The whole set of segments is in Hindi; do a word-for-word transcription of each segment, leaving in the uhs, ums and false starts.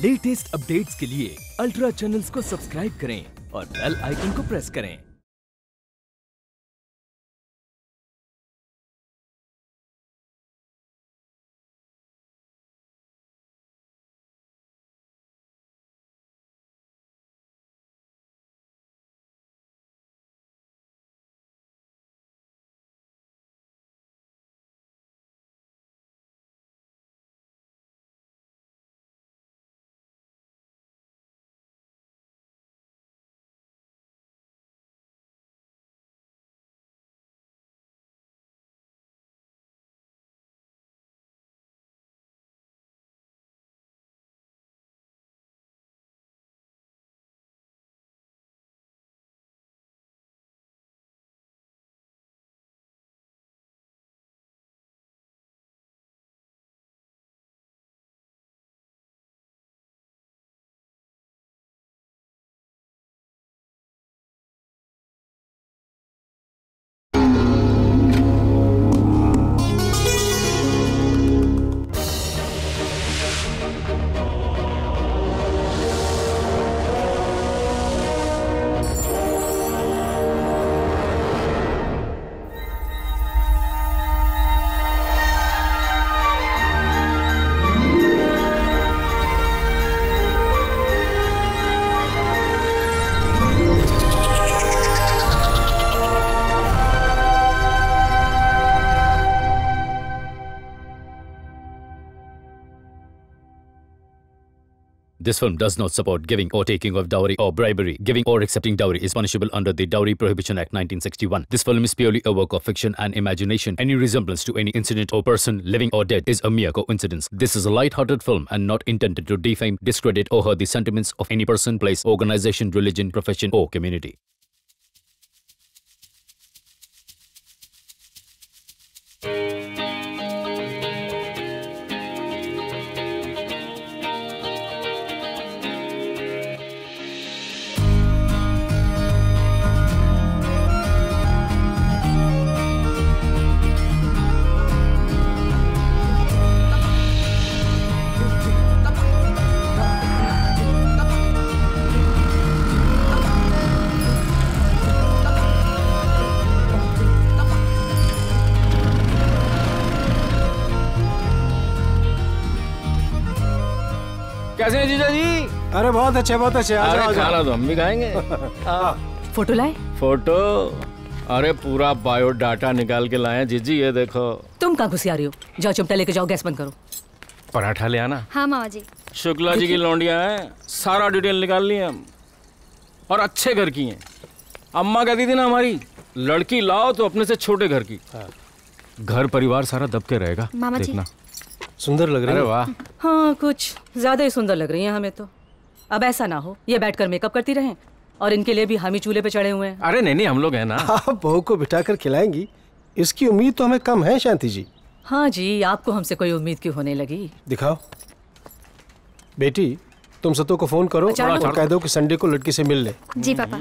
लेटेस्ट अपडेट्स के लिए अल्ट्रा चैनल्स को सब्सक्राइब करें और बेल आइकन को प्रेस करें। This film does not support giving or taking of dowry or bribery. Giving or accepting dowry is punishable under the Dowry Prohibition Act nineteen sixty-one. This film is purely a work of fiction and imagination. Any resemblance to any incident or person, living or dead, is a mere coincidence. This is a light-hearted film and not intended to defame, discredit or hurt the sentiments of any person, place, organization, religion, profession or community. कैसे हैं जीजा जी? अरे बहुत अच्छे बहुत अच्छे। अरे खाना तो हम भी खाएंगे। फोटो लाए? फोटो? अरे पूरा बायोडाटा निकाल के लाए हैं जीजी, ये देखो। तुम कहाँ घुसी आ रही हो? जाओ चिमटा लेके जाओ, गैस बंद करो। पराठा ले आना। हाँ मामा जी। शुक्ला जी की लौंडियां हैं, सारा डिटेल निकाल ली हम, और अच्छे घर की हैं। अम्मा कहती थी ना हमारी, लड़की लाओ तो अपने से छोटे घर की। घर परिवार सारा दब के रहेगा। मामा जी देखना। सुंदर लग रही है। अरे वाह। हाँ कुछ ज्यादा ही सुंदर लग रही हैं हमें तो। अब ऐसा ना हो ये बैठकर मेकअप करती रहें और इनके लिए भी हम ही चूल्हे पे चढ़े हुए हैं। अरे नहीं नहीं, हम लोग हैं ना। आप बहू को बिठाकर खिलाएंगी, इसकी उम्मीद तो हमें कम है शांति जी। हाँ जी, आपको हमसे कोई उम्मीद क्यों होने लगी? दिखाओ बेटी, तुम सतो को फोन करो और कह दो कि संडे को लड़की से मिल ले। जी पापा।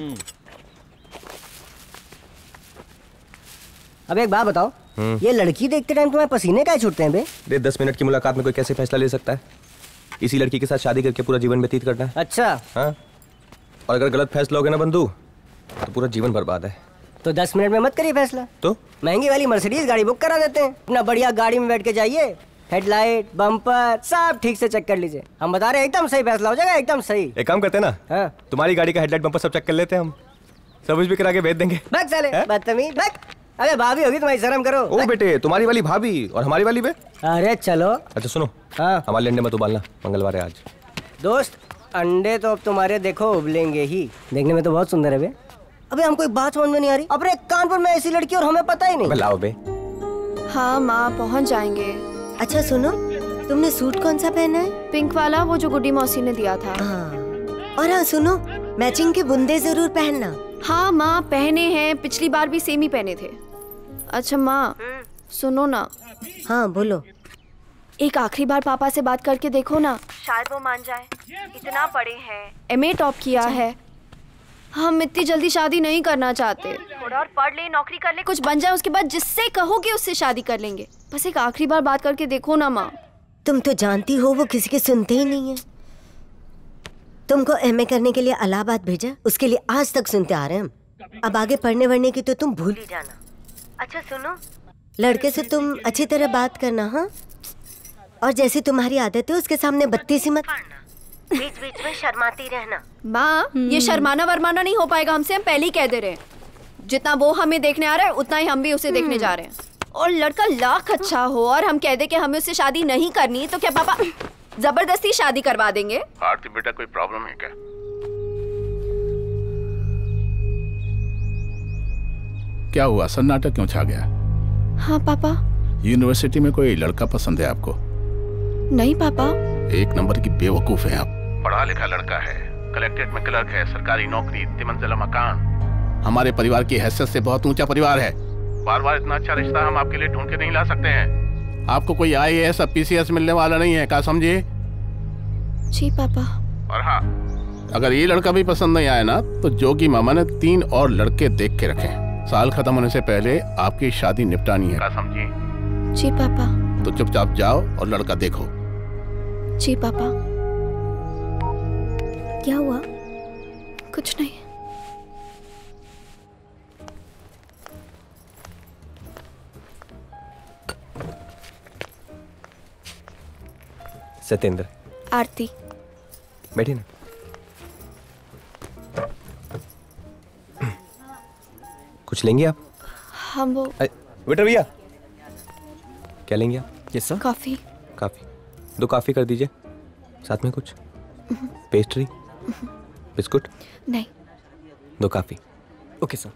अब एक बात बताओ, ये लड़की देखते टाइम तुम्हें पसीने काहे छूटते हैं बे? रे दस मिनट की मुलाकात में कोई कैसे फैसला ले सकता है? इसी लड़की के साथ शादी करके पूरा जीवन व्यतीत करना है। अच्छा। हाँ, और अगर गलत फैसला हो गया ना बंधु, तो पूरा जीवन बर्बाद है। तो दस मिनट में मत करिए फैसला, तो महंगी वाली मर्सिडीज गाड़ी बुक करा देते हैं। अपना बढ़िया गाड़ी में बैठ के जाइए, हेडलाइट, बम्पर सब ठीक से चेक कर लीजिए। हम बता रहे हैं एकदम सही फैसला हो जाएगा, एकदम सही। एक काम करते हैं ना, हाँ? तुम्हारी गाड़ी का हेडलाइट बम्पर सब चेक कर लेते हैं, हम सर्विस भी करा के भेज देंगे। भाग साले बदतमीज भाग। अरे भाभी होगी तुम्हारी, शर्म करो। ओ बेटे, तुम्हारी वाली भाभी और हमारी वाली बे। अरे चलो। अच्छा सुनो, हाँ हमारे अंडे मत उबालना, मंगलवार है आज। दोस्त अंडे तो अब तुम्हारे देखो उबलेंगे ही। देखने में तो बहुत सुंदर है बे। अबे हमको एक बात समझ में नहीं आ रही, अपने कानपुर में ऐसी लड़की और हमें पता ही नहीं। लाओ बे। हाँ माँ पहुँच जाएंगे। अच्छा सुनो, तुमने सूट कौन सा पहना है? पिंक वाला, वो जो गुड्डी मौसी ने दिया था। हाँ। और हाँ सुनो, मैचिंग के बुंदे जरूर पहनना। हाँ माँ पहने हैं, पिछली बार भी सेम ही पहने थे। अच्छा माँ सुनो ना। हाँ बोलो। एक आखिरी बार पापा से बात करके देखो ना, शायद वो मान जाए। इतना पढ़े हैं, एमए टॉप किया है। हम इतनी जल्दी शादी नहीं करना चाहते, थोड़ा और पढ़ ले, नौकरी कर ले, कुछ बन जाए, उसके बाद जिससे कहोगे उससे शादी कर लेंगे। बस एक आखिरी बार बात करके देखो ना माँ। तुम तो जानती हो वो किसी के सुनते ही नहीं है। तुमको एमए करने के लिए इलाहाबाद भेजा, उसके लिए आज तक सुनते आ रहे हैं हम। अब आगे पढ़ने वढ़ने की तो तुम भूल ही जाना। अच्छा सुनो, लड़के से तुम अच्छी तरह बात करना, हाँ? और जैसी तुम्हारी आदत है उसके सामने बत्तीसी मत पढ़ना, बीच बीच में शर्माती रहना। माँ, ये शर्माना वरमाना नहीं हो पाएगा हमसे, हम पहले ही कह दे रहे हैं। जितना वो हमें देखने आ रहा है उतना ही हम भी उसे देखने जा रहे हैं। और लड़का लाख अच्छा हो और हम कह दे कि हमें उससे शादी नहीं करनी, तो क्या पापा जबरदस्ती शादी करवा देंगे? आरती बेटा, कोई प्रॉब्लम है क्या? क्या हुआ, सन्नाटा क्यों छा गया? हाँ पापा। यूनिवर्सिटी में कोई लड़का पसंद है आपको? नहीं पापा। एक नंबर की बेवकूफ है आप। पढ़ा लिखा लड़का है, कलेक्ट्रेट में क्लर्क है, सरकारी नौकरी, तिमंजिला मकान, हमारे परिवार की हैसियत से बहुत ऊंचा परिवार है। बार बार इतना अच्छा रिश्ता हम आपके लिए ढूंढ के नहीं ला सकते हैं। आपको कोई आई ए एस या पी सी एस मिलने वाला नहीं है, क्या समझे? जी पापा। और हाँ, अगर ये लड़का भी पसंद नहीं आया ना, तो जोगी मामा ने तीन और लड़के देख के रखे। साल खत्म होने से पहले आपकी शादी निपटानी है, क्या समझे? जी पापा। तो चुपचाप जाओ और लड़का देखो। जी पापा। क्या हुआ? कुछ नहीं। सत्येंद्र। आरती। बैठिए ना। कुछ लेंगे आप? हम वो वेटर भैया, क्या लेंगे आप? Yes sir. कॉफी। काफी, दो काफी कर दीजिए, साथ में कुछ पेस्ट्री, बिस्कुट। नहीं, दो काफी। Okay sir.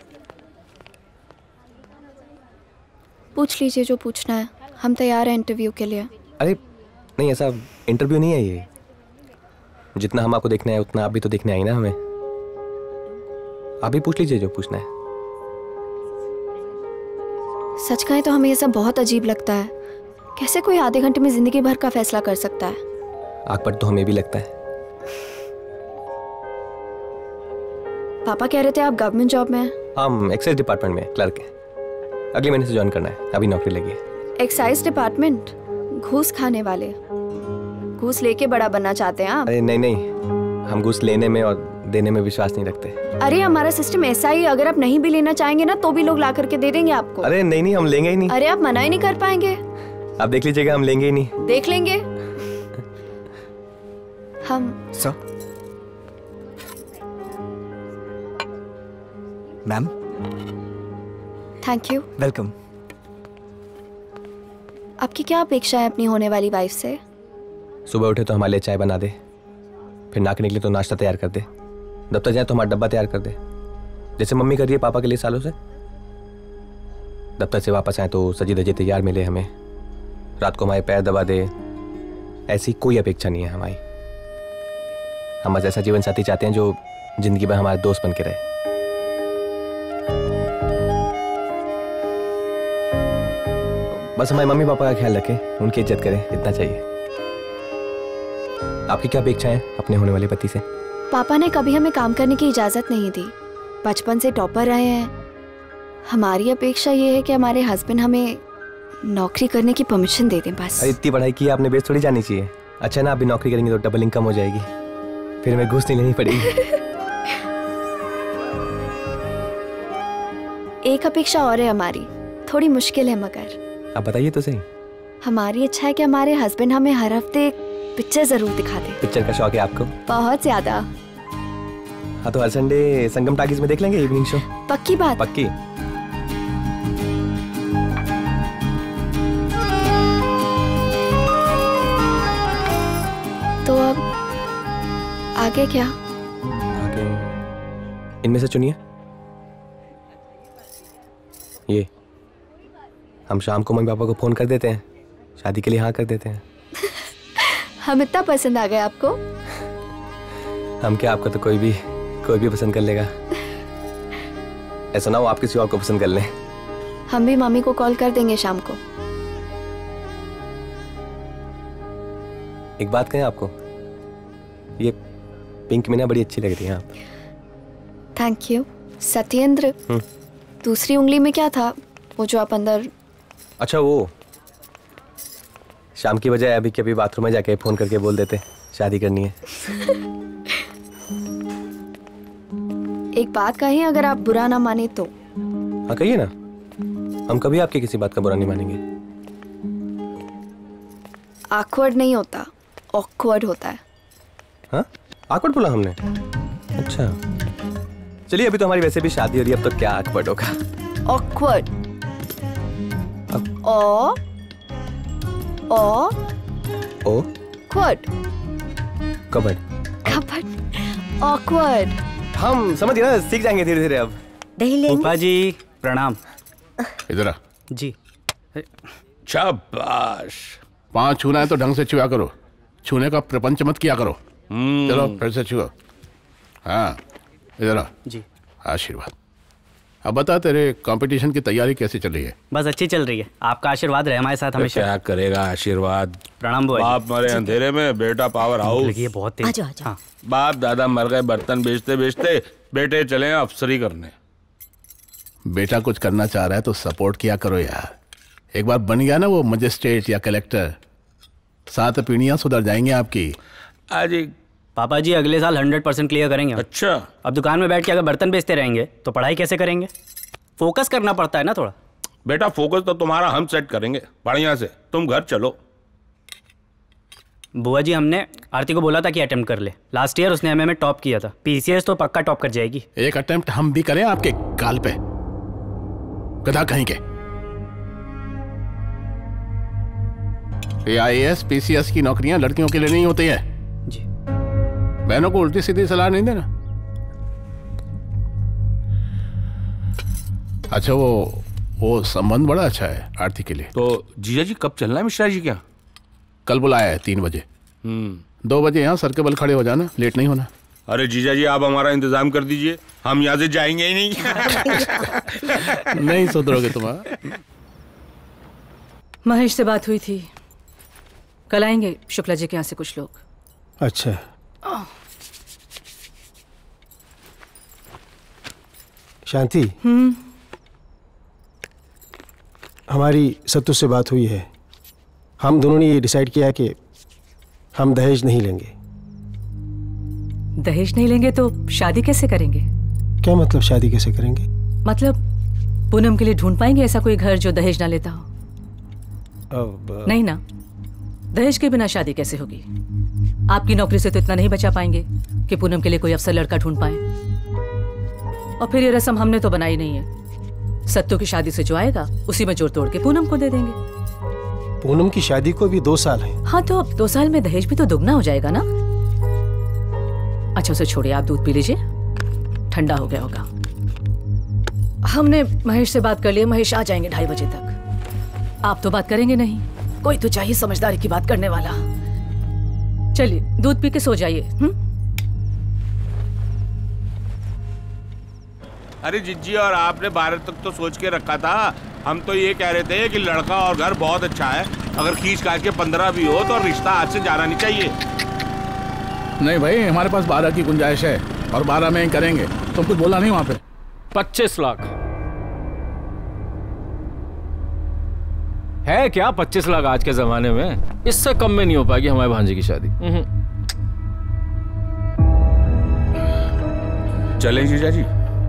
पूछ लीजिए जो पूछना है, हम तैयार हैं इंटरव्यू के लिए। अरे नहीं, ऐसा इंटरव्यू नहीं है ये। जितना हम आपको देखना है उतना आप भी तो देखने आई ना हमें। आप भी पूछ लीजिए जो पूछना है। सच कहें तो हमें ये सब बहुत अजीब लगता है। कैसे कोई आधे घंटे में जिंदगी भर का फैसला कर सकता है? आग पर तो हमें भी लगता है। पापा कह रहे थे आप गवर्नमेंट जॉब में हैं। हम एक्साइज डिपार्टमेंट में क्लर्क हैं। अगले महीने से ज्वाइन करना है, अभी नौकरी लगी है। Excise department? घूस खाने वाले। घूस लेके बड़ा बनना चाहते हैं आप? अरे नहीं नहीं, हम घूस लेने में और देने में विश्वास नहीं रखते। अरे हमारा सिस्टम ऐसा ही, अगर आप नहीं भी लेना चाहेंगे ना तो भी लोग ला करके दे देंगे आपको। अरे नहीं नहीं, हम लेंगे ही नहीं। अरे आप मना ही नहीं कर पाएंगे। आप देख लीजिएगा, हम लेंगे ही नहीं। देख लेंगे हम। Sir. Ma'am. Thank you. Welcome. आपकी क्या अपेक्षा है अपनी होने वाली वाइफ से? सुबह उठे तो हमारे लिए चाय बना दे, फिर नाक निकले तो नाश्ता तैयार कर दे, दफ्तर जाए तो हमारा डब्बा तैयार कर दे, जैसे मम्मी कर रही है पापा के लिए सालों से। दफ्तर से वापस आए तो सजी धजी तैयार मिले हमें, रात को हमारे पैर दबा दे। ऐसी कोई अपेक्षा नहीं है हमारी। हम बस ऐसा जीवन साथी चाहते हैं जो जिंदगी भर हमारा दोस्त बन के रहे। बस हमारे मम्मी पापा का ख्याल रखें, उनकी इज्जत करें, इतना चाहिए। आपकी क्या अपेक्षा है अपने होने वाले पति से? पापा ने कभी हमें काम करने की इजाजत नहीं दी, बचपन से टॉपर रहे हैं। हमारी अपेक्षा ये है कि हमारे हस्बैंड हमें नौकरी करने की परमिशन दे दें बस। अरे इतनी पढ़ाई की आपने, बेस थोड़ी जानी चाहिए। अच्छा ना, अभी नौकरी करेंगे तो डबल इनकम हो जाएगी, फिर हमें घूस नहीं लेनी पड़ेगी। एक अपेक्षा और है हमारी, थोड़ी मुश्किल है मगर। आप बताइए तो सही। हमारी इच्छा है कि हमारे हस्बैंड हमें हर हफ्ते पिक्चर जरूर दिखा दे। पिक्चर का शौक है आपको? बहुत ज्यादा। हाँ तो हर संडे संगम टाकीज में देख लेंगे इवनिंग शो। पक्की बात। पक्की। तो अब आगे क्या? आगे इनमें से चुनिए। ये हम शाम को मम्मी पापा को फोन कर देते हैं, शादी के लिए हाँ कर देते हैं। हम इतना पसंद आ गए आपको? हम क्या, आपको तो कोई भी कोई भी पसंद कर लेगा। ऐसा ना हो आप किसी और को पसंद कर लें। हम भी मम्मी को कॉल कर देंगे शाम को। एक बात कहें आपको, ये पिंक में ना बड़ी अच्छी लग रही है आप। Thank you. सत्येंद्र, दूसरी उंगली में क्या था वो जो आप अंदर? अच्छा वो शाम की बजाय अभी के अभी बाथरूम में जाके फोन करके बोल देते शादी करनी है। एक बात कहें, अगर आप बुरा ना माने तो। हाँ कहिए ना, हम कभी आपकी किसी बात का बुरा नहीं मानेंगे। ऑकवर्ड नहीं होता, ऑकवर्ड होता है। हाँ ऑकवर्ड बोला हमने? अच्छा चलिए, अभी तो हमारी वैसे भी शादी हो रही है, अब तो क्या ऑकवर्ड होगा। ऑकवर्ड। ओ ओ ओ क्वर्ड। कबड। कबड। ऑकवर्ड। हम समझ गए ना, सीख जाएंगे धीरे धीरे अब। फूफा जी प्रणाम। इधर आ। जी। शाबाश। पाँव छूना है तो ढंग से छुआ करो, छूने का प्रपंच मत किया करो। चलो फिर से छुओ। हाँ इधर आ। जी। आशीर्वाद। अब बता, तेरे कंपटीशन की तैयारी कैसी चल रही है? बस अच्छी चल रही है, आपका आशीर्वाद रहे हमारे साथ हमेशा। क्या करेगा आशीर्वाद। प्रणाम बुआ जी। बाप मरे अंधेरे में, बेटा पावर हाउस। ये बहुत तेज। आजा, आजा। हाँ। बाप दादा मर गए बर्तन बेचते बेचते, बेटे चले अफसरी करने। बेटा कुछ करना चाह रहा है तो सपोर्ट किया करो यार। एक बार बन गया ना वो मजिस्ट्रेट या कलेक्टर, सात पीढ़ियां सुधर जाएंगी आपकी। आज पापा जी अगले साल हंड्रेड परसेंट क्लियर करेंगे। अच्छा। अब दुकान में बैठ के अगर बर्तन बेचते रहेंगे तो पढ़ाई कैसे करेंगे? फोकस करना पड़ता है ना थोड़ा। बेटा फोकस तो तुम्हारा हम सेट करेंगे बढ़िया से, तुम घर चलो। बुआ जी हमने आरती को बोला था कि अटेम्प्ट कर ले, लास्ट ईयर उसने एमए में टॉप किया था, पीसीएस तो पक्का टॉप कर जाएगी। एक अटेम्प्ट हम भी करें आपके गाल पे, गधा कहीं के। ये आईएएस पीसीएस की नौकरियां लड़कियों के लिए नहीं होती है जी। बहनों को उल्टी सीधी सलाह नहीं देना। अच्छा वो वो संबंध बड़ा अच्छा है आरती के लिए। तो जीजा जी कब चलना है मिश्रा जी? क्या कल बुलाया है तीन बजे। हम्म दो बजे यहाँ सर के बल खड़े हो जाना, लेट नहीं होना। अरे जीजा जी आप हमारा इंतजाम कर दीजिए, हम यहाँ से जाएंगे ही नहीं। नहीं सुधरोगे तुम्हारा। महेश से बात हुई थी, कल आएंगे शुक्ला जी के यहाँ से कुछ लोग। अच्छा शांति, हम्म हमारी सत्तू से बात हुई है। हम दोनों ने ये डिसाइड किया कि हम दहेज नहीं लेंगे। दहेज नहीं लेंगे तो शादी कैसे करेंगे? क्या मतलब शादी कैसे करेंगे? मतलब पूनम के लिए ढूंढ पाएंगे ऐसा कोई घर जो दहेज ना लेता हो? अब नहीं ना, दहेज के बिना शादी कैसे होगी? आपकी नौकरी से तो इतना नहीं बचा पाएंगे कि पूनम के लिए कोई अफसर लड़का ढूंढ पाए। और फिर ये रस्म हमने तो बनाई नहीं है, सत्तू की शादी से जो आएगा उसी में जोड़ तोड़ के पूनम को दे देंगे। पूनम की शादी को भी दो साल है। हाँ तो अब दो साल में दहेज भी तो दुगना हो जाएगा ना। अच्छा उसे छोड़िए, आप दूध पी लीजिए, ठंडा हो गया होगा। हमने महेश से बात कर लिया, महेश आ जाएंगे ढाई बजे तक। आप तो बात करेंगे नहीं, कोई तो चाहिए समझदारी की बात करने वाला। चलिए दूध पी के सो जाइए। हम्म अरे जिज्जी और आपने बारह तक तो सोच के रखा था, हम तो ये कह रहे थे कि लड़का और घर बहुत अच्छा है, अगर खींच काट के पंद्रह भी हो तो रिश्ता आज से जाना नहीं चाहिए। नहीं भाई, हमारे पास बारह की गुंजाइश है और बारह में ही करेंगे। तुम कुछ बोला नहीं वहां पे? पच्चीस लाख है क्या? पच्चीस लाख आज के जमाने में, इससे कम में नहीं हो पाएगी हमारे भांजे की शादी। चलें जीजा जी?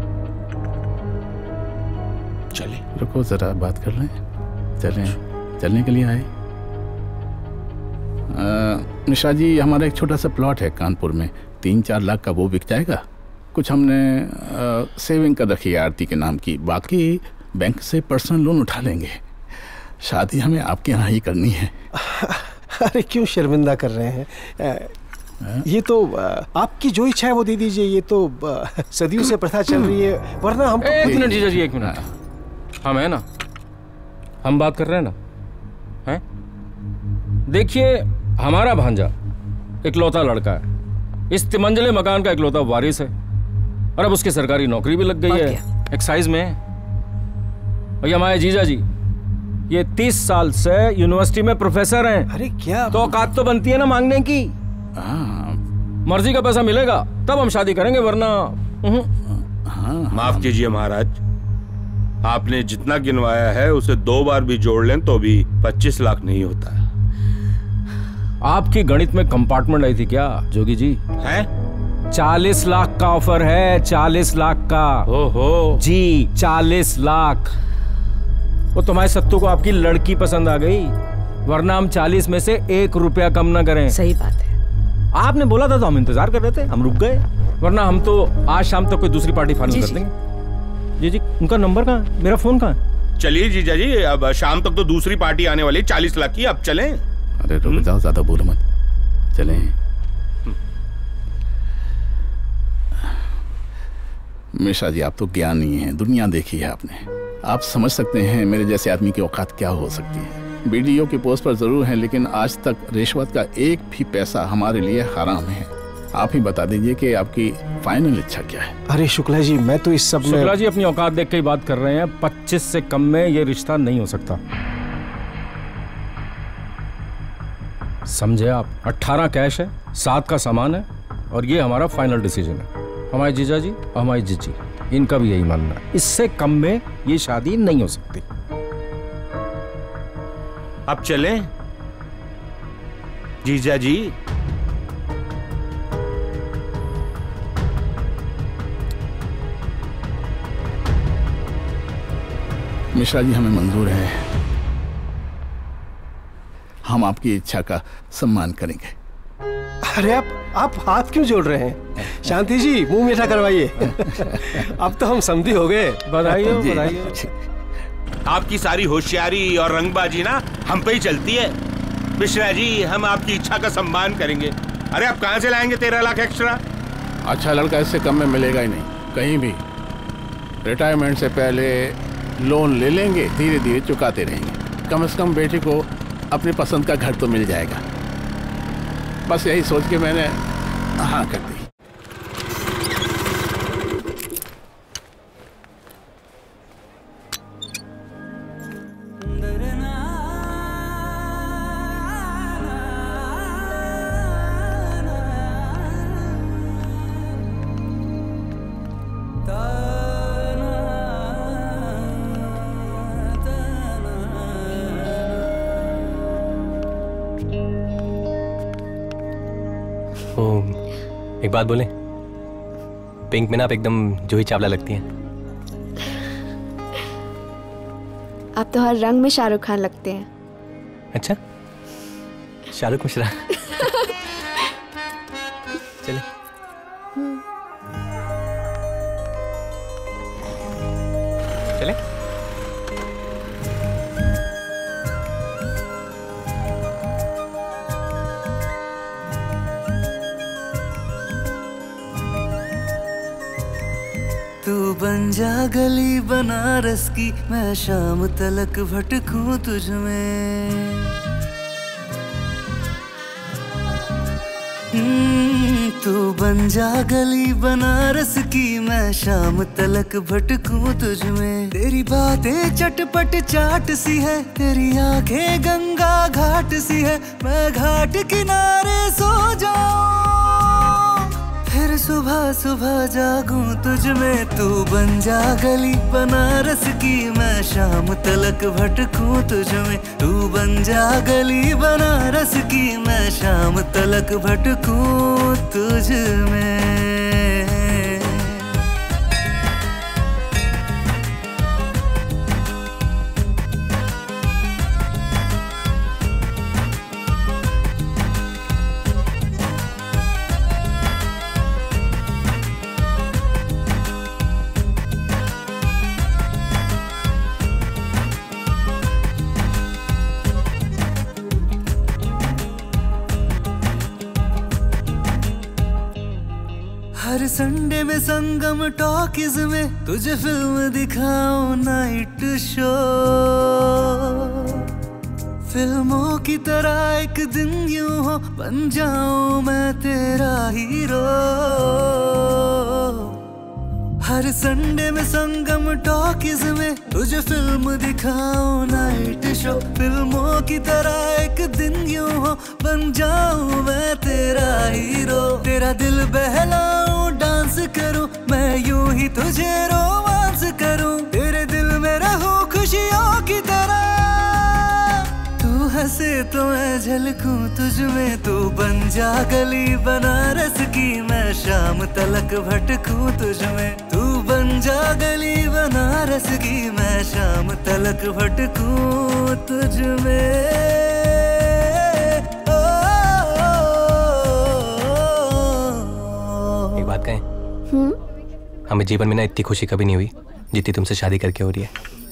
चले, रुको जरा बात कर लें। चलें, चलने के लिए आए। मिश्रा जी, हमारा एक छोटा सा प्लॉट है कानपुर में, तीन चार लाख का, वो बिक जाएगा। कुछ हमने आ, सेविंग कर रखी है आरती के नाम की, बाकी बैंक से पर्सनल लोन उठा लेंगे। शादी हमें आपके यहाँ ही करनी है। अरे क्यों शर्मिंदा कर रहे हैं? आ, ये तो आ, आपकी जो इच्छा है वो दे दीजिए। ये तो आ, सदियों से प्रथा चल रही है, वरना हम एक मिनट जीजा जी, एक मिनट। हम है ना, हम बात कर रहे हैं ना, हैं? देखिए हमारा भांजा इकलौता लड़का है, इस तिमंजले मकान का इकलौता वारिस है, और अब उसकी सरकारी नौकरी भी लग गई है, एक्साइज में। और ये हमारे जीजा जी, ये तीस साल से यूनिवर्सिटी में प्रोफेसर हैं। अरे क्या तो औकात तो बनती है ना मांगने की। मर्जी का पैसा मिलेगा तब हम शादी करेंगे, वरना माफ कीजिए महाराज, आपने जितना गिनवाया है उसे दो बार भी जोड़ लें तो भी पच्चीस लाख नहीं होता है। आपकी गणित में कंपार्टमेंट आई थी क्या जोगी जी? हैं? चालीस लाख का ऑफर है, चालीस लाख का। ओहो जी चालीस लाख। वो तुम्हारे सत्तू को आपकी लड़की पसंद आ गई, वरना हम चालीस में से एक रुपया कम ना करें। सही बात है। आपने बोला था तो हम इंतजार कर रहे थे, हम रुक गए, वरना हम तो आज शाम तक कोई दूसरी पार्टी फाइनल कर देंगे। जी जी उनका नंबर कहाँ है, मेरा फोन कहाँ है? चलिए जीजा जी, अब शाम तक तो दूसरी पार्टी आने वाली, चालीस लाख की, अब चलें। अरे रुक जाओ, ज्यादा बोलो मत, चलें। मिश्रा जी आप तो ज्ञानी हैं, दुनिया देखी है आपने, आप समझ सकते हैं मेरे जैसे आदमी की औकात क्या हो सकती है। बीडीओ की पोस्ट पर जरूर हैं, लेकिन आज तक रिश्वत का एक भी पैसा हमारे लिए हराम है। आप ही बता दीजिए कि आपकी फाइनल इच्छा क्या है। अरे शुक्ला जी मैं तो इस सब में... शुक्ला जी अपनी औकात देख के ही बात कर रहे हैं, पच्चीस से कम में ये रिश्ता नहीं हो सकता, समझे आप? अट्ठारह कैश है, सात का सामान है, और ये हमारा फाइनल डिसीजन है। हमारे जीजा जी और हमारी जीजी, इनका भी यही मानना है, इससे कम में ये शादी नहीं हो सकती। अब चलें जीजा जी? मिश्रा जी हमें मंजूर है, हम आपकी इच्छा का सम्मान करेंगे। अरे आप आप हाथ क्यों जोड़ रहे हैं? शांति जी मुंह मीठा करवाइए। अब तो हम समझी हो गए। बधाई हो, बधाई हो। आपकी सारी होशियारी और रंगबाजी ना हम पे ही चलती है। मिश्रा जी हम आपकी इच्छा का सम्मान करेंगे। अरे आप कहाँ से लाएंगे तेरह लाख एक्स्ट्रा? अच्छा लड़का इससे कम में मिलेगा ही नहीं कहीं भी। रिटायरमेंट से पहले लोन ले लेंगे, धीरे धीरे चुकाते रहेंगे, कम से कम बेटी को अपनी पसंद का घर तो मिल जाएगा। बस यही सोच के मैंने हाँ कर दी। एक बात बोले, पिंक में ना आप एकदम जूही चावला लगती हैं। आप तो हर रंग में शाहरुख खान लगते हैं। अच्छा शाहरुख मिश्रा। चले चले तू बन जा गली बनारस की, मैं शाम तलक भटकूं तुझ में। तू बन जा गली बनारस की, मैं शाम तलक भटकूं तुझ में। तेरी बातें चटपट चाट सी है, तेरी आंखें गंगा घाट सी है। मैं घाट किनारे सो जाऊं, फिर सुबह सुबह जागूं तुझ में। तू बन जा गली बनारस की, मैं शाम तलक भटकूं तुझ में। तू बन जा गली बनारस की, मैं शाम तलक भटकूं तुझ में। हर संडे में संगम टॉकीज में तुझे फिल्म दिखाऊं नाइट शो। फिल्मों की तरह एक दिन यूं हो, बन जाऊं मैं तेरा हीरो। हर संडे में संगम टॉकीज में तुझे फिल्म दिखाऊं नाइट शो। फिल्मों की तरह एक दिन यूं हो, बन जाऊं मैं तेरा हीरो। तेरा दिल बहलाऊं डांस करूं, मैं यूं ही तुझे रोमांस करूं। तेरे दिल में रहूं खुशियों की तरह, तू है से तो मैं झलकूं तुझ में, तू बन जा गली बनारस की, मैं शाम तलक भटकूं तुझ में। तू बन जा गली बनारस की, मैं शाम तलक भटकूं तुझ में। एक बात कहें, हमें जीवन में ना इतनी खुशी कभी नहीं हुई जितनी तुमसे शादी करके हो रही है।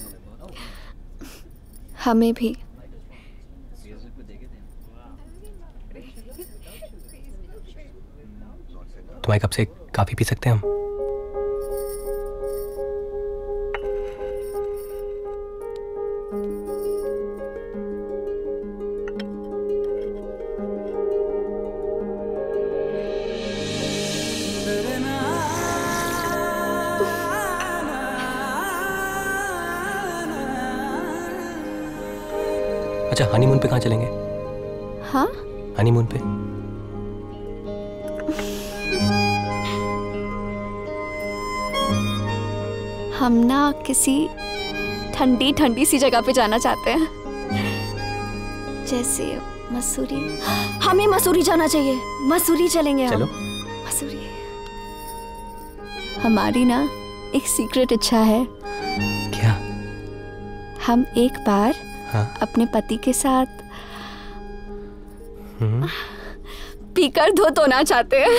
हमें भी। तुम्हारे कप से काफी पी सकते हैं हम? अच्छा, हनीमून पे कहाँ चलेंगे? हाँ? हनीमून पे? हम ना किसी ठंडी ठंडी सी जगह पे जाना चाहते हैं, जैसे मसूरी। हमें मसूरी जाना चाहिए। मसूरी चलेंगे हम। चलो। मसूरी। हमारी ना एक सीक्रेट इच्छा है। क्या? हम एक बार हाँ? अपने पति के साथ पीकर धुत होना चाहते हैं।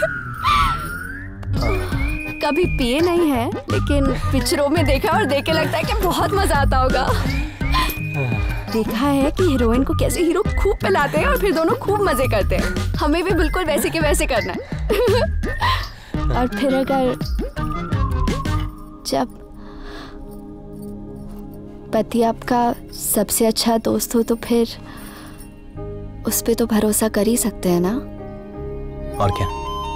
कभी पिए नहीं है, लेकिन पिक्चरों में देखा और देख के लगता है कि बहुत मजा आता होगा। देखा है कि हीरोइन को कैसे हीरो खूब पिलाते हैं और फिर दोनों खूब मजे करते हैं। हमें भी बिल्कुल वैसे के वैसे करना है। और फिर अगर जब पति आपका सबसे अच्छा दोस्त हो तो फिर उस पे तो भरोसा कर ही सकते हैं ना। और क्या?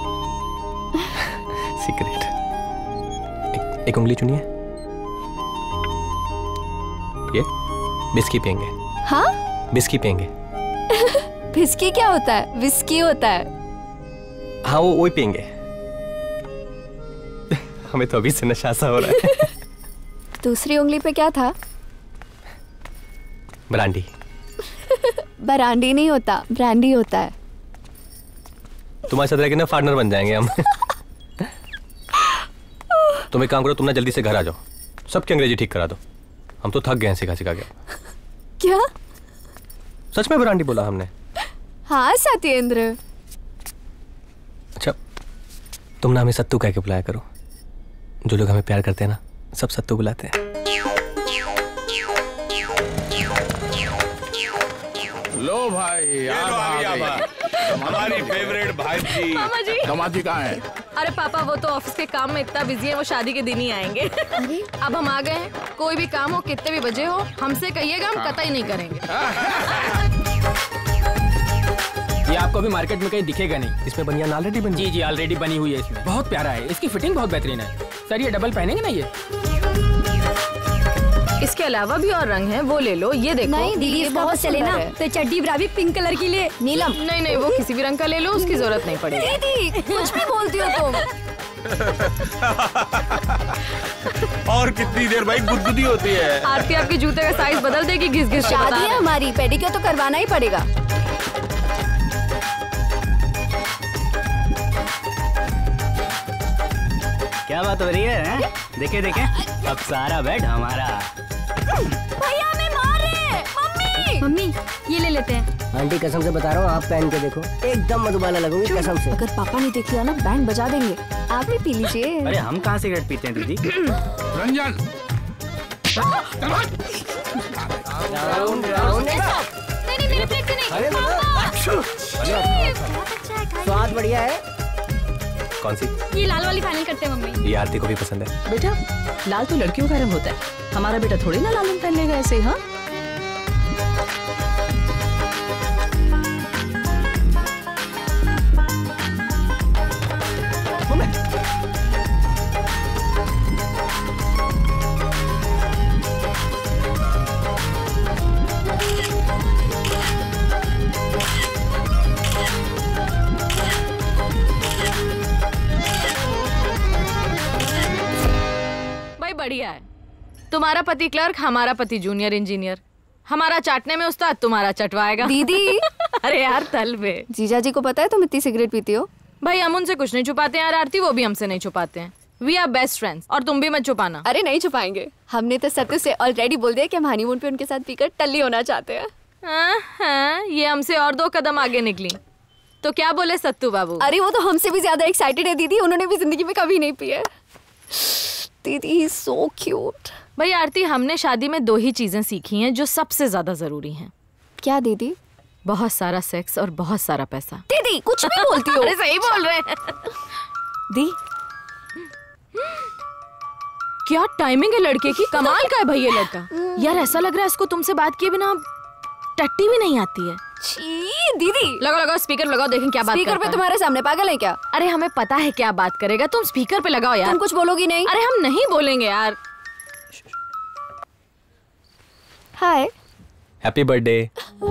सीक्रेट। एक, एक उंगली चुनिए। ये बिस्की पियेंगे। हाँ? बिस्की पियेंगे। बिस्की क्या होता है? विस्की होता है। हाँ, वो वही पियेंगे। हमें तो अभी से नशा सा हो रहा है। दूसरी उंगली पे क्या था? ब्रांडी। ब्रांडी नहीं होता, ब्रांडी होता है। तुम्हारे साथ रह के ना पार्टनर बन जाएंगे हम। तुम एक काम करो, तुम ना जल्दी से घर आ जाओ, सबकी अंग्रेजी ठीक करा दो। हम तो थक गए हैं सिखा सिखा के। क्या? सच में ब्रांडी बोला हमने? हाँ सत्येंद्र। अच्छा, तुम ना हमें सत्तू कह के बुलाया करो। जो लोग हमें प्यार करते हैं ना, सब सत्तू बुलाते हैं। लो भाई, हमारी फेवरेट भाई जी। मामा जी। दामाद जी कहाँ हैं? अरे पापा, वो तो ऑफिस के काम में इतना बिजी है, वो शादी के दिन ही आएंगे। अब हम आ गए हैं। कोई भी काम हो, कितने भी बजे हो, हमसे कहिएगा, हम कतई नहीं करेंगे। ये आपको भी मार्केट में कहीं दिखेगा नहीं। इसमें बनियान ऑलरेडी बनी? जी जी, ऑलरेडी बनी हुई है। इसमें बहुत प्यारा है, इसकी फिटिंग बहुत बेहतरीन है। सर, ये डबल पहनेंगे ना? ये इसके अलावा भी और रंग हैं, वो ले लो। ये देखो। नहीं दीदी, इसका बस चले ना, तो चड्डी ब्रा भी पिंक कलर की ले। नीलम। नहीं नहीं, वो किसी भी रंग का ले लो, उसकी जरूरत नहीं पड़ेगी। दीदी कुछ भी बोलती हो तुम। और कितनी देर भाई गुदगुदी होती है। आरती आपके जूते का साइज बदल देगी घिस घिस। शादी है हमारी, पेडिक्योर तो करवाना ही पड़ेगा। क्या बात हो रही है, है? देखे देखे, अब सारा बेड हमारा। भैया हमें मार रहे हैं। मम्मी मम्मी ये ले लेते हैं। आंटी कसम से बता रहा हूँ, आप पहन के देखो, एकदम मधुबाला लगोगी कसम से। अगर पापा ने देख लिया ना, बैंड बजा देंगे। आप भी पी लीजिए। अरे हम कहाँ सिगरेट पीते हैं दीदी? Ranjan, round round. नहीं नहीं, मेरे प्लेट पे नहीं। स्वाद बढ़िया है। कौन सी? ये लाल वाली फाइनल करते हैं मम्मी। ये आरती को भी पसंद है। बेटा, लाल तो लड़कियों का रंग होता है। हमारा बेटा थोड़ी ना लाल पहन लेगा ऐसे। हाँ, बढ़िया है। तुम्हारा पति क्लर्क, हमारा पति जूनियर इंजीनियर। हमारा चाटने में उस्ताद तुम्हारा चटवाएगा। दीदी अरे यार तल बे। जीजा जी को पता है तुम इतनी सिगरेट पीती हो? भाई हम उनसे कुछ नहीं छुपाते हैं यार आरती, वो भी हमसे नहीं छुपाते हैं। वी आर बेस्ट फ्रेंड्स और तुम भी मत छुपाना। अरे नहीं छुपाएंगे, हमने तो सत्य से ऑलरेडी बोल दिया कि हम हनीमून पे उनके साथ पीकर टल्ली होना चाहते हैं। हाँ, हाँ, ये हमसे और दो कदम आगे निकली। तो क्या बोले सत्तू बाबू? अरे वो तो हमसे भी ज्यादा एक्साइटेड है दीदी, उन्होंने भी जिंदगी में कभी नहीं पिया। दीदी सो क्यूट। भाई आरती, हमने शादी में दो ही चीजें सीखी हैं जो सबसे ज्यादा जरूरी हैं। क्या दीदी? बहुत सारा सेक्स और बहुत सारा पैसा। दीदी कुछ भी बोलती हो। अरे सही बोल रहे हैं। दी क्या टाइमिंग है लड़के की, कमाल का है भाई ये लड़का। यार ऐसा लग रहा है इसको तुमसे बात किए बिना टट्टी भी नहीं आती है। छी दीदी। लगाओ लगाओ स्पीकर लगाओ, देखें क्या बात करता है। स्पीकर पे तुम्हारे सामने पागल है क्या? अरे हमें पता है क्या बात करेगा, तुम स्पीकर पे लगाओ यार। तुम कुछ बोलोगी नहीं? अरे हम नहीं बोलेंगे यार। हाय। Happy birthday.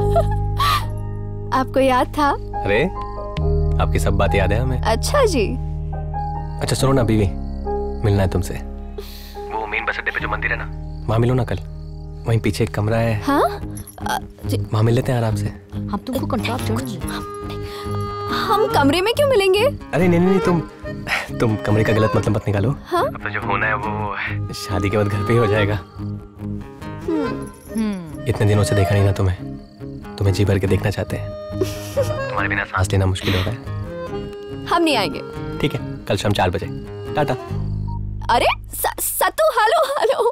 आपको याद था? अरे आपकी सब बात याद है हमें। अच्छा जी। अच्छा सुनो ना बीवी, मिलना है तुमसे। वो मेन बस अड्डे पे जो मंदिर है ना, वहाँ मिलो ना कल। वहीं पीछे एक कमरा है। हाँ? वहाँ मिल लेते हैं आराम से। हम तुमको कॉन्ट्रैक्ट जोड़ेंगे। हम कमरे में क्यों मिलेंगे? अरे नहीं नहीं तुम तुम कमरे का गलत मतलब मत निकालो। हाँ? अपना जो होना है वो शादी के बाद घर पे ही हो जाएगा। इतने दिनों से देखा नहीं ना तुम्हें, तुम्हें जी भर के देखना चाहते हैं। तुम्हारे बिना सांस लेना मुश्किल हो रहा है। हम नहीं आएंगे। ठीक है, कल शाम चार बजे। टाटा। अरे सतू हेलो हेलो।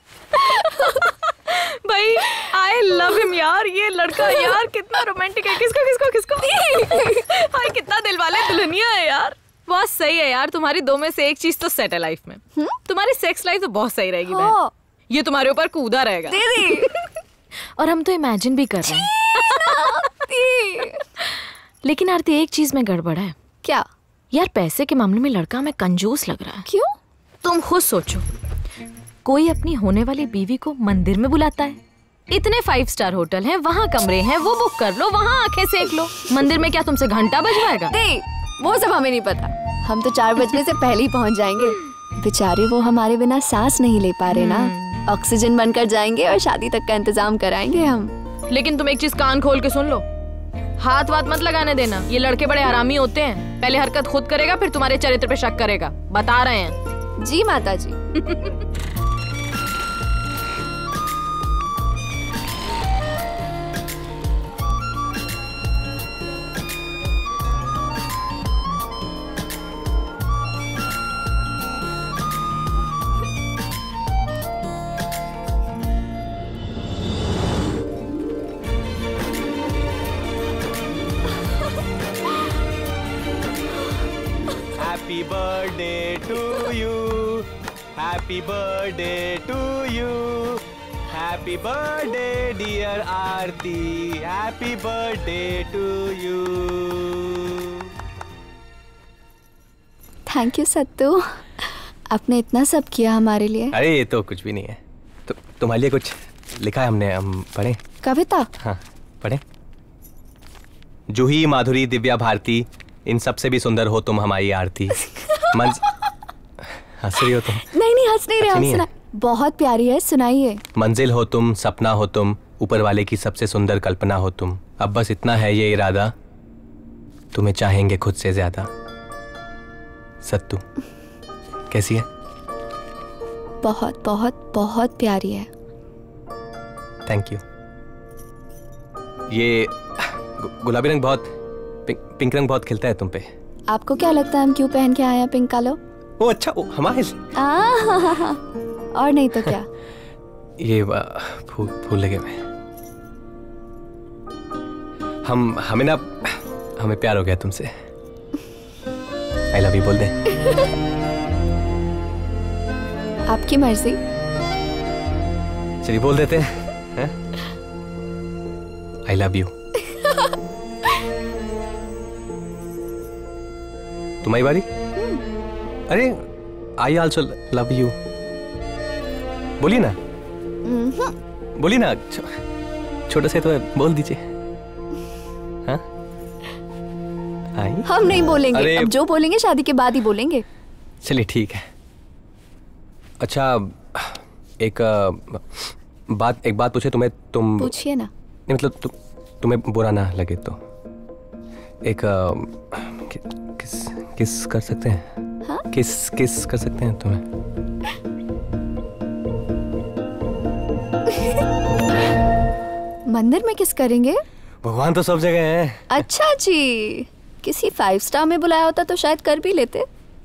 भाई आई लव हिम यार, ये लड़का यार कितना रोमांटिक है। किसको किसको किसको भाई कितना दिल वाले दुल्हनिया है यार। बहुत सही है यार, तुम्हारी दो में से एक चीज तो सेट है लाइफ में। हुँ? तुम्हारी सेक्स लाइफ तो बहुत सही रहेगी बहन। ये तुम्हारे ऊपर कूदा रहेगा दीदी। और हम तो इमेजिन भी कर रहे हैं। लेकिन आरती एक चीज में गड़बड़ है। क्या? यार पैसे के मामले में लड़का हमें कंजूस लग रहा है। क्यों? तुम खुद सोचो, कोई अपनी होने वाली बीवी को मंदिर में बुलाता है, इतने फाइव स्टार होटल हैं, वहाँ कमरे हैं, वो बुक कर लो, वहाँ आंखें सेक लो। मंदिर में क्या तुमसे घंटा बजवाएगा? नहीं, वो सब हमें नहीं पता। हम तो चार बजने से पहले ही पहुँच जाएंगे। बेचारे वो हमारे बिना सांस नहीं ले पा रहे ना, ऑक्सीजन बनकर जाएंगे और शादी तक का इंतजाम कराएंगे हम। लेकिन तुम एक चीज कान खोल के सुन लो, हाथ वाथ मत लगाने देना। ये लड़के बड़े हरामी होते हैं, पहले हरकत खुद करेगा फिर तुम्हारे चरित्र पे शक करेगा। बता रहे हैं। जी माता जी। Happy birthday to you. Happy birthday to you. Happy birthday dear Aarti. Happy birthday to you. Thank you Sattu, आपने इतना सब किया हमारे लिए। अरे ये तो कुछ भी नहीं है। तो तुम्हारे लिए कुछ लिखा है हमने, हम पढ़े? कविता? हाँ पढ़े। जूही माधुरी दिव्या भारती, इन सब से भी सुंदर हो तुम हमारी आरती। मंज हंस रही हो तुम? नहीं नहीं हंस नहीं रहे हम। सुना बहुत प्यारी है, सुनाइए। मंजिल हो तुम, सपना हो तुम, ऊपर वाले की सबसे सुंदर कल्पना हो तुम। अब बस इतना है ये इरादा, तुम्हें चाहेंगे खुद से ज्यादा। सत्तू कैसी है? बहुत बहुत बहुत प्यारी है। Thank you. ये गुलाबी रंग बहुत, पिंक, पिंक रंग बहुत खिलता है तुम पे। आपको क्या लगता है हम क्यों पहन के आए हैं पिंक कलर? ओ अच्छा, ओ, हमारे और नहीं तो क्या। ये फूल फूल लगे हुए। हम हमें ना हमें प्यार हो गया तुमसे। आई लव यू बोल दे। आपकी मर्जी। चलिए बोल देते हैं। I love you. तुम्हारी बारी। अरे आई ऑल्सो लव यू। बोलिए ना, बोलिए ना, छोटा से तो है, बोल दीजिए। हाँ? आई? हम नहीं बोलेंगे, अब जो बोलेंगे शादी के बाद ही बोलेंगे। चलिए ठीक है। अच्छा एक बात एक बात पूछे तुम्हें, तुम पूछिए ना। नहीं मतलब तु, तुम्हें बुरा ना लगे तो एक आ, कि, किस किस कर सकते हैं? हाँ? किस किस कर सकते हैं तुम्हें? मंदिर में किस करेंगे? भगवान तो सब जगह हैं। अच्छा जी, किसी फाइव स्टार में बुलाया होता तो शायद कर भी लेते।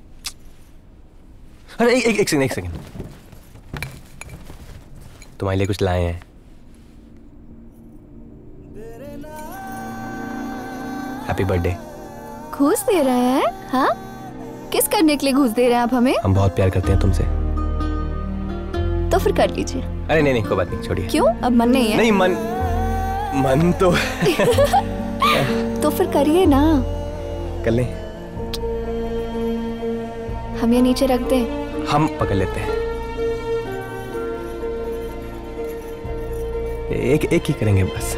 अरे एक एक सेकंड एक सेकंड, तुम्हारे लिए कुछ लाए हैं। Happy birthday. घूस दे रहे हैं? हाँ, किस करने के लिए घूस दे रहे हैं आप हमें? हम बहुत प्यार करते हैं तुमसे। तो फिर कर लीजिए। अरे नहीं नहीं कोई बात नहीं, छोड़िए। क्यों, अब मन नहीं है? नहीं मन मन तो तो फिर करिए ना। कर ले। हम ये नीचे रख दें? हम पकड़ लेते हैं। एक एक ही करेंगे बस।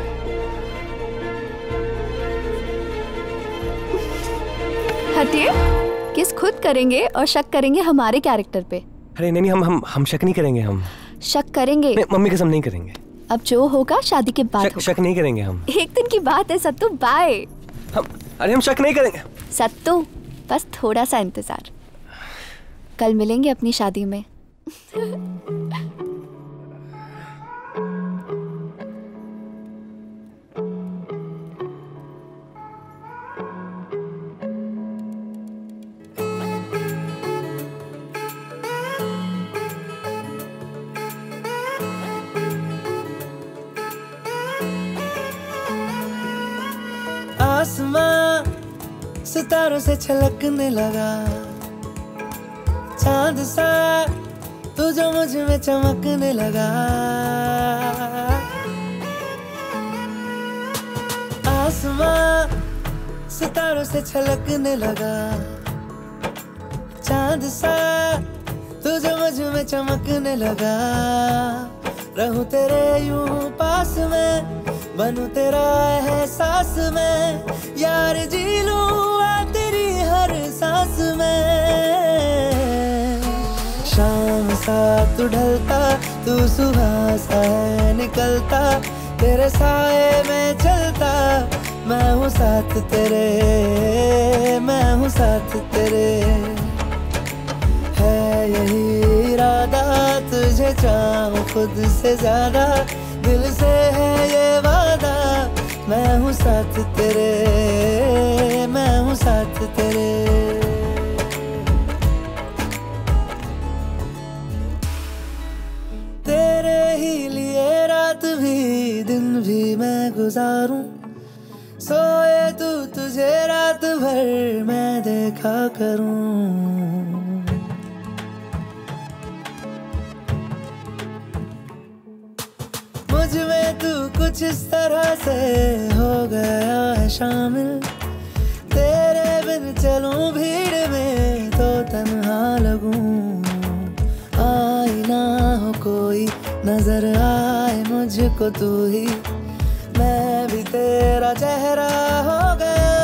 हटिए, किस खुद करेंगे और शक करेंगे हमारे कैरेक्टर पे। अरे नहीं नहीं हम हम हम शक नहीं करेंगे। हम शक करेंगे। नहीं, मम्मी कसम नहीं करेंगे। अब जो होगा शादी के बाद शक, होगा। शक नहीं करेंगे हम। एक दिन की बात है सत्तू, बाय। हम अरे हम शक नहीं करेंगे सत्तू, बस थोड़ा सा इंतजार, कल मिलेंगे अपनी शादी में। आसमां सितारों से छलकने लगा, चांद सा तू जो मुझ में चमकने लगा। आसमां सितारों से छलकने लगा, चांद सा तू जो मुझ में चमकने लगा। रहूं तेरे यूं पास में, बनूं तेरा एहसास में, यार जी लूं आ तेरी हर सांस में। शाम सा तू ढलता, तू सुबह सा है निकलता, तेरे साए में चलता, मैं हूँ साथ तेरे, मैं हूँ साथ तेरे। है यही इरादा, तुझे चाहूं खुद से ज्यादा, दिल से है ये वादा, मैं हूँ साथ तेरे, मैं हूँ साथ तेरे। तेरे ही लिए रात भी दिन भी मैं गुजारूं, सोए तू तुझे रात भर मैं देखा करूं। मुझ में तू कुछ इस तरह से हो गया है शामिल, तेरे बिन चलूं भीड़ में तो तन्हा लगूं। आईना हो कोई नजर आए मुझको तू ही, मैं भी तेरा चेहरा हो गया।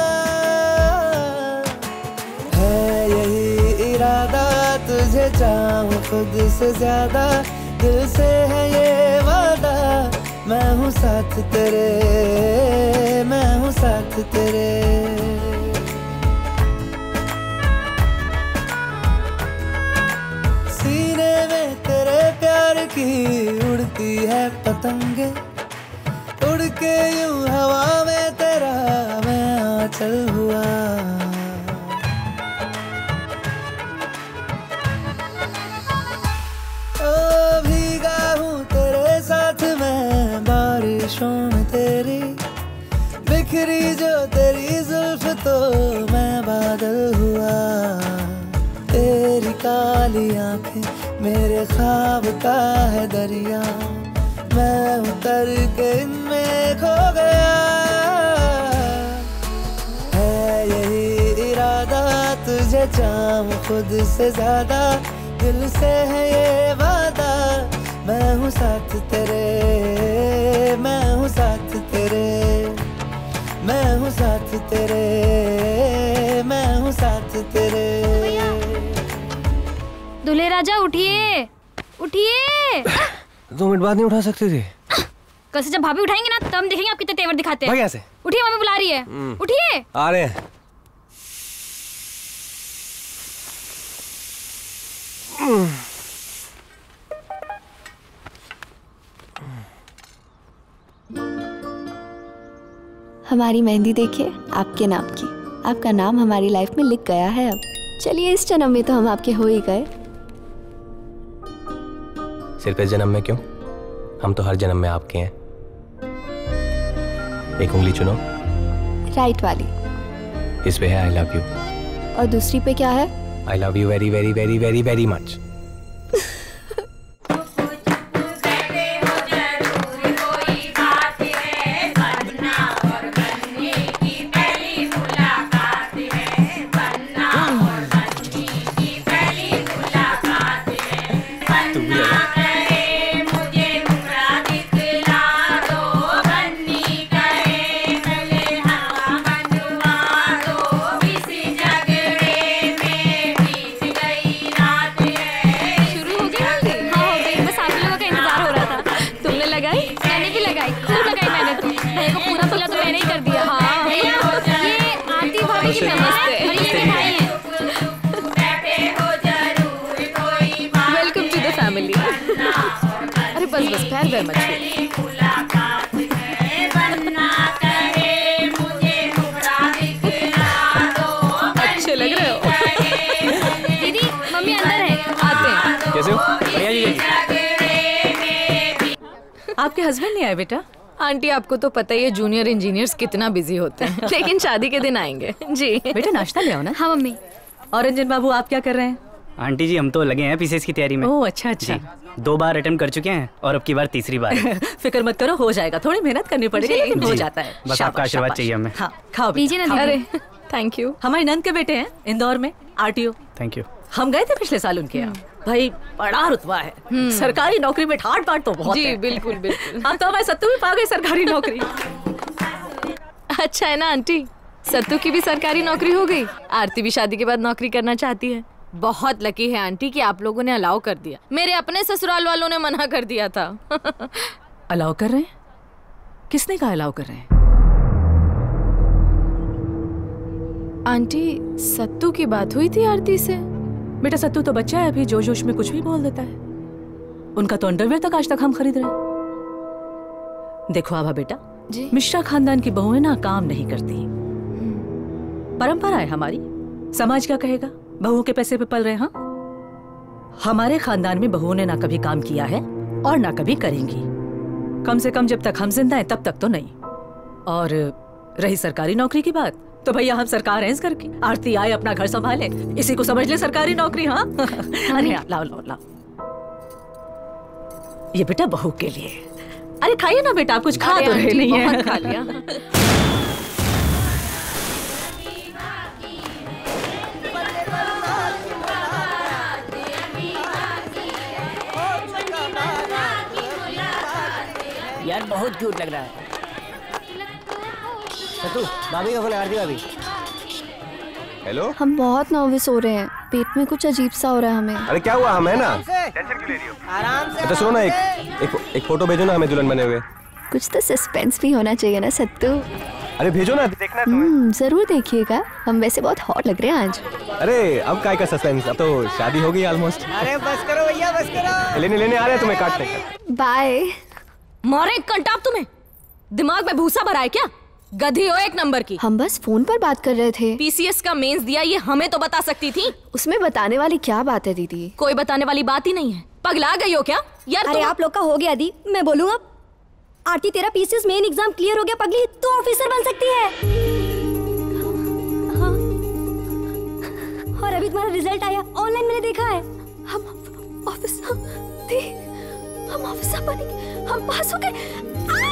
है यही इरादा, तुझे चाहूं खुद से ज्यादा, दिल से है ये वादा, मैं हूँ साथ तेरे, मैं हूँ साथ तेरे। सीने में तेरे प्यार की उड़ती है पतंगे, उड़ के यूं हवा में तेरा मैं आंचल हुआ। ओ भीगा हूँ तेरे साथ मैं बारिशों में तेरी, बिखरी जो तेरी जुल्फ तो मैं बादल हुआ। तेरी काली आंखें मेरे ख्वाब का है दरिया, मैं उतर के इनमें खो गया। है यही इरादा, तुझे चाहूं खुद से ज्यादा, दिल से है ये वादा, मैं हूँ साथ तेरे, मैं हूँ साथ तेरे, मैं हूँ साथ तेरे, मैं हूँ साथ तेरे। दूल्हे राजा उठिए, उठिए। दो मिनट बाद नहीं उठा सकते थे? कल से जब भाभी उठाएंगे ना तब हम देखेंगे आप कितने तेवर दिखाते हैं। भाग यहाँ से। उठिए, मम्मी बुला रही है। उठिए। आ रहे हैं। हमारी मेहंदी देखिए, आपके नाम की। आपका नाम हमारी लाइफ में लिख गया है अब। चलिए इस जन्म में तो हम आपके हो ही गए। सिर्फ इस जन्म में क्यों, हम तो हर जन्म में आपके हैं। एक उंगली चुनो। राइट वाली। इस पे है आई लव यू। और दूसरी पे क्या है? I love you very very very very very much. अच्छे लग रहे हो। दीदी मम्मी अंदर है, आते हैं। कैसे हो? बढ़िया जी। आपके हस्बैंड नहीं आए बेटा? आंटी आपको तो पता ही है जूनियर इंजीनियर्स कितना बिजी होते हैं, लेकिन शादी के दिन आएंगे। जी बेटा नाश्ता ले आओ ना। हाँ मम्मी। और रंजन बाबू आप क्या कर रहे हैं? आंटी जी हम तो लगे हैं पीसीएस की तैयारी में। ओह अच्छा अच्छा। दो बार अटेम्प्ट कर चुके हैं और अब की बार तीसरी बार। फिक्र मत करो, हो जाएगा। थोड़ी मेहनत करनी पड़ेगी लेकिन हो जाता है। बस आपका आशीर्वाद चाहिए हमें। हाँ खाओ लीजिए ना। अरे थैंक यू। हमारी नंद के बेटे हैं इंदौर में आरटीओ। Thank you. हम गए थे पिछले साल उनके यहाँ। भाई बड़ा रुतबा है, सरकारी नौकरी में ठाट बाट तो बहुत जी है। बिल्कुल बिल्कुल। हम तो हमारे सत्तू भी पा गए सरकारी नौकरी। अच्छा है ना आंटी, सत्तू की भी सरकारी नौकरी हो गई। आरती भी शादी के बाद नौकरी करना चाहती है। बहुत लकी है आंटी कि आप लोगों ने अलाउ कर दिया। मेरे अपने ससुराल वालों ने मना कर दिया था। अलाउ कर रहे हैं? किसने कहा अलाउ कर रहे हैं? आंटी सत्तू की बात हुई थी आरती से। बेटा सत्तू तो बच्चा है, अभी जोश जोश में कुछ भी बोल देता है। उनका तो अंडरवेयर तक आज तक हम खरीद रहे हैं। देखो आभा बेटा जी, मिश्रा खानदान की बहुएं ना काम नहीं करती। परंपरा है हमारी, समाज क्या कहेगा? बहुओं के पैसे पे पल रहे। हाँ, हमारे खानदान में बहुओं ने ना कभी काम किया है और ना कभी करेंगी। कम से कम जब तक हम जिंदा हैं तब तक तो नहीं। और रही सरकारी नौकरी की बात, तो भैया हम सरकार हैं इस घर की। आरती आए अपना घर संभाले, इसी को समझ ले सरकारी नौकरी। हाँ अरे लाओ लाओ लाओ, ये बेटा बहू के लिए। अरे खाइए ना बेटा, आप कुछ खा तो रहे नहीं है। खा लिया। यार बहुत क्यूट लग रहा है। सतू, भाभी का फोन है। आरती भाभी। हेलो। हम बहुत नर्वस हो रहे हैं, पेट में कुछ अजीब सा हो रहा है हमें। अरे क्या हुआ? हम है ना। टेंशन क्यों ले रही हो? आराम से। तो सुनो ना, एक एक, एक फोटो भेजो ना हमें दुल्हन बने हुए। कुछ तो सस्पेंस भी होना चाहिए ना सत्तू। अरे भेजो ना, देखना हम्म जरूर देखिएगा। हम वैसे बहुत हॉट लग रहे हैं आज। अरे अब काय का सस्पेंस, अब तो शादी हो गई ऑलमोस्ट। अरे बस करो भैया, बस करो। लेने लेने आ रहे हैं तुम्हें काटने। बाय। मारे कंटाप तुम्हें, दिमाग में भूसा भरा है क्या? गधी हो एक नंबर की। हम बस फोन पर बात कर रहे थे। पीसीएस का मेंस दिया, ये हमें तो बता सकती थी। उसमें बताने वाली क्या बात है दीदी? कोई बताने वाली बात ही नहीं है। पगला गई हो क्या यार? अरे आप लोग का हो गया दी, मैं बोलूँ अब? आरती तेरा पीसीएस मेन एग्जाम क्लियर हो गया पगली, तू ऑफिसर बन सकती है। हाँ। और अभी तुम्हारा रिजल्ट आया, ऑनलाइन मैंने देखा है। हम ऑफिसर थे, हम ऑफिसर बनेंगे, हम पास हो गए।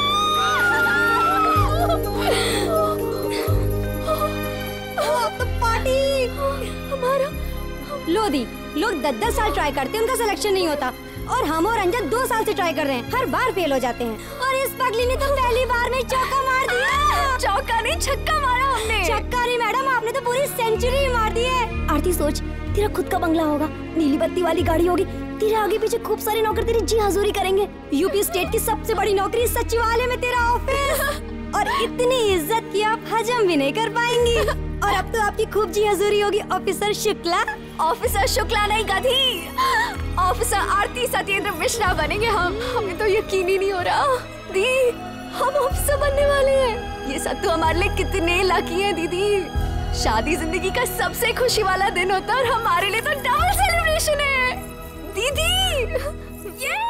तो पार्टी हमारा। लो दी, लोग दस दस साल ट्राई करते हैं, उनका सिलेक्शन नहीं होता। और हम और अंजन दो साल से ट्राई कर रहे हैं, हर बार फेल हो जाते हैं। और इस पगली ने तो पहली बार में चौका मार दिया। चौका नहीं, छक्का मारा हमने। छक्का नहीं मैडम, आपने तो पूरी सेंचुरी मार दी है। आरती सोच, तेरा खुद का बंगला होगा, नीली बत्ती वाली गाड़ी होगी, तेरे आगे पीछे खूब सारी नौकर तेरी जी हजूरी करेंगे। यूपी स्टेट की सबसे बड़ी नौकरी, सचिवालय में तेरा ऑफिस, और इतनी इज्जत की आप हजम भी नहीं कर पाएंगी। और अब तो आपकी खूब जी हजूरी होगी ऑफिसर शुक्ला। ऑफिसर शुक्ला नहीं गधी, ऑफिसर आरती सत्येंद्र मिश्रा बनेंगे हम। हमें तो यकीन ही नहीं हो रहा दी, हम ऑफिसर बनने वाले हैं। ये सब तो हमारे लिए कितने लकी हैं दीदी। शादी जिंदगी का सबसे खुशी वाला दिन होता है और हमारे लिए तो डबल सेलिब्रेशन है दीदी। ये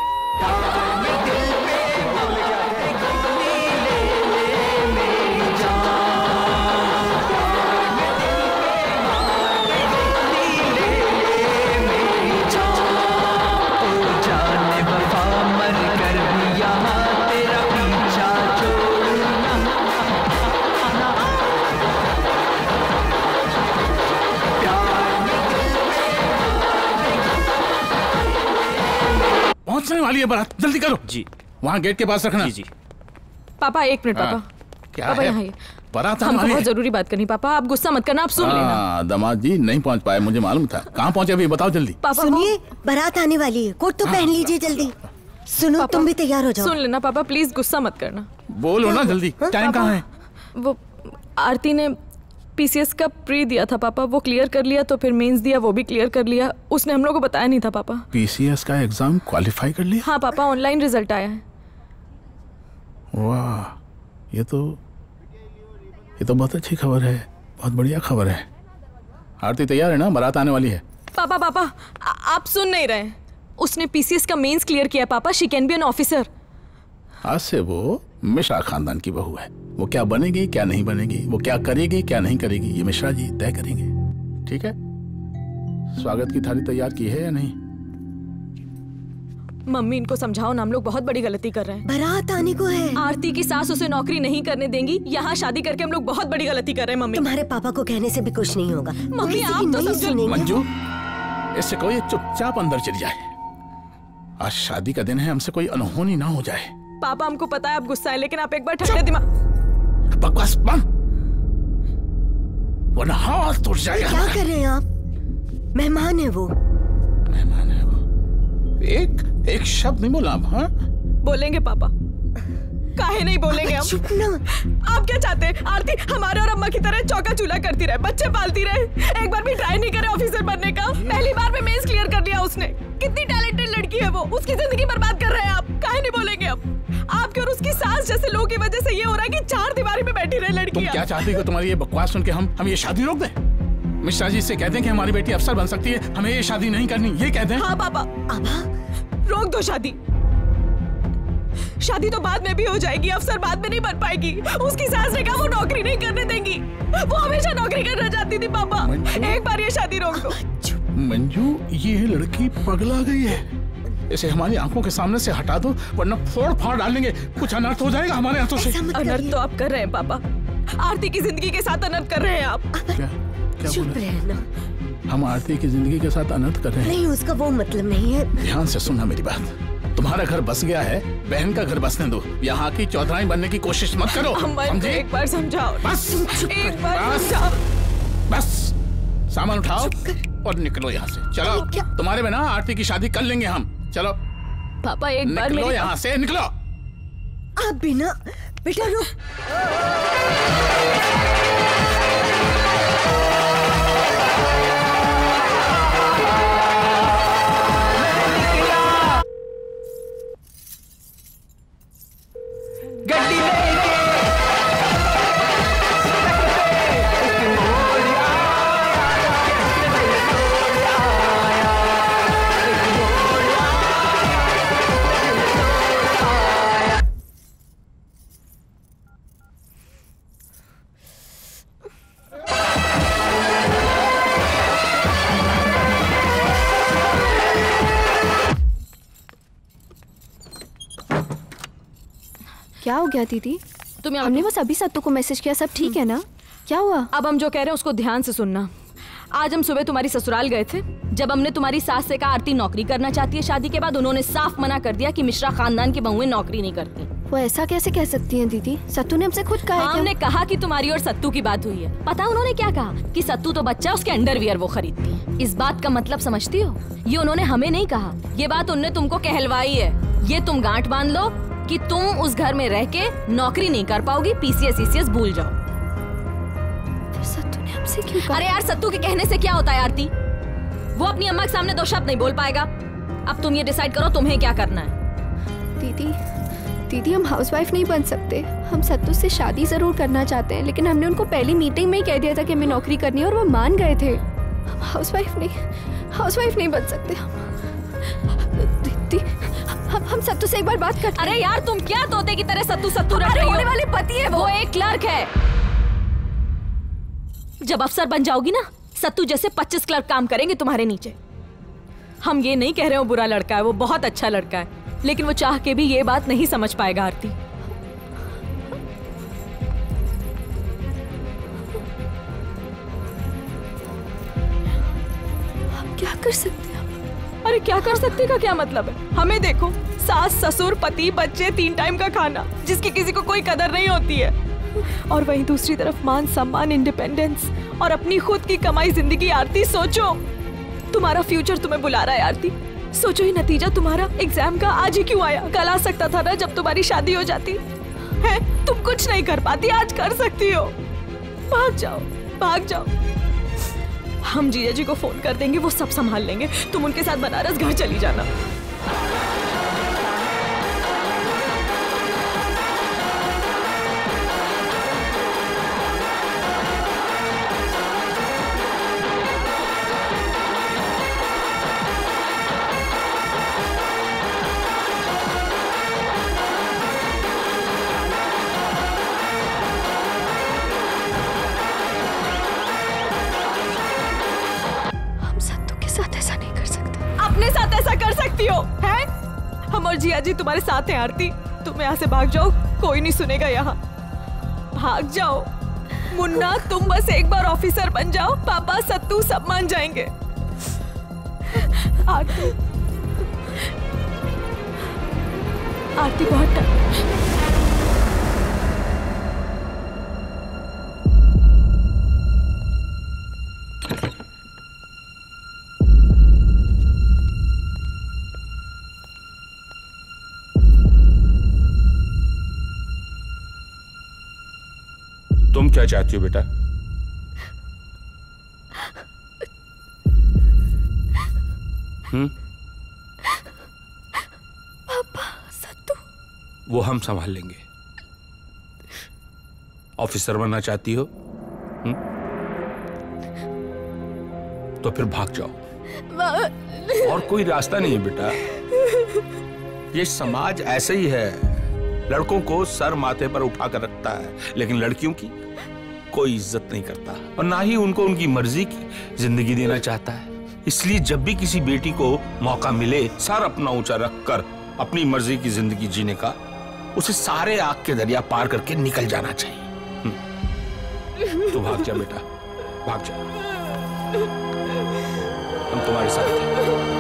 पहुंचने वाली है बारात, जल्दी करो। जी वहाँ गेट के पास रखना। जी जी। पापा एक मिनट पापा। क्या पापा है? यहाँ आइए। बारात आने हमको वाली बहुत है। जरूरी बात करनी पापा, आप गुस्सा मत करना, आप सुन लेना। हाँ, दामाद जी नहीं पहुंच पाए, मुझे मालूम था। कहाँ पहुंचे अभी बताओ जल्दी। सुनिए, बारात आने वाली है, कोट तो पहन लीजिए जल्दी। सुनो, तुम भी तैयार हो जाओ। सुन लेना पापा, प्लीज गुस्सा मत करना। बोलो ना जल्दी, टाइम कहाँ है? वो आरती ने पीसीएस का प्री दिया था पापा, वो क्लियर कर लिया, तो फिर मेंस दिया, वो भी क्लियर कर लिया। उसने हम लोग को बताया नहीं था पापा। पीसीएस का एग्जाम क्वालिफाई कर लिया? हाँ पापा, ऑनलाइन रिजल्ट आया है। वाह, ये तो ये तो बहुत अच्छी खबर है, बहुत बढ़िया खबर है। आरती तैयार है ना? बारात आने वाली है। पापा पापा आ, आप सुन नहीं रहे। उसने पीसीएस का मेंस क्लियर किया पापा, she can be an officer. आज से वो मिश्रा खानदान की बहू है। वो क्या बनेगी क्या नहीं बनेगी, वो क्या करेगी क्या नहीं करेगी, ये मिश्रा जी तय करेंगे। ठीक है, स्वागत की थाली तैयार की है या नहीं? मम्मी इनको समझाओ ना, हम लोग बहुत बड़ी गलती कर रहे हैं। बारात आने को है। आरती की सास उसे नौकरी नहीं करने देंगी, यहाँ शादी करके हम लोग बहुत बड़ी गलती कर रहे हैं मम्मी। तुम्हारे पापा को कहने से भी कुछ नहीं होगा। मम्मी आप तो समझो। मंजू, इससे कोई चुपचाप अंदर चली जाए। आज शादी का दिन है, हमसे कोई अनहोनी ना हो जाए। पापा हमको पता है आप गुस्सा है, लेकिन आप एक बार ठंडे दिमाग। बकवास बंद, वरना हाथ टूट जाएगा। क्या कर रहे हैं आप? मेहमान है वो। मेहमान है वो। एक एक शब्द नहीं बोला आप? हाँ बोलेंगे पापा, काहे नहीं बोलेंगे हम? चुप ना। आप क्या चाहते हैं? आरती हमारे और अम्मा की तरह चौका चूल्हा करती रहे, बच्चे पालती रहे, एक बार भी ट्राई नहीं करे ऑफिसर बनने का। पहली बार में मेंस क्लियर कर लिया उसने। कितनी टैलेंटेड लड़की है वो, उसकी जिंदगी बर्बाद कर रहे हैं आप। काहे नहीं बोलेंगे अब? आपके और उसकी सास जैसे लोगों की वजह से ये हो रहा है कि चार दीवारी में बैठी रहे लड़की। तुम क्या चाहती हो? तुम्हारी ये बकवास सुन के हम हम ये शादी रोक दें? मिश्रा जी से कहते हैं कि हमारी बेटी अफसर बन सकती है, हमें ये शादी नहीं करनी, ये कहते हैं। हाँ पापा, रोक दो शादी। शादी तो बाद में भी हो जाएगी, अफसर बाद में नहीं बन पाएगी। उसकी सास ने कहा वो नौकरी नहीं करने देंगी, वो हमेशा नौकरी करना चाहती थी। पापा एक बार ये शादी रोक दो। मंजू, ये लड़की पगला गई है। इसे हमारी आंखों के सामने से हटा दो, वरना फोड़ फाड़ डालेंगे। कुछ अनर्थ हो जाएगा हमारे हाथों से। अनर्थ तो आप कर रहे हैं पापा, आरती की जिंदगी के साथ अनर्थ कर रहे हैं आप। क्या क्या चुप रहना। हम आरती की जिंदगी के साथ अनर्थ कर रहे हैं? नहीं, उसका वो मतलब नहीं है। ध्यान से सुनना मेरी बात। तुम्हारा घर बस गया है, बहन का घर बसने दो। यहाँ की चौधराई बनने की कोशिश मत करो। समझे? एक बार समझाओ। बस एक बार बस, समझाओ। बस सामान उठाओ और निकलो यहाँ से। चलो, तुम्हारे बिना आरती की शादी कर लेंगे हम। चलो पापा एक बार निकलो मेरी यहाँ से, निकलो। आप बिना बेटा रुक। गड्डी क्या हो गया दीदी? तुम्हें हमने बस अभी सत्तू को मैसेज किया, सब ठीक है ना? क्या हुआ? अब हम जो कह रहे हैं उसको ध्यान से सुनना। आज हम सुबह तुम्हारी ससुराल गए थे। जब हमने तुम्हारी सास से कहा आरती नौकरी करना चाहती है शादी के बाद, उन्होंने साफ मना कर दिया कि मिश्रा खानदान की बहुएं नौकरी नहीं करती। वो ऐसा कैसे कह सकती हैं दीदी? सत्तू ने हमसे खुद कहा है। हमने कहा कि तुम्हारी और सत्तू की बात हुई है। पता उन्होंने क्या कहा? कि सत्तू तो बच्चा, उसके अंडरवियर वो खरीदती है। इस बात का मतलब समझती हो? ये उन्होंने हमें नहीं कहा, ये बात उन्होंने तुमको कहलवाई है। ये तुम गांठ बांध लो कि तुम उस घर में रह के नौकरी नहीं कर पाओगी, पीसीएस ईसीएस भूल जाओ। सत्तू ने हमसे क्यों कहा? अरे यार, सत्तू के कहने से क्या होता है आरती? वो अपनी अम्मा के सामने दो शब्द नहीं बोल पाएगा। अब तुम ये डिसाइड करो तुम्हें क्या करना है। दीदी दीदी हम हाउसवाइफ नहीं बन सकते। हम सत्तू से शादी जरूर करना चाहते हैं, लेकिन हमने उनको पहली मीटिंग में ही कह दिया था कि हमें नौकरी करनी है और वो मान गए थे। हम हाउसवाइफ नहीं हाउसवाइफ नहीं बन सकते। दीदी हम हम सत्तू से एक बार बात कर। अरे यार, तुम क्या तोते की तरह सत्तू सत्तू रह रही हो? होने वाले पति है वो। वो एक क्लर्क है। जब अफसर बन जाओगी ना, सत्तू जैसे पच्चीस क्लर्क काम करेंगे तुम्हारे नीचे। हम ये नहीं कह रहे हो बुरा लड़का है, वो बहुत अच्छा लड़का है, लेकिन वो चाह के भी ये बात नहीं समझ पाएगा आरती। हम क्या कर सकते हैं? अरे क्या कर सकते का क्या मतलब है? हमें देखो, सास ससुर पति बच्चे, तीन टाइम का खाना, जिसकी किसी को कोई कदर नहीं होती है। और वहीं दूसरी तरफ मान सम्मान, इंडिपेंडेंस और अपनी खुद की कमाई जिंदगी। आरती सोचो, तुम्हारा फ्यूचर तुम्हें बुला रहा है आरती। सोचो ही नतीजा तुम्हारा एग्जाम का आज ही क्यों आया? कल आ सकता था ना, जब तुम्हारी शादी हो जाती है। तुम कुछ नहीं कर पाती, आज कर सकती हो। भाग जाओ, भाग जाओ। हम जीजा जी को फोन कर देंगे, वो सब संभाल लेंगे। तुम उनके साथ बनारस घर चली जाना। अपने साथ ऐसा कर सकती हो हैं? हम और जिया जी तुम्हारे साथ हैं आरती। तुम यहाँ से भाग जाओ, कोई नहीं सुनेगा यहाँ। भाग जाओ मुन्ना, तुम बस एक बार ऑफिसर बन जाओ, पापा सत्तू सब मान जाएंगे। आरती आरती बहुत टाइम। तुम क्या चाहती हो बेटा? हम्म? पापा सत्तू वो हम संभाल लेंगे। ऑफिसर बनना चाहती हो? हम्म? तो फिर भाग जाओ, और कोई रास्ता नहीं है बेटा। ये समाज ऐसे ही है, लड़कों को सर माथे पर उठा कर रखता है, लेकिन लड़कियों की कोई इज्जत नहीं करता, और ना ही उनको उनकी मर्जी की जिंदगी देना चाहता है। इसलिए जब भी किसी बेटी को मौका मिले सर अपना ऊंचा रखकर अपनी मर्जी की जिंदगी जीने का, उसे सारे आग के दरिया पार करके निकल जाना चाहिए। तो भाग जा बेटा, भाग जा, हम तुम्हारे साथ हैं।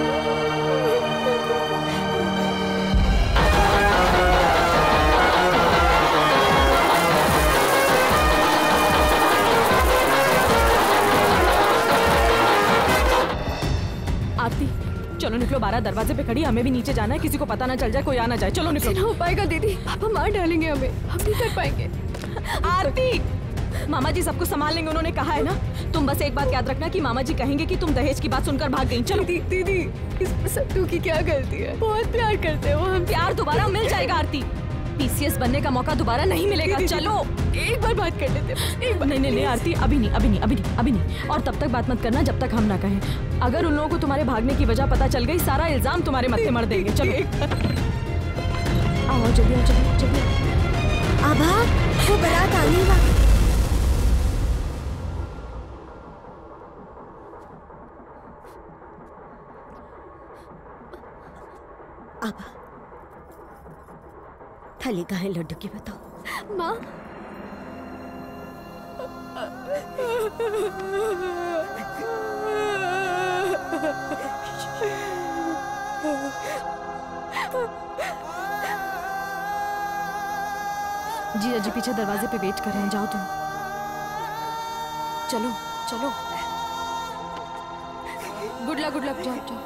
आरती चलो निकलो, बारह दरवाजे पे खड़ी, हमें भी नीचे जाना है, किसी को पता ना चल जाए, कोई आ ना जाए। चलो निकलो। नहीं हो पाएगा दीदी, पापा मार डालेंगे हमें, हम नहीं कर पाएंगे। आरती मामा जी सब कुछ संभाल लेंगे, उन्होंने कहा है ना। तुम बस एक बात याद रखना कि मामा जी कहेंगे कि तुम दहेज की बात सुनकर भाग गई। चलो दी, दीदी इसमें सत्तू की क्या गलती है? बहुत प्यार करते हो हम। प्यार दोबारा मिल जाएगा आरती, पीसीएस बनने का मौका दोबारा नहीं मिलेगा। चलो एक बार बात कर लेते हैं। नहीं नहीं नहीं आरती, अभी नहीं अभी नहीं अभी नहीं अभी नहीं और तब तक बात मत करना जब तक हम ना कहें। अगर उन लोगों को तुम्हारे भागने की वजह पता चल गई, सारा इल्जाम तुम्हारे मत्थे मर देंगे। चलो आओ जल्दी आओ जल्दी जल्दी। आभा वो बारात आने वाली। आभा थाली कहाँ है लड्डू की, बताओ। माँ जीजा जी पीछे दरवाजे पे वेट कर रहे हैं, जाओ तुम। चलो चलो, गुड लक गुड लक, जाओ जाओ।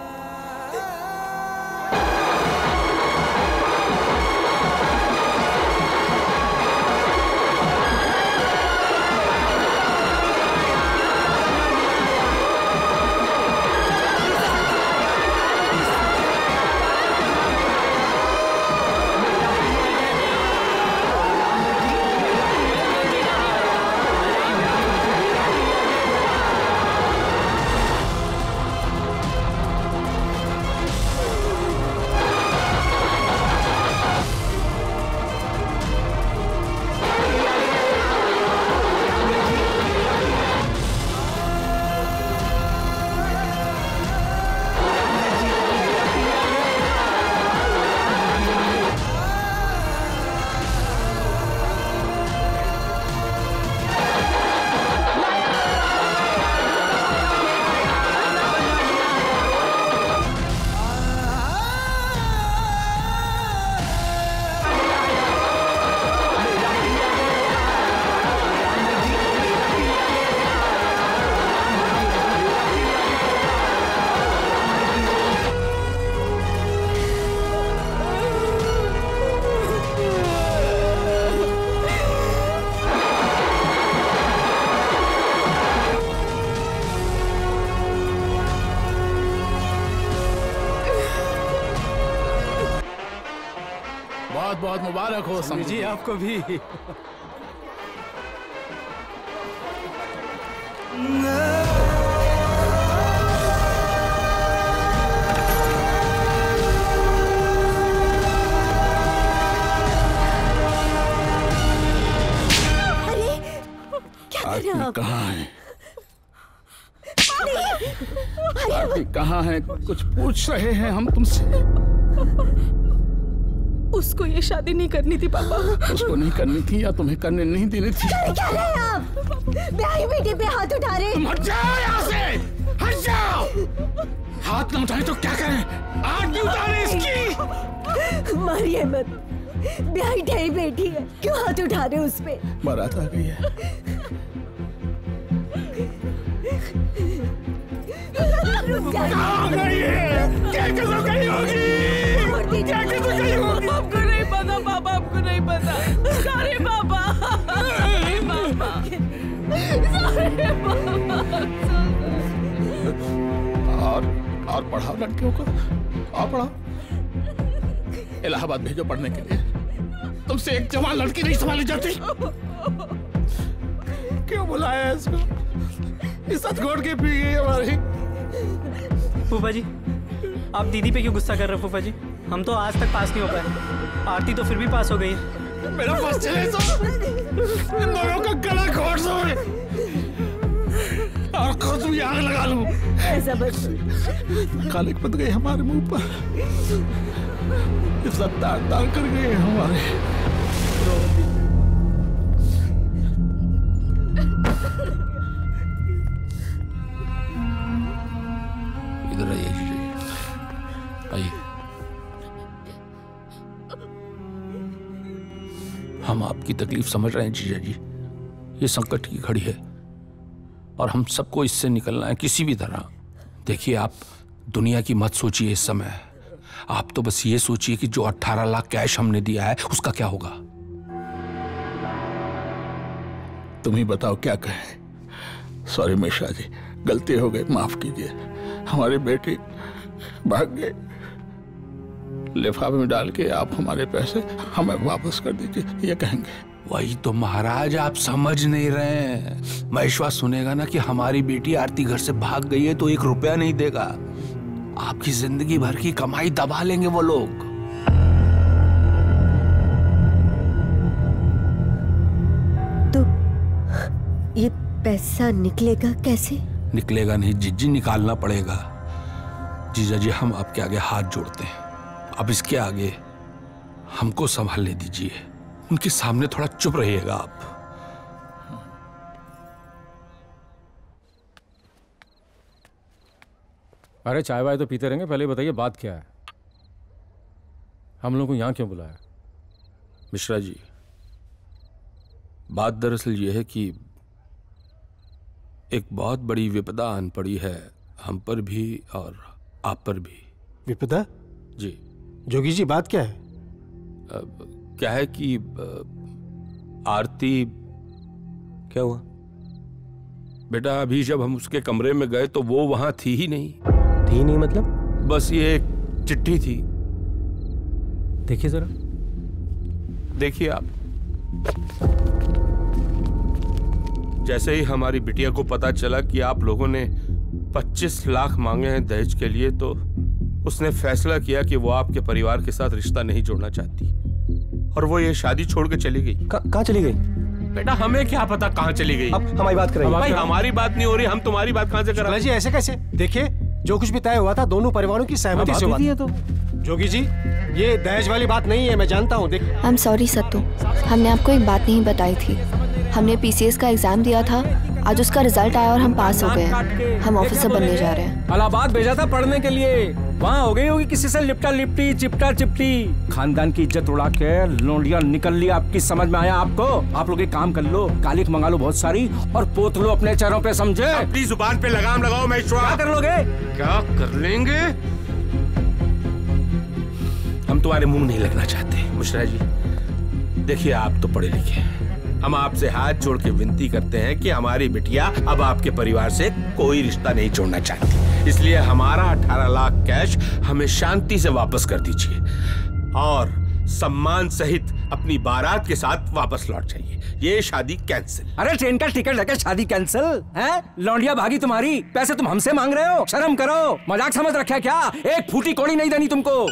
बहुत मुबारक हो समझी जी, आपको भी। अरे क्या कर रहे हो आप? कहाँ है? आदमी कहाँ है? कुछ पूछ रहे हैं हम तुमसे। उसको ये शादी नहीं करनी थी पापा। उसको नहीं करनी थी या तुम्हें करने नहीं देनी थी? क्या रहे हैं आप? ब्याही बेटी पे हाथ उठा रहे। तुम हट जाओ यहाँ से, हट जाओ। हाथ न उठाए तो क्या करें? आग भी उतारे इसकी। मारिए मत, ब्याही ढाई बेटी है, क्यों हाथ उठा रहे उस पे? बारात आ गई है। कहाँ गई है? क्या कसम गई होगी? क्या कसम गई होगी? आपको नहीं पता पापा, आपको नहीं पता। सॉरी पापा, सॉरी पापा, सॉरी पापा। और और पढ़ाओ लड़कियों को, और पढ़ाओ। इलाहाबाद भेजो पढ़ने के लिए। तुमसे एक जवान लड़की नहीं संभाली जाती। क्यों बुलाया इसको? इज्जत घोट के पी गई हमारी। फूफा जी, आप दीदी पे क्यों गुस्सा कर रहे हो फूफा जी? हम तो आज तक पास नहीं हो पाए, आरती तो फिर भी पास हो गई है। मेरा पास चले तो इन दोनों का गला घोट दो और खुद भी आग लगा लूं। ऐसा बस कालिक बन गए हमारे मुंह पर, इज्जत तार तार कर गए हमारे। इधर आइए जी, आइए। हम आपकी तकलीफ समझ रहे हैं जीजा जी। ये संकट की घड़ी है और हम सबको इससे निकलना है किसी भी तरह। देखिए, आप दुनिया की मत सोचिए इस समय। आप तो बस ये सोचिए कि जो अठारह लाख कैश हमने दिया है उसका क्या होगा। तुम ही बताओ क्या कहें। सॉरी मिश्रा जी, गलती हो गई, माफ कीजिए। हमारे बेटे भाग गए, लिफाफे में डाल के आप हमारे पैसे हमें वापस कर दीजिए, ये कहेंगे। वही तो महाराज, आप समझ नहीं रहे हैं। महेश्वर सुनेगा ना कि हमारी बेटी आरती घर से भाग गई है तो एक रुपया नहीं देगा। आपकी जिंदगी भर की कमाई दबा लेंगे वो लोग। तो ये पैसा निकलेगा कैसे? निकलेगा नहीं जिज्जी, निकालना पड़ेगा। जीजा जी, हम आपके आगे हाथ जोड़ते हैं। अब इसके आगे हमको संभालने दीजिए। उनके सामने थोड़ा चुप रहिएगा आप। अरे चाय वाय तो पीते रहेंगे, पहले बताइए बात क्या है? हम लोगों को यहाँ क्यों बुलाया? मिश्रा जी, बात दरअसल ये है कि एक बहुत बड़ी विपदा आन पड़ी है हम पर भी और आप पर भी। विपदा? जी। जोगी जी बात क्या है? अब क्या है कि आरती। क्या हुआ बेटा? अभी जब हम उसके कमरे में गए तो वो वहां थी ही नहीं। थी नहीं मतलब? बस ये एक चिट्ठी थी। देखिए जरा। देखिए आप। जैसे ही हमारी बिटिया को पता चला कि आप लोगों ने पच्चीस लाख मांगे हैं दहेज के लिए, तो उसने फैसला किया कि वो आपके परिवार के साथ रिश्ता नहीं जोड़ना चाहती और वो ये शादी छोड़ के चली गई। कहाँ चली गई? बेटा हमें क्या पता कहाँ चली गई। अब हमारी बात करेंगे। भाई हमारी बात नहीं हो रही, हम तुम्हारी बात कहाँ से करें? जी ऐसे कैसे? देखिए जो कुछ भी तय हुआ था दोनों परिवारों की सहमति से हुआ था। तो जोगी जी ये दहेज वाली बात नहीं है, मैं जानता हूँ। देख आई एम सॉरी सत्तू, हमने आपको एक बात नहीं बताई थी। हमने पीसीएस का एग्जाम दिया था, आज उसका रिजल्ट आया और हम पास हो गए। हम ऑफिसर बनने जा रहे हैं। इलाहाबाद भेजा था पढ़ने के लिए, वहाँ हो गई होगी किसी से लिपटा लिपटी चिपटा चिपटी। खानदान की इज्जत उड़ा के लोंडिया निकल ली आपकी। समझ में आया आपको? आप लोग एक काम कर लो, कालिक मंगा लो बहुत सारी और पोत लो अपने चेहरों पे, समझे? अपनी जुबान पे लगाम लगाओ महेश्वर। क्या कर लोगे? क्या कर लेंगे? हम तुम्हारे मुंह नहीं लगना चाहते मुशरा जी। देखिए आप तो पढ़े लिखे हैं, हम आपसे हाथ जोड़ के विनती करते हैं कि हमारी बिटिया अब आपके परिवार से कोई रिश्ता नहीं जोड़ना चाहती, इसलिए हमारा अठारह लाख कैश हमें शांति से वापस कर दीजिए और सम्मान सहित अपनी बारात के साथ वापस लौट जाइए। ये शादी कैंसिल। अरे ट्रेन का टिकट लेकर शादी कैंसिल है? लौंडिया भागी तुम्हारी, पैसे तुम हमसे मांग रहे हो? शर्म करो, मजाक समझ रखा है क्या? एक फूटी कौड़ी नहीं देनी तुमको।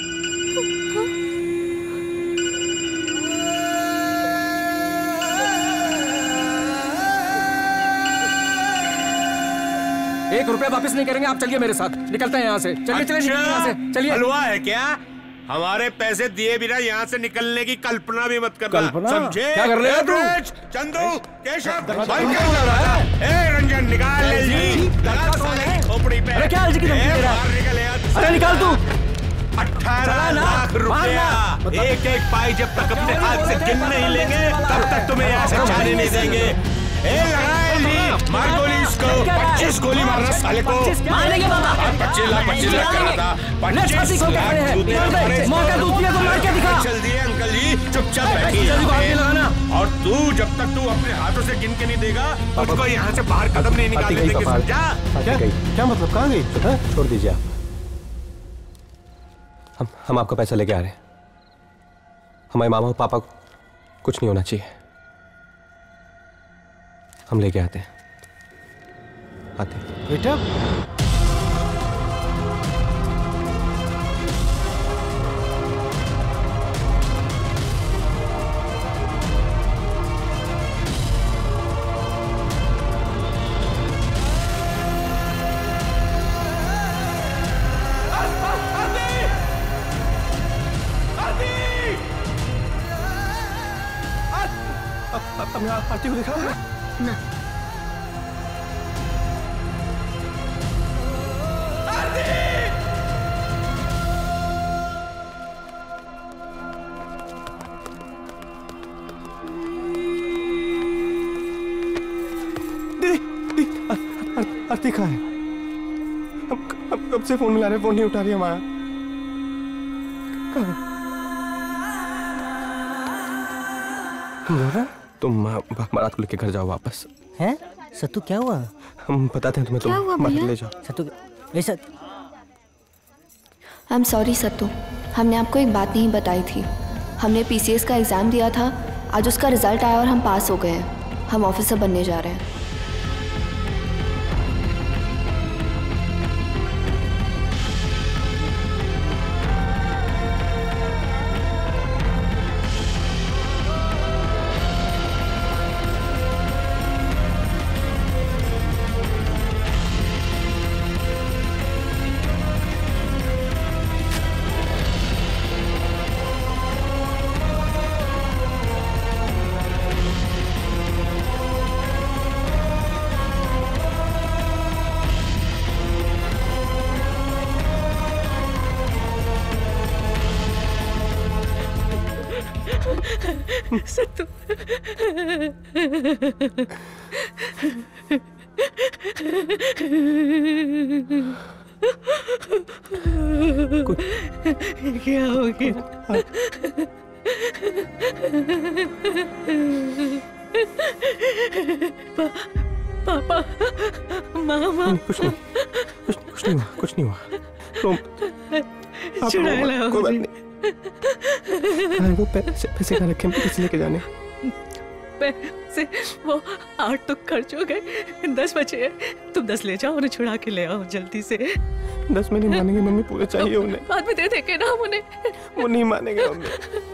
एक रुपया वापस नहीं करेंगे। आप चलिए मेरे साथ, निकलते हैं यहाँ से। चलिए चलिए अच्छा, यहाँ से चलिए। हलवा है क्या? हमारे पैसे दिए बिना यहाँ से निकलने की कल्पना भी मत करना, कल्पना? समझे? क्या कर रहे हो तुम? चंदू, केशव, ए रंजन निकाल ले जी, लगा साले खोपड़ी पे। अरे क्या अलजी की धमकी दे रहा है? निकल यार। अरे निकाल तू। अठारह लाख रुपया एक एक पाई जब तक अपने हाथ से गिन नहीं लेंगे तब तक तुम्हें यहाँ से जाने नहीं देंगे। ए लगाए जी, मार गोली इसको। पच्चीस गोली मारना साले को। मारेंगे बाबा। पच्चीस लाख पच्चीस लाख करा था। पच्चीस लाख मौका दूसरे को मार के दिखा। चल दिए अंकल जी, चुपचाप बैठिए। और तू जब तक तू अपने हाथों से गिन के नहीं देगा उसको यहाँ से बाहर कदम नहीं निकालने देंगे, समझा? क्या क्या मतलब? कहाँ गई? छोड़ दीजिए आप। हम हम आपका पैसा लेके आ रहे हैं। हमारे मामा और पापा को कुछ नहीं होना चाहिए। हम लेके आते हैं। आते हैं बेटा। हमने आरती को देखा ना। आरती कहाँ है? हम हम कब से फोन मिला रहे, फोन नहीं उठा रही हमारा। कहाँ है? तुम बारात को लेके घर जाओ वापस। हैं? सत्तू क्या हुआ? हम बताते हैं तुम्हें। क्या हुआ तुम बारात भैया? ले जाओ। सत्तू ऐसा। आई एम सॉरी सत्तू, हमने आपको एक बात नहीं बताई थी। हमने पीसीएस का एग्ज़ाम दिया था, आज उसका रिजल्ट आया और हम पास हो गए हैं। हम ऑफिसर बनने जा रहे हैं। सत्तू। क्या हो गया? पा, पापा, मामा। कुछ नहीं, कुछ, कुछ नहीं हुआ, कुछ नहीं हुआ। तुम चुरा लाओ। कोई बात नहीं। हाँ, वो पैसे पैसे कहाँ रखे? पैसे लेके जाने। पैसे वो आठ तो खर्च हो गए, दस बचे हैं। तुम दस ले जाओ, उन्हें छुड़ा के ले आओ जल्दी से। दस में नहीं मानेंगे मम्मी, पूरे चाहिए उन्हें। बाद में दे देंगे ना हम उन्हें। वो नहीं मानेंगे मम्मी।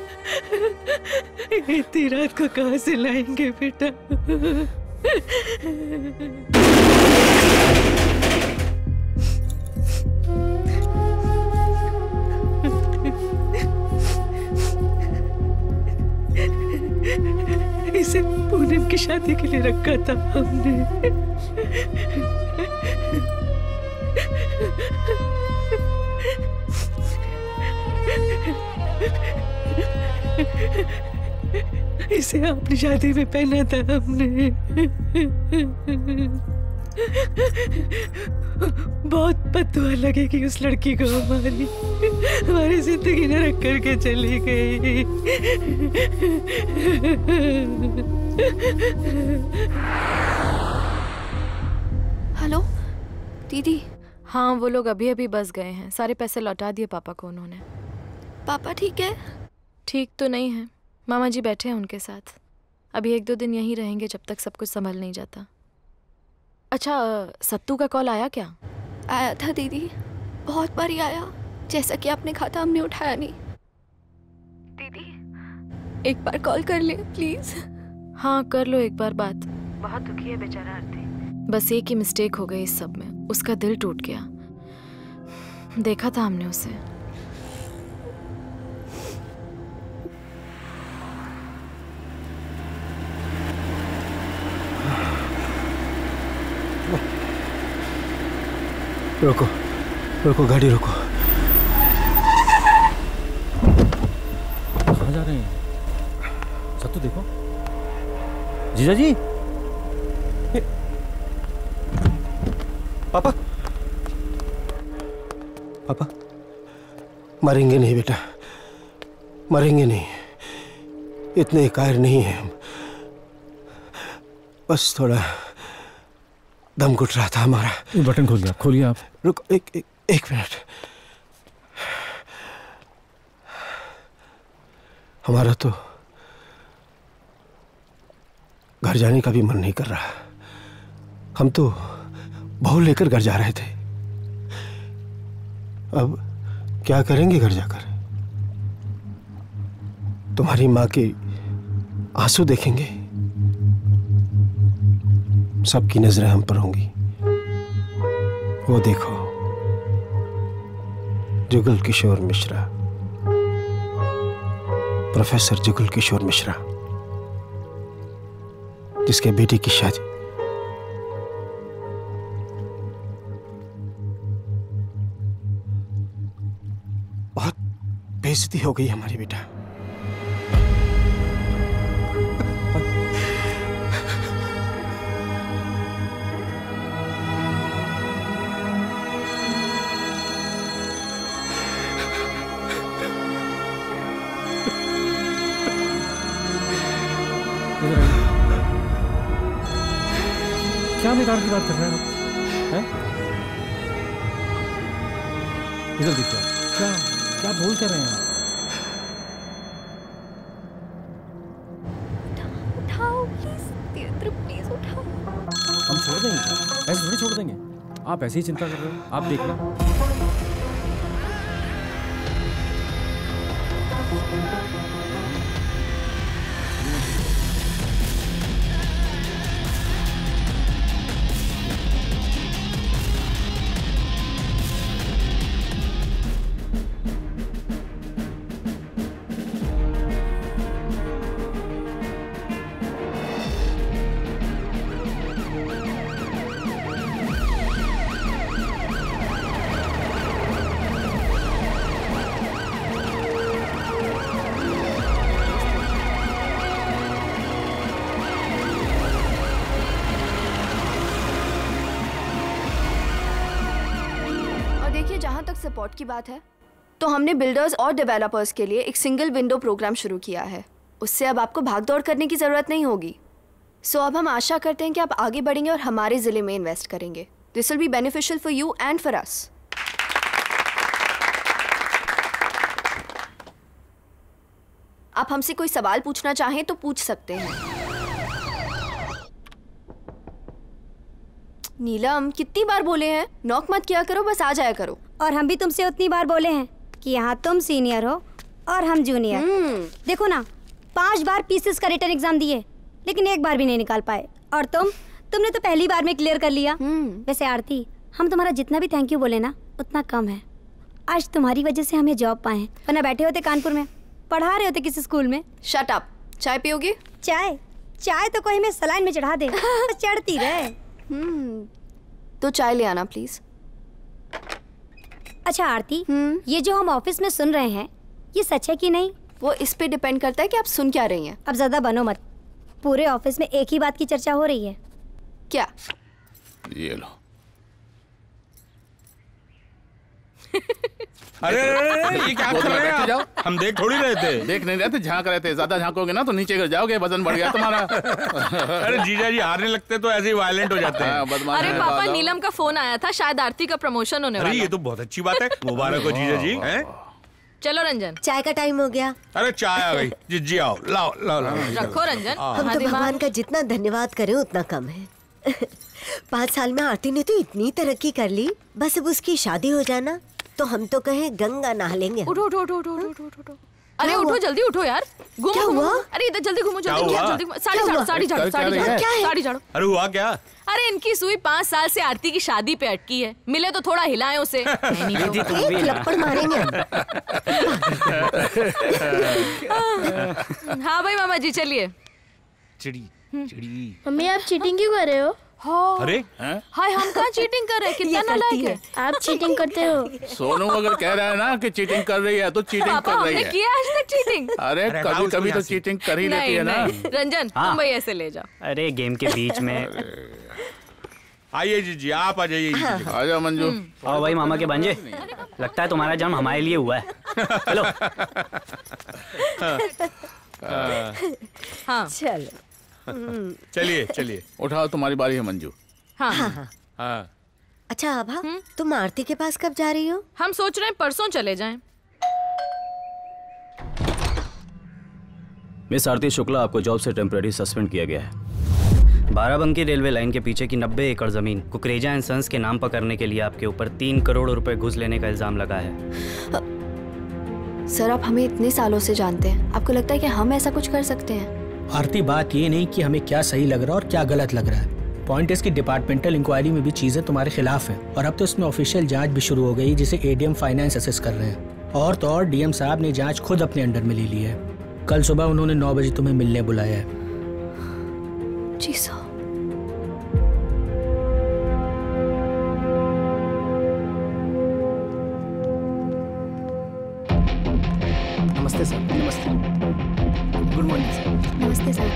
इतनी रात को कहाँ से लाएंगे बेटा? इसे पूनम की शादी के लिए रखा था हमने। इसे अपनी शादी में पहना था हमने। बहुत बददुआ लगेगी उस लड़की को हमारी। हमारी जिंदगी न रख करके चली गई। हेलो दीदी। हाँ, वो लोग अभी अभी बस गए हैं। सारे पैसे लौटा दिए पापा को उन्होंने। पापा ठीक है? ठीक तो नहीं है, मामा जी बैठे हैं उनके साथ। अभी एक दो दिन यहीं रहेंगे जब तक सब कुछ संभल नहीं जाता। अच्छा, सत्तू का कॉल आया क्या? आया था दीदी, बहुत बार ही आया। जैसा कि आपने कहा था, हमने उठाया नहीं। दीदी एक बार कॉल कर ले प्लीज। हाँ कर लो एक बार बात। बहुत दुखी है बेचारा आरती। बस एक ही मिस्टेक हो गई इस सब में, उसका दिल टूट गया। देखा था हमने उसे। रोको, रोको, गाड़ी रोको। कहाँ जा रहे हैं? सत्तू देखो। जीजा जी। पापा, पापा, मरेंगे नहीं बेटा, मरेंगे नहीं। इतने कायर नहीं हैं हम। बस थोड़ा दम घुट रहा था हमारा। ये बटन खोलिए आप, खोलिए आप। रुको, एक एक, एक मिनट। हमारा तो घर जाने का भी मन नहीं कर रहा। हम तो बहू लेकर घर जा रहे थे। अब क्या करेंगे घर जाकर? तुम्हारी माँ के आंसू देखेंगे, सबकी नजरें हम पर होंगी। वो देखो, जुगल किशोर मिश्रा, प्रोफेसर जुगल किशोर मिश्रा, जिसके बेटी की शादी बहुत बेइज्जती हो गई हमारी बेटा। क्या बेकार की बात कर रहे हैं आप? हैं? इधर देखिए, क्या क्या बोल कर रहे हैं आप? उठाओ प्लीज, देवेंद्र प्लीज उठाओ। हम छोड़ देंगे, ऐसे थोड़ी छोड़ देंगे। आप ऐसे ही चिंता कर रहे हो, आप देखना। जहाँ तक सपोर्ट की बात है तो हमने बिल्डर्स और डेवलपर्स के लिए एक सिंगल विंडो प्रोग्राम शुरू किया है। उससे अब आपको भागदौड़ करने की ज़रूरत नहीं होगी। सो so, अब हम आशा करते हैं कि आप आगे बढ़ेंगे और हमारे ज़िले में इन्वेस्ट करेंगे। This will be beneficial for you and for us. आप हमसे कोई सवाल पूछना चाहें तो पूछ सकते हैं। नीलम, कितनी बार बोले हैं नॉक मत किया करो, बस आ जाया करो। और हम भी तुमसे उतनी बार बोले हैं कि यहाँ तुम सीनियर हो और हम जूनियर। देखो ना, पांच बार पीसीएस का रिटन एग्जाम दिए लेकिन एक बार भी नहीं निकाल पाए, और तुम तुमने तो पहली बार में क्लियर कर लिया। वैसे आरती, हम तुम्हारा जितना भी थैंक यू बोले ना उतना कम है। आज तुम्हारी वजह से हमें जॉब पाए, वरना बैठे होते कानपुर में, पढ़ा रहे होते किसी स्कूल में। Shut up. चाय पियोगे? चाय चाय तो कोई हमें सलाइन में चढ़ा दे, चढ़ती रहे। हम्म तो चाय ले आना प्लीज। अच्छा आरती, ये जो हम ऑफिस में सुन रहे हैं ये सच है कि नहीं? वो इस पे डिपेंड करता है कि आप सुन क्या रही हैं। अब ज्यादा बनो मत, पूरे ऑफिस में एक ही बात की चर्चा हो रही है। क्या? ये लो। अरे ये क्या कर रहे हैं आप? हम देख थोड़ी रहे थे। देख नहीं रहे थे, झांक रहे थे। ज्यादा झांकोगे ना तो नीचे गिर जाओगे, वजन बढ़ गया तुम्हारा। अरे जीजा जी हारने लगते तो ऐसे ही वायलेंट हो जाते हैं। अरे पापा, नीलम का फोन आया था, शायद आरती का प्रमोशन होने वाला है। अरे ये तो बहुत अच्छी बात है, मुबारक हो जीजा जी। हैं? चलो रंजन, चाय का टाइम हो गया। अरे चाय आ गई। जीजी आओ, लाओ लाओ लाओ। रखो रंजन। हम तो भगवान का जितना धन्यवाद करें उतना कम है। पाँच साल में आरती ने तो इतनी तरक्की कर ली, बस अब उसकी शादी हो जाना तो हम तो कहें गंगा नहा लेंगे। उठो उठो उठो उठो उठो उठो। अरे उठो जल्दी उठो यार। घूमो क्या हुआ? अरे इधर जल्दी घूमो, जल्दी जल्दी। साड़ी झाड़ो साड़ी झाड़ो साड़ी झाड़ो साड़ी झाड़ो। अरे हुआ क्या? अरे इनकी सुई पाँच साल से आरती की शादी पे अटकी है, मिले तो थोड़ा हिलाएं उसे। एक लपड़ मारेंगे। हाँ भाई मामा जी चलिए। चिड़ी चिड़ी। मम्मी आप चीटिंग क्यों कर रहे हो? अरे हाय, हम कहाँ चीटिंग कर रहे हैं? कितना नालायक है। आप चीटिंग करते हो। सोनू अगर कह रहा है ना कि चीटिंग कर रही है तो चीटिंग कर रही है। किया आज तक चीटिंग? अरे कभी कभी तो चीटिंग कर ही लेती है ना। रंजन तुम भाई ऐसे ले जाओ। अरे गेम के बीच में। आइए जीजी, आप आ जाइए। आ जाओ मंजू। आओ भाई मामा के भांजे, लगता है तुम्हारा जन्म हमारे लिए हुआ है। चलो। हाँ चलो। चलिए चलिए, उठाओ, तुम्हारी बारी है मंजू। हाँ हाँ हाँ। हाँ। अच्छा आभा, तुम आरती के पास कब जा रही हो? हम सोच रहे हैं परसों चले जाएं। मिस आरती शुक्ला, आपको जॉब से टेम्परेरी सस्पेंड किया गया है। बाराबंकी रेलवे लाइन के पीछे की नब्बे एकड़ जमीन कुकरेजा एंड सन्स के नाम पर करने के लिए आपके ऊपर तीन करोड़ रुपए घूस लेने का इल्जाम लगा है। सर आप हमें इतने सालों से जानते हैं, आपको लगता है कि हम ऐसा कुछ कर सकते हैं? आरती, बात ये नहीं कि हमें क्या सही लग रहा है और क्या गलत लग रहा है। पॉइंट इसकी डिपार्टमेंटल इंक्वायरी में भी चीजें तुम्हारे खिलाफ हैं और अब तो इसमें ऑफिशियल जांच भी शुरू हो गई जिसे एडीएम फाइनेंस असेस कर रहे हैं। और तो और डीएम साहब ने जांच खुद अपने अंडर में ले ली है। कल सुबह उन्होंने नौ बजे तुम्हें मिलने बुलाया है। जी सर। नमस्ते सर। नमस्ते। Good morning sir. नमस्ते सर।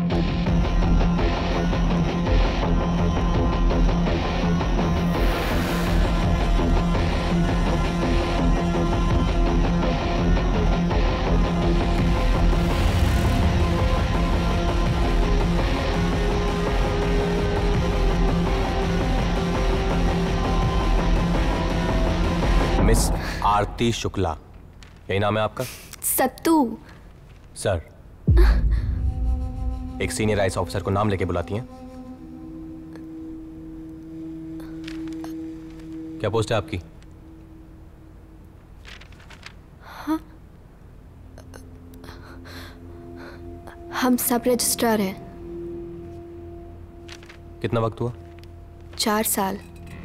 मिस आरती शुक्ला, यही नाम है आपका? सत्तू। सर, एक सीनियर आईएएस ऑफिसर को नाम लेके बुलाती हैं? क्या पोस्ट है आपकी? हाँ, हम सब रजिस्ट्रार हैं। कितना वक्त हुआ? चार साल।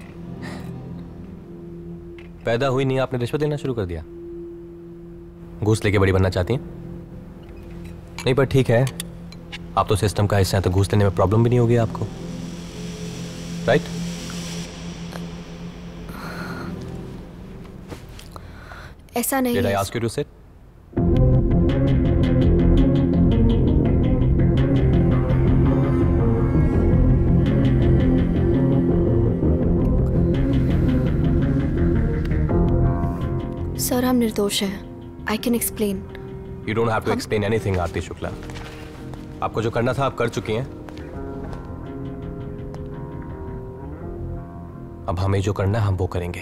पैदा हुई नहीं आपने रिश्वत देना शुरू कर दिया? घूस लेके बड़ी बनना चाहती हैं? नहीं, पर ठीक है, आप तो सिस्टम का हिस्सा हैं तो घूस लेने में प्रॉब्लम भी नहीं होगी आपको, राइट? ऐसा नहीं Did I है। ask you to sit? नाम निर्दोष है। I can explain. You don't have to explain anything Aarti Shukla. आपको जो करना था आप कर चुकी हैं। अब हमें जो करना है हम वो करेंगे।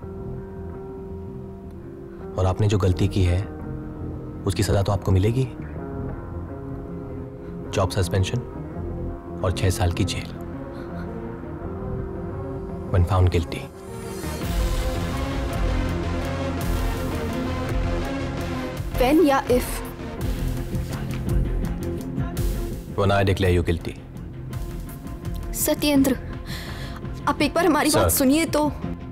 और आपने जो गलती की है उसकी सजा तो आपको मिलेगी। जॉब सस्पेंशन और छह साल की जेल। When found guilty. When या if? When I declare you guilty. Satyendra, आप एक बार हमारी बात सुनिए तो।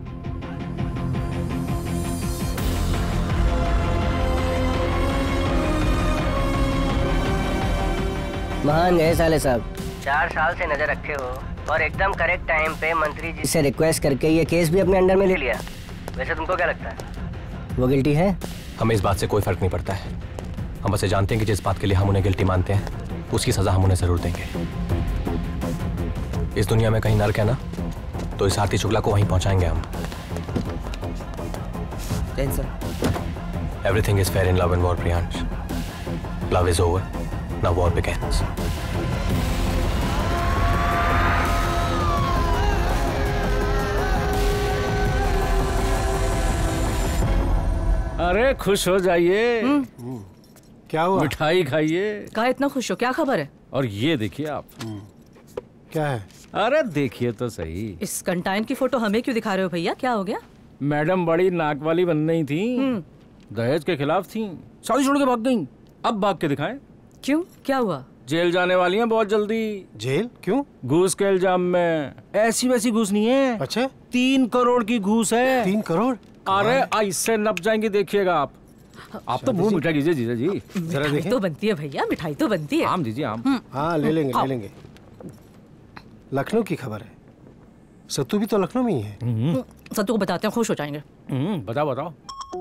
महान गए साले साहब। चार साल से नजर रखे हो और एकदम करेक्ट टाइम पे मंत्री जी से रिक्वेस्ट करके ये केस भी अपने अंडर में ले लिया। वैसे तुमको क्या लगता है वो गिल्टी है? हमें इस बात से कोई फर्क नहीं पड़ता है। हम बस जानते हैं कि जिस बात के लिए हम उन्हें गिल्टी मानते हैं उसकी सजा हम उन्हें जरूर देंगे। इस दुनिया में कहीं नर्क है ना, तो इस आरती शुक्ला को वहीं पहुंचाएंगे हम। Everything is fair in love and war Priyansh. Love is over, now war begins. अरे खुश हो जाइए। क्या हुआ? मिठाई खाइए। कहा इतना खुश हो, क्या खबर है? और ये देखिए आप। क्या है? अरे देखिए तो सही। इस कंटाइन की फोटो हमें क्यों दिखा रहे हो भैया? क्या हो गया? मैडम बड़ी नाक वाली बन रही थी, दहेज के खिलाफ थी, शादी छोड़ के भाग गई। अब भाग के दिखाएं। क्यों, क्या हुआ? जेल जाने वाली हैं बहुत जल्दी। जेल क्यों? घूस के इल्जाम में। ऐसी वैसी घूस नहीं है। अच्छा? तीन करोड़ की घूस है। तीन करोड़? अरे इससे नप जाएंगे, देखिएगा आप। आप तो मुंह मिठा कीजिए जीजा जी। जरा देखिए। तो बनती है भैया, मिठाई तो बनती है। आम दीजिए आम। हाँ ले लेंगे ले लेंगे। लखनऊ की खबर है। सत्तू भी तो लखनऊ में ही है। सत्तू को बताते हैं, खुश हो जाएंगे। बताओ बताओ।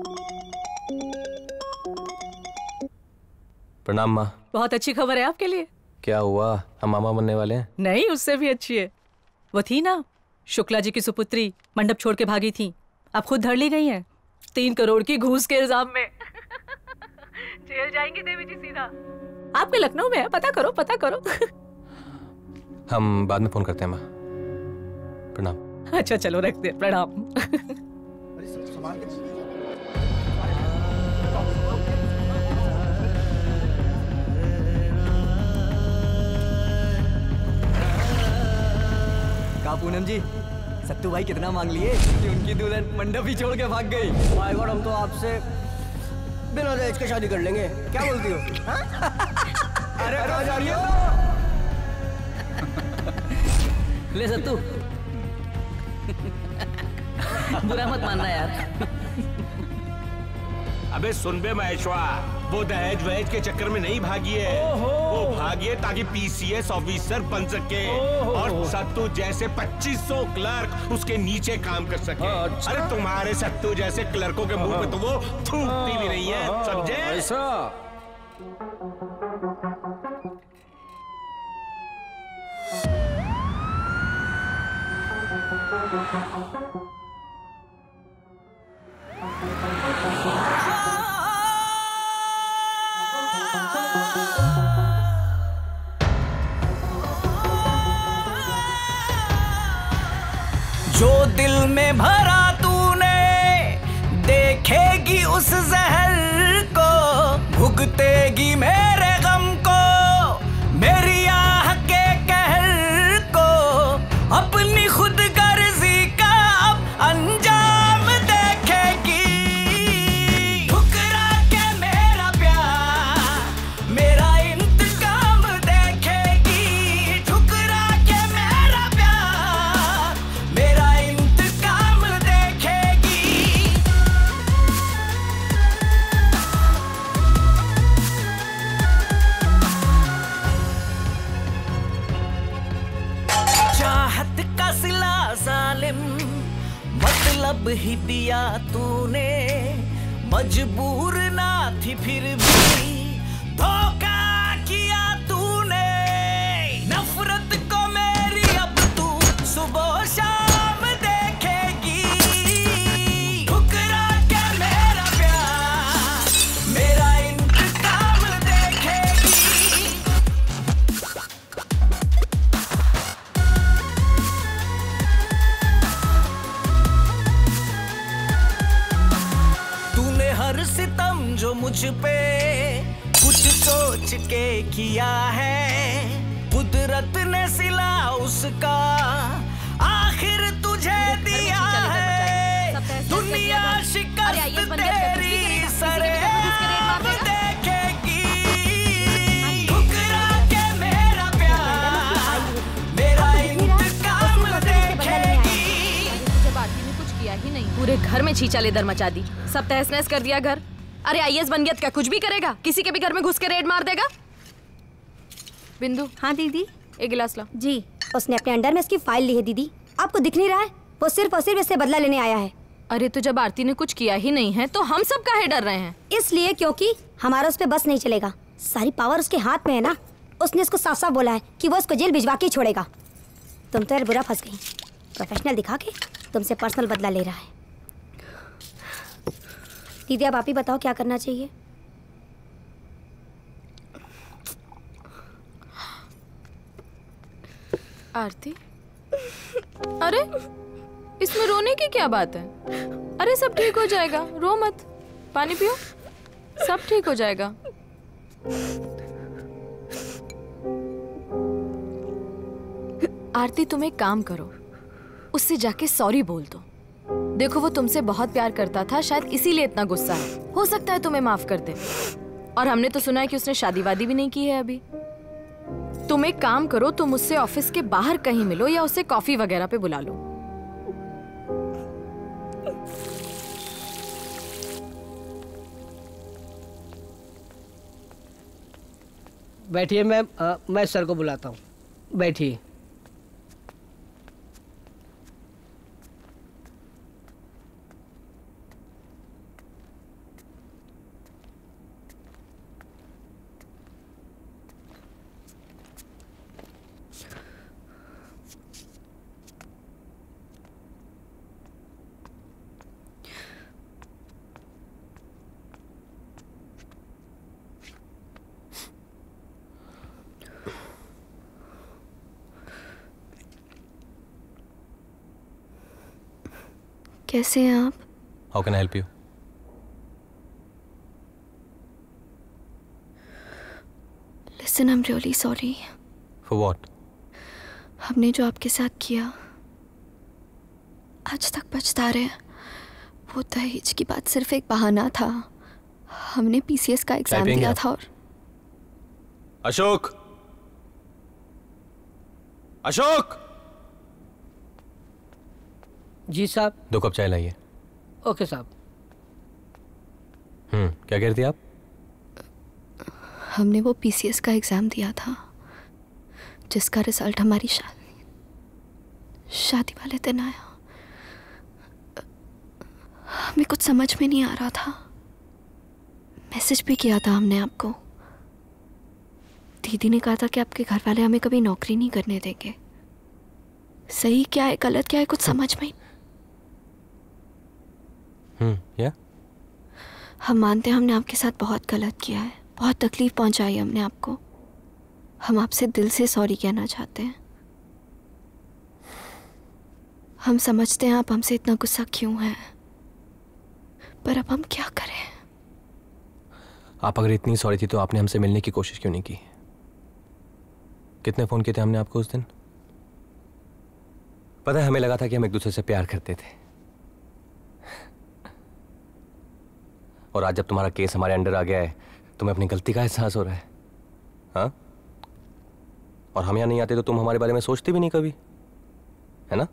प्रणाम माँ। बहुत अच्छी खबर है आपके लिए। क्या हुआ? हम मामा बनने वाले हैं? नहीं, उससे भी अच्छी है। वो थी ना शुक्ला जी की सुपुत्री, मंडप छोड़ के भागी थी, अब खुद धर ली गई हैं तीन करोड़ की घूस के इल्जाम में। जेल जाएंगी देवी जी सीधा। आपके लखनऊ में है, पता करो पता करो। हम बाद में फोन करते हैं माँ। प्रणाम। अच्छा चलो रखते हैं, प्रणाम। का पूनम जी, सत्तू भाई कितना मांग लिए कि उनकी दुल्हन मंडप ही छोड़ के भाग गई? माय गॉड, हम तो आपसे बिना दहेज के शादी कर लेंगे। क्या बोलती हो? अरे आ जा रही हो। ले सत्तू। बुरा मत मानना यार। अबे सुन बे महेश्वा, वो दहेज वहेज के चक्कर में नहीं भागी है। वो भागी है ताकि पीसीएस ऑफिसर बन सके और सत्तू जैसे पच्चीस सौ क्लर्क उसके नीचे काम कर सके। अच्छा। अरे तुम्हारे सत्तू जैसे क्लर्कों के मुंह पे तो वो थूकती भी नहीं है, समझे? ऐसा जो दिल में भरा तूने देखेगी उस जहर को, भुगतेगी मेरे गम को, मेरी आह के कहर को, अपनी खुद गर्जी का अब अंजाम देखेगी। ठुकरा के मेरा प्यार मेरा इंतकाम देखेगी। ठुकरा के मेरा प्यार मेरा इंतकाम देखेगी। चाहत का सिला जालिम मतलब ही दिया तूने, मजबूर ना थी फिर भी धोखा किया तूने। नफरत को मेरी अब तू सुबह शाम देखेगी। ठुकरा के मेरा प्यार मुझ पे कुछ सोच के किया है, कुदरत ने सिला उसका आखिर तुझे दिया है। दुनिया शिकस्त तेरी सरे देखेगी, ठुकरा के मेरा प्यार मेरा इंतकाम देखेगी। जब आरती ने कुछ किया ही नहीं, पूरे घर में छींचा लेदर मचा दी, सब तहस नहस कर दिया घर। अरे आई ए एस बन गया तो क्या कुछ भी करेगा? किसी के भी घर में घुस के रेड मार देगा। बिंदु। हाँ दीदी। एक गिलास ला। जी, उसने अपने अंडर में इसकी फाइल ली है दीदी, आपको दिख नहीं रहा है? वो सिर्फ और सिर्फ इससे बदला लेने आया है। अरे तो जब आरती ने कुछ किया ही नहीं है तो हम सब काहे डर रहे हैं? इसलिए क्योंकि हमारा उस पे बस नहीं चलेगा, सारी पावर उसके हाथ में है ना। उसने इसको साफ साफ बोला है कि वो इसको जेल भिजवा के ही छोड़ेगा। तुम तो यार बुरा फंस गई, प्रोफेशनल दिखा के तुमसे पर्सनल बदला ले रहा है। दीदी अब आप ही बताओ क्या करना चाहिए? आरती, अरे इसमें रोने की क्या बात है? अरे सब ठीक हो जाएगा, रो मत, पानी पियो, सब ठीक हो जाएगा। आरती तुम एक काम करो, उससे जाके सॉरी बोल दो। देखो वो तुमसे बहुत प्यार करता था, शायद इसीलिए इतना गुस्सा है, हो सकता है तुम्हें माफ कर दे। और हमने तो सुना है कि उसने शादी वादी भी नहीं की है अभी। तुम एक काम करो, तुम उससे ऑफिस के बाहर कहीं मिलो या उसे कॉफी वगैरह पे बुला लो। बैठिए मैम, मैं सर को बुलाता हूँ, बैठिए। कैसे हैं आप? How can I help you? Listen, I am really sorry. For what? हमने जो आपके साथ किया आज तक पछता रहे हैं। वो दहेज की बात सिर्फ एक बहाना था। हमने पी सी एस का एग्जाम दिया था। और अशोक, अशोक! जी साहब। दो कप चाय लाइए। ओके साहब। हम्म क्या कह रही थी आप? हमने वो पी सी एस का एग्जाम दिया था जिसका रिजल्ट हमारी शादी शादी वाले दिन आया। हमें कुछ समझ में नहीं आ रहा था। मैसेज भी किया था हमने आपको। दीदी ने कहा था कि आपके घर वाले हमें कभी नौकरी नहीं करने देंगे। सही क्या है गलत क्या है कुछ समझ में। हम्म या? हम मानते हैं हमने आपके साथ बहुत गलत किया है, बहुत तकलीफ पहुंचाई हमने आपको। हम आपसे दिल से सॉरी कहना चाहते हैं। हम समझते हैं आप हमसे इतना गुस्सा क्यों है, पर अब हम क्या करें? आप अगर इतनी सॉरी थी तो आपने हमसे मिलने की कोशिश क्यों नहीं की? कितने फोन किए थे हमने आपको उस दिन? पता है हमें लगा था कि हम एक दूसरे से प्यार करते थे, और आज जब तुम्हारा केस हमारे अंडर आ गया है तुम्हें अपनी गलती का एहसास हो रहा है। हाँ? और हम यहाँ नहीं आते तो तुम हमारे बारे में सोचती भी नहीं कभी, है ना?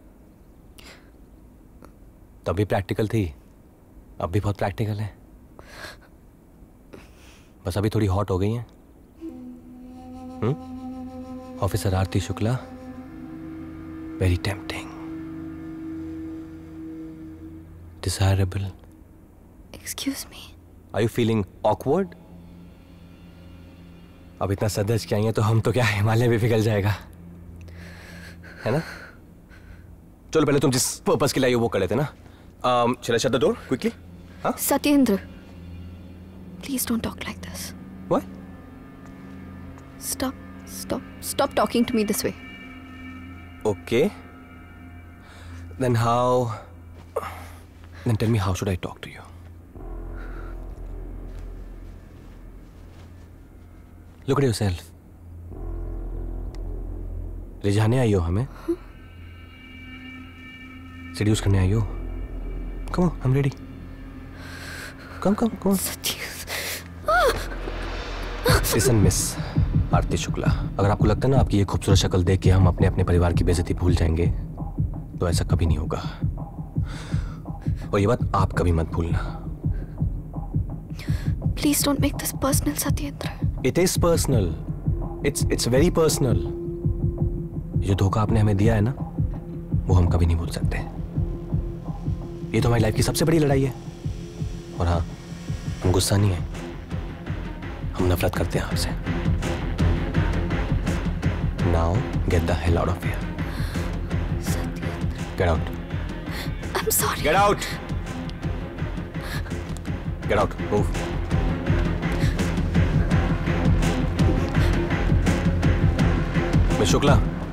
तब भी प्रैक्टिकल थी, अब भी बहुत प्रैक्टिकल है, बस अभी थोड़ी हॉट हो गई हैं। Hmm? Officer Aarti Shukla, very tempting, desirable. Excuse me, are you feeling awkward? अब इतना सदज क्या है तो हम तो क्या हिमालय भी पिघल जाएगा, है ना? चलो पहले तुम जिस पर्पस के लिए वो कर लेते ना। Shall I shut the door quickly? हाँ? Satyendra, please don't talk like this. What? Stop stop stop talking to me this way. Okay, then how, then tell me how should I talk to you? Look at yourself. रिझाने आई हो हमें? सेड्यूस करने आई हो? Come on, I'm ready. Come, come, come on. Listen, miss Aarti Shukla, अगर आपको लगता है ना आपकी ये खूबसूरत शक्ल देख के हम अपने अपने परिवार की बेइज्जती भूल जाएंगे, तो ऐसा कभी नहीं होगा। और ये बात आप कभी मत भूलना। Please don't make this personal, Satyendra. It is personal. It's it's very personal. ये जो धोखा आपने हमें दिया है ना, वो हम कभी नहीं भूल सकते। ये तो हमारी लाइफ की सबसे बड़ी लड़ाई है। और हाँ, हम गुस्सा नहीं है, हम नफरत करते हैं आपसे। Now get the hell out of here. Get out. I'm sorry. Get out. Get out. Move. Miss Shukla,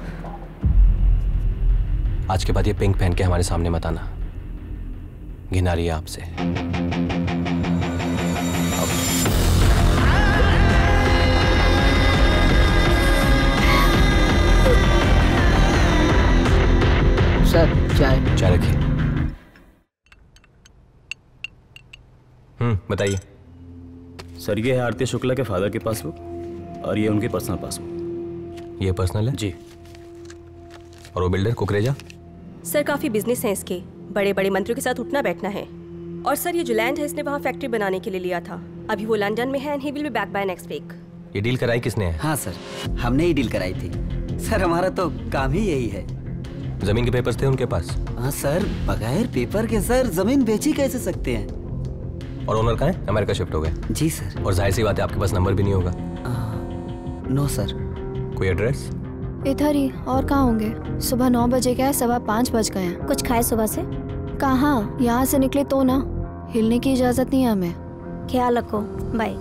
आज के बाद ये पिंक पहन के हमारे सामने मत आना। घिन आ रही है आपसे। सर चाय। चाय रखिए। हम्म बताइए। सर ये है आरती शुक्ला के फादर की पासबुक और ये उनकी पर्सनल पासबुक। ये पर्सनल है? जी। और वो बिल्डर कुकरेजा? सर काफी बिजनेस है इसके, बड़े बड़े मंत्रियों के साथ उठना बैठना है। और सर ये जो लैंड है इसने वहाँ फैक्ट्री बनाने के लिए लिया था। अभी वो लंदन में है and he will be back by next week. ये डील कराई किसने है? हाँ सर, हमने ही डील कराई थी। सर हमारा तो काम ही यही है। जमीन के पेपर्स थे उनके पास? हाँ सर, बगैर पेपर के सर जमीन बेची कैसे सकते हैं? और ओनर कहाँ है? अमेरिका शिफ्ट हो गए? जी सर। और जाहिर सी बात है आपके पास नंबर भी नहीं होगा। No sir. कोई एड्रेस? इधर ही, और कहाँ होंगे? सुबह नौ बजे गए, सवा पाँच बज गए हैं। कुछ खाए सुबह से? कहाँ, यहाँ से निकले तो ना, हिलने की इजाजत नहीं है हमें। ख्याल रखो, बाय।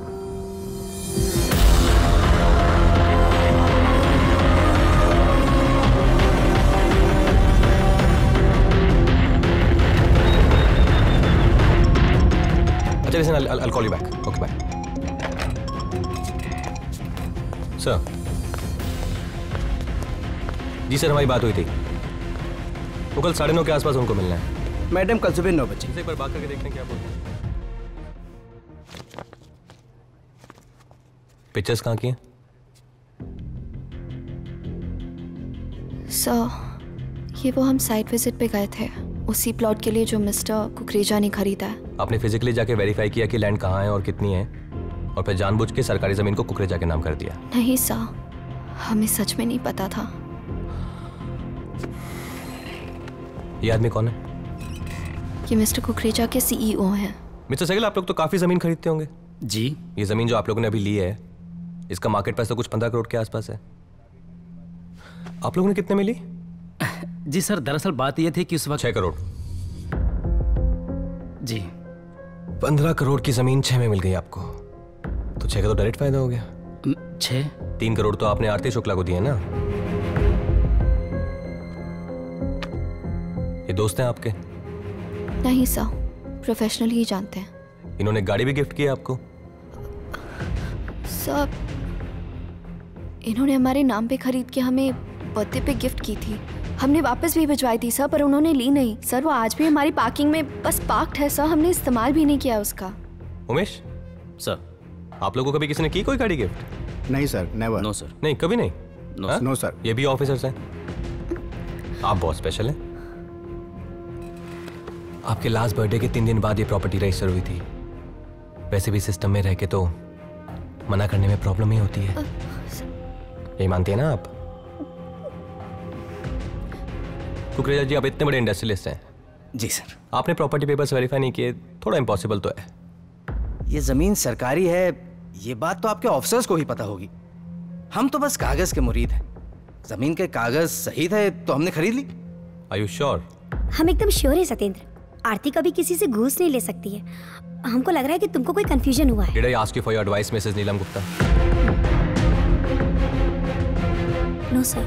अच्छा listen, I'll, I'll call you back. Okay, bye. Sir. जी सर, हमारी बात हुई थी। वो कल साढ़े नौ के आसपास उनको मिलना है। मैडम कल सुबह नौ बजे। एक बार बात करके देखते हैं क्या बोलते हैं। पिक्चर्स कहाँ की हैं? सर ये वो हम साइट विजिट पे गए थे, उसी प्लॉट के लिए जो मिस्टर कुकरेजा ने खरीदा है। आपने फिजिकली जाके वेरीफाई किया कि लैंड कहाँ है और कितनी है, और फिर जानबूझ के सरकारी जमीन को कुकरेजा के नाम कर दिया? नहीं सर, हमें सच में नहीं पता था। ये आदमी कौन है? ये मिस्टर कुकरेजा के सीईओ हैं। मिस्टर सहगल, आप लोग तो काफी जमीन खरीदते होंगे? जी। ये जमीन जो आप लोगों ने अभी ली है, इसका मार्केट प्राइस तो कुछ पंद्रह करोड़ के आसपास है। आप लोगों ने कितने में ली? जी सर, दरअसल बात यह थी कि उस वक्त छह करोड़। जी। पंद्रह करोड़ की जमीन छह में मिल गई आपको, तो छह का तो डायरेक्ट फायदा हो गया। छह? तीन करोड़ तो आपने आरती शुक्ला को दिए ना। ये दोस्त हैं आपके? नहीं सर, प्रोफेशनली ही जानते हैं। इन्होंने गाड़ी भी गिफ्ट की है आपको? सर इन्होंने हमारे नाम पे खरीद के हमें बर्थडे पे गिफ्ट की थी। हमने वापस भी भिजवाई थी सर, पर उन्होंने ली नहीं। सर वो आज भी हमारी पार्किंग में बस पार्क्ड है सर, हमने इस्तेमाल भी नहीं किया उसका। उमेश सर, आप लोगों को कभी किसी ने की कोई गाड़ी गिफ्ट? नहीं सर, नेवर। No sir. नहीं, कभी नहीं? No, no sir. ये भी ऑफिसर्स हैं। आप बहुत स्पेशल हैं। आपके लास्ट बर्थडे के तीन दिन बाद ये प्रॉपर्टी रजिस्टर हुई थी। वैसे भी सिस्टम में रह के तो मना करने में प्रॉब्लम ही होती है, यही मानती है ना आप? कुकरेजा जी, आप इतने बड़े इंडस्ट्रियलिस्ट हैं। जी सर। आपने प्रॉपर्टी पेपर्स वेरीफाई नहीं किए, थोड़ा इम्पॉसिबल तो है। ये जमीन सरकारी है, ये बात तो आपके ऑफिसर्स को ही पता होगी। हम तो बस कागज के मुरीद हैं। जमीन के कागज सही थे तो हमने खरीद ली। Are you sure? हम एकदम श्योर है सत्येंद्र। आरती कभी किसी से घूस नहीं ले सकती है। हमको लग रहा है कि तुमको कोई कंफ्यूजन हुआ है। Did I ask you for your advice, Mrs Neelam Gupta? No sir.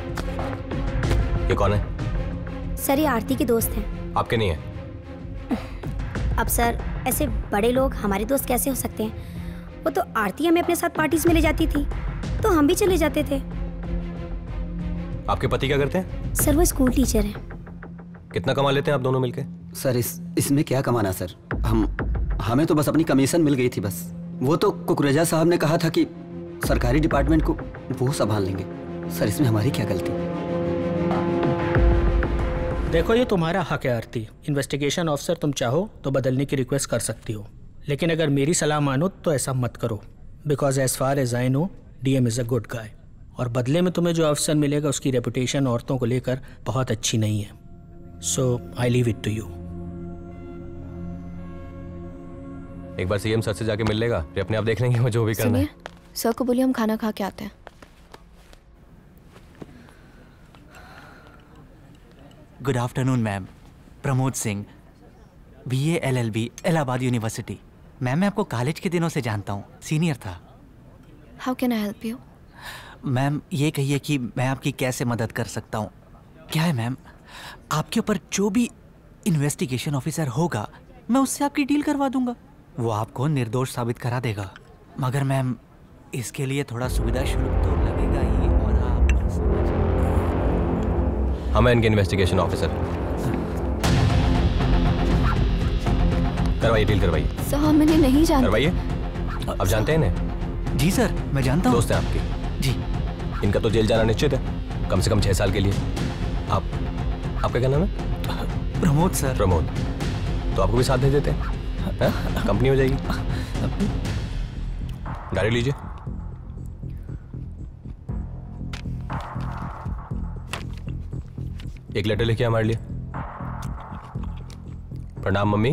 ये कौन है? सर ये आरती के दोस्त हैं। आपके नहीं है? अब सर ऐसे बड़े लोग हमारे दोस्त कैसे हो सकते हैं? वो तो आरती हमें अपने साथ पार्टीज में ले जाती थी, तो हम भी चले जाते थे। आपके पति क्या करते हैं? सर वो स्कूल टीचर हैं। कितना कमा लेते हैं आप दोनों मिलके? सर इस इसमें क्या कमाना सर, हम हमें तो बस अपनी कमीशन मिल गई थी बस। वो तो कुकरेजा साहब ने कहा था कि सरकारी डिपार्टमेंट को वो संभाल लेंगे। सर इसमें हमारी क्या गलती? देखो ये तुम्हारा हक है आरती, इन्वेस्टिगेशन ऑफिसर तुम चाहो तो बदलने की रिक्वेस्ट कर सकती हो, लेकिन अगर मेरी सलाह मानो तो ऐसा मत करो, because as far as I know DM is a good guy, और बदले में तुम्हें जो अफसर मिलेगा उसकी रेपुटेशन औरतों को लेकर बहुत अच्छी नहीं है। So I leave it to you. एक बार सीएम सर से जाके मिल लेगा, फिर अपने आप देख लेंगे वो जो भी करना है। सर को बोलिए हम खाना खा के आते हैं। Good afternoon ma'am, Pramod Singh, BA LLB Allahabad university. Ma'am मैं आपको कॉलेज के दिनों से जानता हूँ, सीनियर था। How can I help you? Ma'am ये कहिए कि मैं आपकी कैसे मदद कर सकता हूँ। क्या है मैम, आपके ऊपर जो भी इन्वेस्टिगेशन ऑफिसर होगा मैं उससे आपकी डील करवा दूंगा, वो आपको निर्दोष साबित करा देगा। मगर मैम इसके लिए थोड़ा सुविधा शुल्क तो लगेगा ही, और आप हम हैं इनके इन्वेस्टिगेशन ऑफिसर। करवाइए, डील करवाइए। सर मैंने नहीं जाना। करवाइए। अब जानते हैं इन्हें? जी सर मैं जानता हूँ। दोस्त हैं आपके? जी। इनका तो जेल जाना निश्चित है, कम से कम छह साल के लिए। आप आपका क्या नाम है? प्रमोद सर। प्रमोद, तो आपको भी साथ दे देते हैं, कंपनी हो जाएगी। गाड़ी लीजिए। एक लेटर लिखिए हमारे लिए। प्रणाम मम्मी,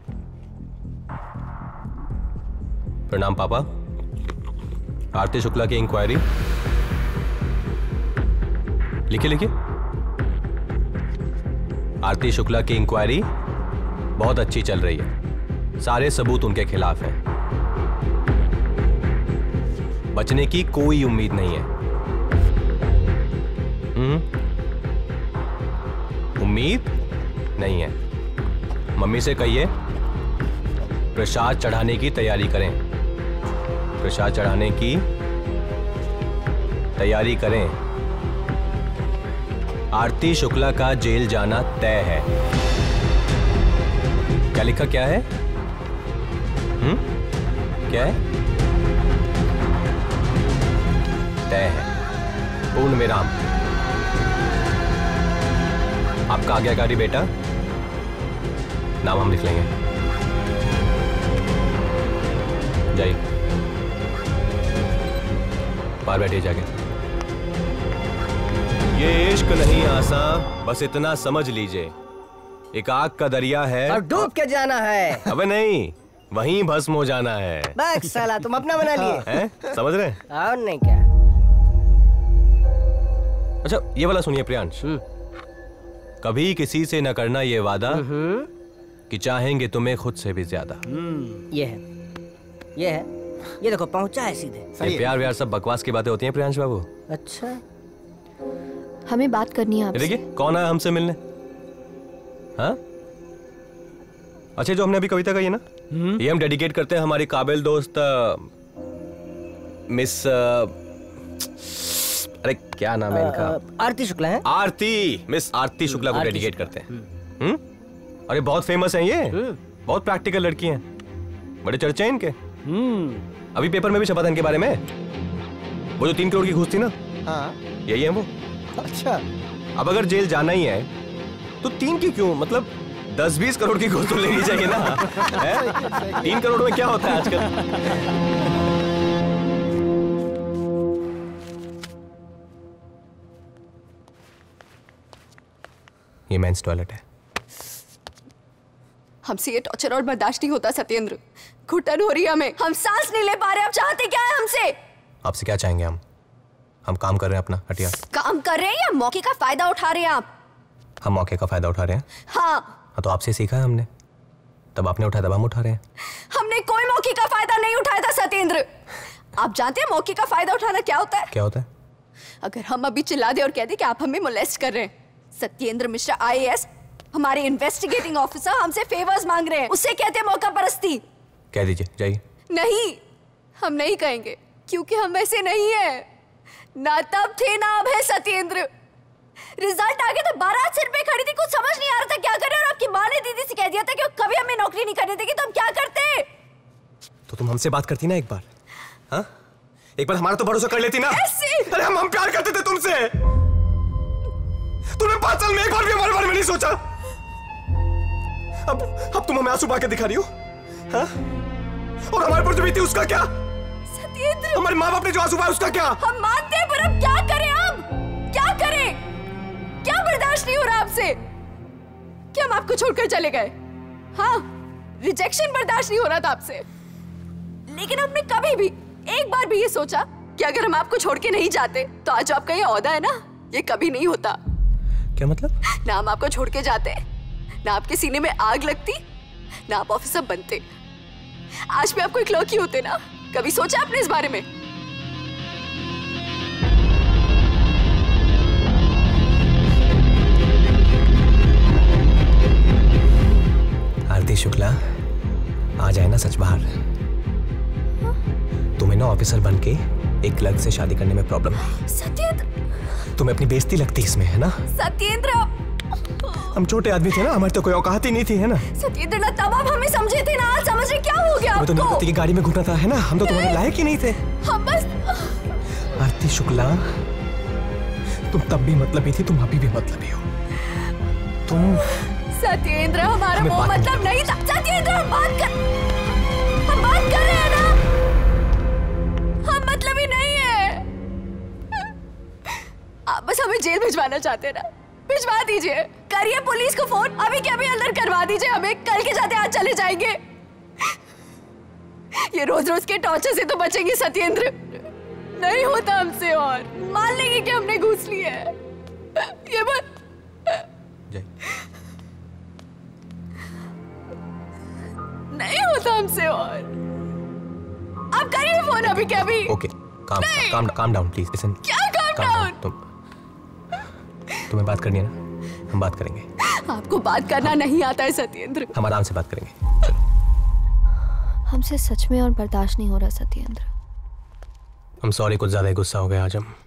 प्रणाम पापा, आरती शुक्ला की इंक्वायरी। लिखिए लिखिए। आरती शुक्ला की इंक्वायरी बहुत अच्छी चल रही है, सारे सबूत उनके खिलाफ हैं, बचने की कोई उम्मीद नहीं है। हम्म उम्मीद नहीं है। मम्मी से कहिए प्रसाद चढ़ाने की तैयारी करें, प्रसाद चढ़ाने की तैयारी करें। आरती शुक्ला का जेल जाना तय है। क्या लिखा, क्या है? हम्म क्या है? तय है, पूर्ण विराम। आपका आज्ञाकारी बेटा, नाम हम लिख लेंगे। जाइए, बाहर बैठिए जाके। ये इश्क नहीं आसा, बस इतना समझ लीजिए, एक आग का दरिया है और डूब के जाना है। अबे नहीं, वहीं भस्म हो जाना है। बस साला तुम अपना बना लिए। हैं? समझ रहे हैं? और नहीं क्या। अच्छा ये वाला सुनिए प्रियांश। कभी किसी से न करना ये वादा कि चाहेंगे तुम्हें खुद से भी ज्यादा। ये है, ये है, ये देखो पहुंचा है सीधे। ये प्यार व्यार सब बकवास की बातें होती हैं प्रियांश बाबू। अच्छा हमें बात करनी है आपसे। देखिए कौन आया हमसे मिलने। हाँ अच्छा, जो हमने अभी कविता कही है ना, ये हम डेडिकेट करते हैं हमारी काबिल दोस्त मिस, अरे क्या नाम है इनका? आरती शुक्ला है। आरती, मिस आरती शुक्ला को डेडिकेट करते हैं। हम्म अरे बहुत फेमस हैं ये, बहुत प्रैक्टिकल लड़की हैं, बड़े चर्चे हैं इनके। अभी पेपर में भी छपा था इनके बारे में। वो जो तीन करोड़ की घूस थी ना, हाँ यही है वो। अच्छा, अब अगर जेल जाना ही है तो तीन की क्यों, मतलब दस बीस करोड़ की घूस तो लेनी चाहिए ना। है? तीन करोड़ में क्या होता है आजकल। ये मेंस टॉयलेट है। हमसे ये टॉर्चर और बर्दाश्त नहीं होता सत्येंद्र, घुटन हो रही है हमें, हम सांस नहीं ले पा रहे। आप चाहते क्या है हमसे? आपसे क्या चाहेंगे हम? हम काम कर रहे हैं अपना, हटिया। काम कर रहे हैं या मौके का फायदा उठा रहे हैं आप? हम मौके का फायदा उठा रहे हैं। हाँ, हाँ तो आपसे सीखा है हमने, तब आपने उठाया तब हम उठा रहे हैं। हमने कोई मौके का फायदा नहीं उठाया था सत्येंद्र। आप जानते हैं मौके का फायदा उठाना क्या होता है? क्या होता है? अगर हम अभी चिल्ला दे और कह दे कि आप हमें मोलेस्ट कर रहे हैं, सत्येंद्र मिश्रा आईएएस हमारे इन्वेस्टिगेटिंग ऑफिसर हमसे फेवर्स मांग रहे हैं, उससे कहते हैं मौका परस्ती। कह दीजिए, जाइए। नहीं, हम नहीं कहेंगे क्योंकि हम वैसे नहीं है। ना तब थे ना अब है सत्येंद्र। रिजल्ट आ गया तो बारात सिर पे खड़ी थी, कुछ समझ नहीं आ रहा था क्या करें, और आपकी माँ ने दीदी से कह दिया था कि वो कभी हमें नौकरी नहीं करने देगी, तो हम क्या करते? तो तुम हमसे बात करती ना एक बार, हाँ? एक बार हमारा तो भरोसा कर लेती ना। अरे हम हम प्यार करते थे तुमसे। तुमने पांच साल में एक बार भी हमारे बारे में नहीं सोचा। अब अब तुम हमें आंसू बहा के दिखा रही हो, हाँ? और हमारे पर जो बीती उसका क्या? सत्येंद्र, हमारे माँ बाप ने जो आंसू बहाए उसका क्या? हम मानते हैं, पर अब क्या करें? अब क्या करें? क्या बर्दाश्त नहीं हो रहा आपसे कि हम आपको छोड़कर चले गए? हाँ, रिजेक्शन बर्दाश्त नहीं हो रहा था आपसे, लेकिन आपने कभी भी एक बार भी ये सोचा कि अगर हम आपको छोड़ के नहीं जाते तो आज आपका ये ओहदा है ना, ये कभी नहीं होता। क्या मतलब? ना हम आपको छोड़ के जाते, ना आपके सीने में आग लगती, ना आप ऑफिसर बनते। आज भी आपको एक लड़की होते ना। कभी सोचा आपने इस बारे में? आरती शुक्ला, आ जाए ना सच बाहर। तुम्हें ना ऑफिसर बन के एक क्लर्क से शादी करने में प्रॉब्लम है। सत्येंद्र, तुम्हें अपनी बेइज्जती लगती इसमें, है ना? सत्येंद्र, हम छोटे आदमी थे ना, हमारी तो कोई औकात ही नहीं थी, है ना? सत्येंद्र, ना तब आप हमें समझे थे ना, आज समझ रहे क्या हो गया हमें तो आपको? नीति की गाड़ी में घूमना था, है ना? हम तो तुम्हारे लायक ही नहीं थे। हम बस। आरती शुक्ला, तुम तब भी मतलबी थी, तुम अभी भी मतलबी हो। तुम सत्येंद्र, हमारा वो मतलब नहीं था। सत्येंद्र, हम बात कर हम बात कर रहे हैं ना, हम मतलब ही नहीं है। आप बस हमें जेल भिजवाना चाहते हैं ना, भिजवा दीजिए। करिए पुलिस को फोन, अभी के अभी अंदर करवा दीजिए हमें, कल के जाते आज चले जाएंगे। ये रोज रोज के टॉर्चर से तो बचेंगे सत्येंद्र। नहीं होता हमसे, और मान लेंगे कि हमने घूस ली है। ये बात नहीं होता हमसे, और आप करिए फोन अभी के अभी। ओके, काम काम काम डाउन प्लीज। लिसन, क्या काम डाउन? तुम तुम्हें बात करनी है ना, हम बात करेंगे। आपको बात करना नहीं आता है सत्येंद्र। हम आराम से बात करेंगे। हमसे सच में और बर्दाश्त नहीं हो रहा सत्येंद्र। हम सॉरी, कुछ ज्यादा ही गुस्सा हो गया आज हम।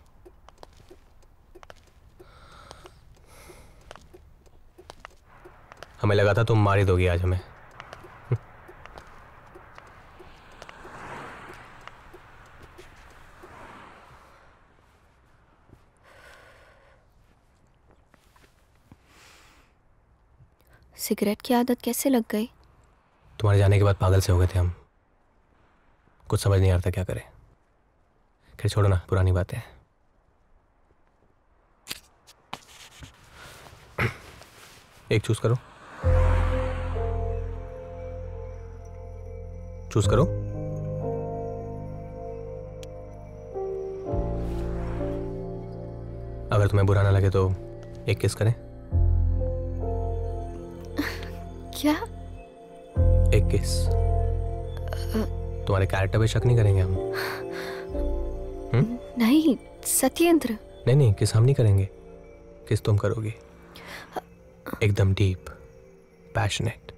हमें लगा था तुम मार ही दोगी आज हमें। सिगरेट की आदत कैसे लग गई? तुम्हारे जाने के बाद पागल से हो गए थे हम, कुछ समझ नहीं आ रहा था क्या करें। खैर छोड़ो ना, पुरानी बातें। एक चूज करो, चूज करो। अगर तुम्हें बुरा ना लगे तो एक किस करें। क्या? एक किस। तुम्हारे कैरेक्टर पे शक नहीं करेंगे हम। हुँ? नहीं सत्येंद्र। नहीं नहीं, किस हम नहीं करेंगे, किस तुम करोगी। एकदम डीप, पैशनेट।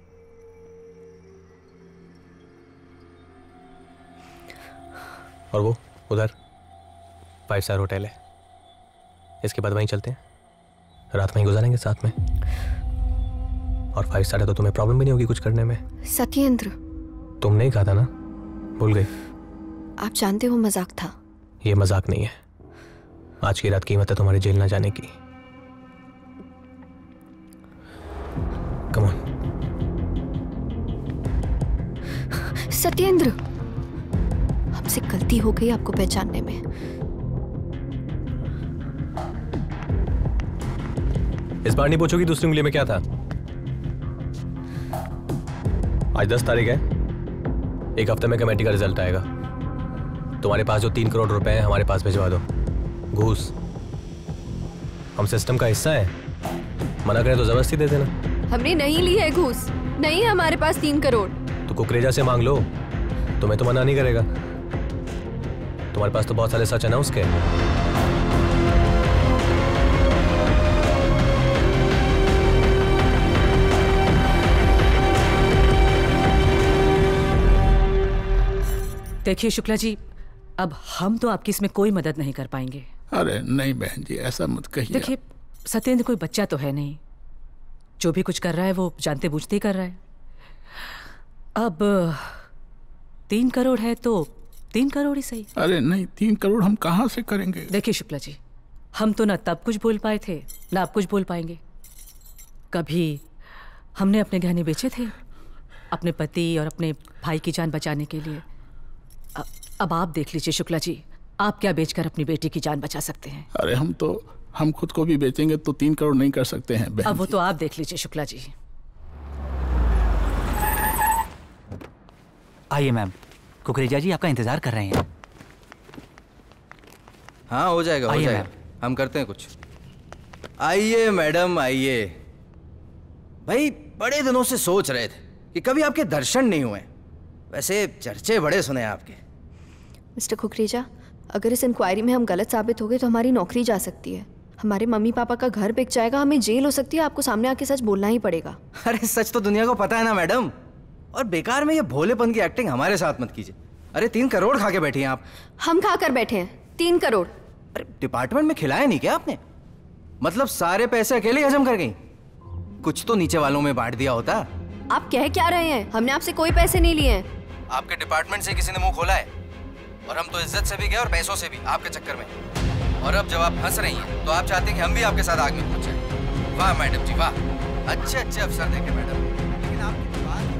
और वो उधर फाइव स्टार होटल है, इसके बाद वहीं चलते हैं, रात वहीं गुजारेंगे साथ में। और फाइव स्टार है तो तुम्हें प्रॉब्लम भी नहीं होगी कुछ करने में। सत्येंद्र, तुमने ही कहा था ना, भूल गई? आप जानते हो मजाक था। ये मजाक नहीं है, आज की रात कीमत है तुम्हारे जेल ना जाने की। Come on. सत्येंद्र, हमसे गलती हो गई आपको पहचानने में। इस बार नहीं पूछोगी दूसरी उंगली में क्या था। आज दस तारीख है, एक हफ्ते में कमेटी का रिजल्ट आएगा। तुम्हारे पास जो तीन करोड़ रुपए हैं हमारे पास भिजवा दो। घूस हम सिस्टम का हिस्सा है, मना करें तो जबरदस्ती दे देना। हमने नहीं ली है घूस, नहीं है हमारे पास तीन करोड़। तो कुकरेजा से मांग लो, तुम्हें तो मना नहीं करेगा। तुम्हारे पास तो बहुत सारे सच है ना उसके। देखिए शुक्ला जी, अब हम तो आपकी इसमें कोई मदद नहीं कर पाएंगे। अरे नहीं बहन जी, ऐसा मत कहिए। देखिए सत्येंद्र कोई बच्चा तो है नहीं, जो भी कुछ कर रहा है वो जानते बूझते ही कर रहा है। अब तीन करोड़ है तो तीन करोड़ ही सही। अरे नहीं, तीन करोड़ हम कहाँ से करेंगे? देखिए शुक्ला जी, हम तो ना तब कुछ बोल पाए थे ना आप कुछ बोल पाएंगे। कभी हमने अपने गहने बेचे थे अपने पति और अपने भाई की जान बचाने के लिए। अ, अब आप देख लीजिए शुक्ला जी, आप क्या बेचकर अपनी बेटी की जान बचा सकते हैं? अरे हम तो हम खुद को भी बेचेंगे तो तीन करोड़ नहीं कर सकते हैं बहन। अब वो तो आप देख लीजिए शुक्ला जी। आइए मैम, कुकरेजा जी आपका इंतजार कर रहे हैं। हाँ हो जाएगा, हो जाएगा, हम करते हैं कुछ। आइए मैडम आइए। भाई बड़े दिनों से सोच रहे थे कि कभी आपके दर्शन नहीं हुए। वैसे चर्चे बड़े सुने आपके। मिस्टर कुकरेजा, अगर इस इंक्वायरी में हम गलत साबित हो गए तो हमारी नौकरी जा सकती है, हमारे मम्मी पापा का घर बिक जाएगा, हमें जेल हो सकती है। आपको सामने आके सच बोलना ही पड़ेगा। अरे सच तो दुनिया को पता है ना मैडम, और बेकार में ये भोलेपन की एक्टिंग हमारे साथ मत कीजिए। अरे तीन करोड़ खा के बैठी हैं आप। हम खा कर बैठे हैं तीन करोड़? अरे डिपार्टमेंट में खिलाया नहीं क्या आपने? मतलब सारे पैसे अकेले हजम कर गई? कुछ तो नीचे वालों में बांट दिया होता। आप कह क्या रहे हैं? हमने आपसे कोई पैसे नहीं लिए हैं। आपके डिपार्टमेंट से किसी ने मुंह खोला है, और हम तो इज्जत से भी गए और पैसों से भी आपके चक्कर में। और अब जब आप हंस रही हैं तो आप चाहते हैं कि हम भी आपके साथ आग में कूद जाएं। वाह मैडम जी वाह, अच्छे अच्छे अफसर देखे मैडम। लेकिन आपकी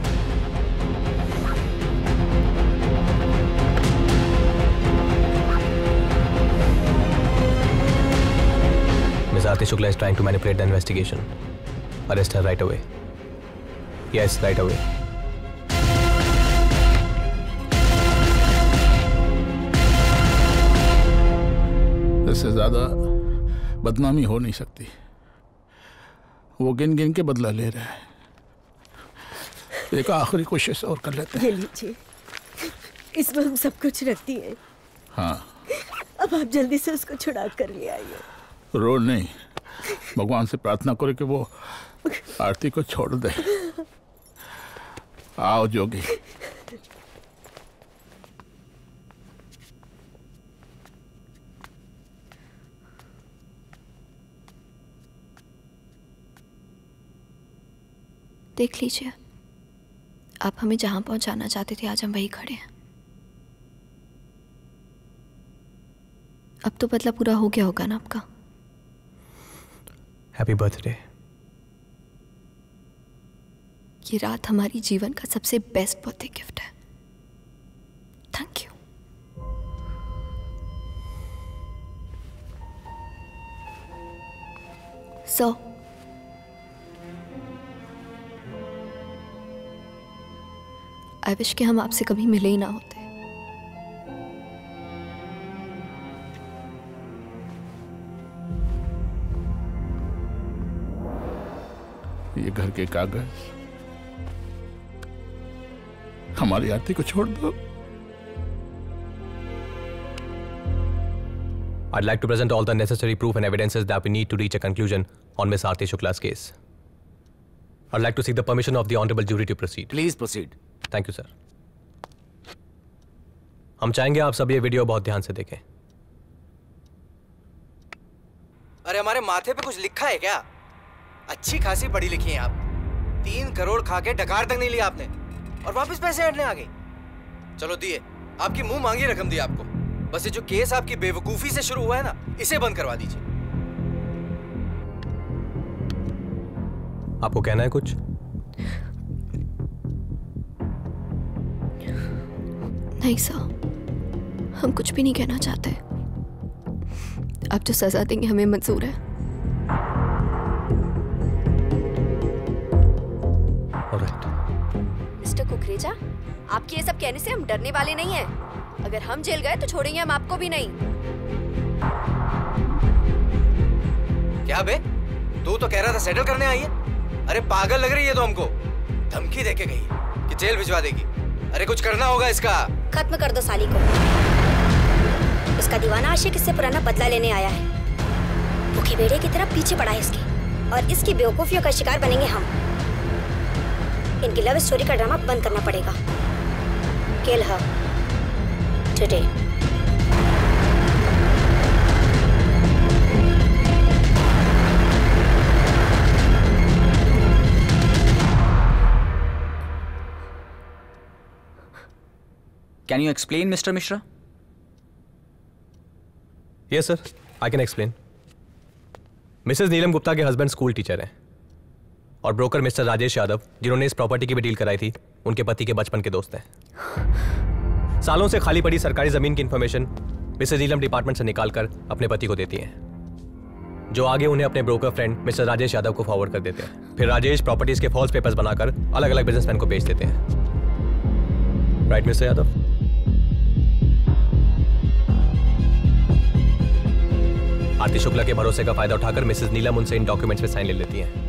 Miz Aarti Shukla is trying to manipulate the investigation. Arrest her right away. Yes, right away. इससे ज्यादा बदनामी हो नहीं सकती। वो गिन गिन के बदला ले रहा है। एक आखिरी कोशिश और कर लेते हैं। ये लीजिए, इसमें हम सब कुछ रखती हैं। हाँ, अब आप जल्दी से उसको छुड़ा कर ले आइए। रो नहीं, भगवान से प्रार्थना करो कि वो आरती को छोड़ दे। आओ जोगी। देख लीजिए, आप हमें जहां पहुंचाना चाहते थे आज हम वहीं खड़े हैं। अब तो बदला पूरा हो गया होगा ना आपका? Happy birthday. ये रात हमारी जीवन का सबसे बेस्ट बर्थडे गिफ्ट है। Thank you. So I wish कि हम आपसे कभी मिले ही ना होते। ये घर के कागज, हमारी आरती को छोड़ दो। I'd like to present all the necessary proof and evidences that we need to reach a conclusion on Miss Aarti Shukla's case. I'd like to seek the permission of the honorable jury to proceed. Please proceed. Thank you, sir. हम चाहेंगे आप सब ये वीडियो बहुत ध्यान से देखें। अरे हमारे माथे पे कुछ लिखा है क्या? अच्छी खासी पढ़ी लिखी हैं आप। तीन करोड़ खा के डकार तक नहीं लिया आपने, और वापस पैसे हटने आ गए। चलो दिए, आपकी मुंह मांगी रकम दी आपको। बस ये जो केस आपकी बेवकूफी से शुरू हुआ है ना, इसे बंद करवा दीजिए। आपको कहना है कुछ? नहीं सर, हम कुछ भी नहीं कहना चाहते। आप जो सजा देंगे हमें मंजूर है। मिस्टर कुकरेजा, आपके ये सब कहने से हम डरने वाले नहीं हैं। अगर हम जेल गए तो छोड़ेंगे हम आपको भी नहीं। क्या बे, तू तो कह रहा था सेटल करने आई है। अरे पागल लग रही है तो हमको। धमकी देके गई कि जेल भिजवा देगी। अरे कुछ करना होगा इसका। खत्म कर दो साली को। उसका दीवाना आशिक इससे पुराना बदला लेने आया है। भूखी भेड़िए की तरह पीछे पड़ा है इसके, और इसकी बेवकूफियों का शिकार बनेंगे हम। इनकी लव स्टोरी का ड्रामा बंद करना पड़ेगा। Kill her. today. Can you explain, Mister Mishra? Yes, sir. I can explain. Mrs Neelam Gupta के हस्बैंड स्कूल टीचर हैं और ब्रोकर मिस्टर राजेश यादव, जिन्होंने इस प्रॉपर्टी की भी डील कराई थी, उनके पति के बचपन के दोस्त हैं। सालों से खाली पड़ी सरकारी जमीन की इंफॉर्मेशन मिसेस नीलम डिपार्टमेंट से निकालकर अपने पति को देती हैं, जो आगे उन्हें अपने broker friend mister Rajesh Yadav को फॉरवर्ड कर देते हैं। फिर राजेश प्रॉपर्टीज के फॉल्स पेपर्स बनाकर अलग अलग बिजनेसमैन को बेच देते हैं। Right mister Yadav? आरती शुक्ला के भरोसे का फायदा उठाकर मिसेस नीलम उनसे इन डॉक्यूमेंट्स पे साइन ले लेती हैं।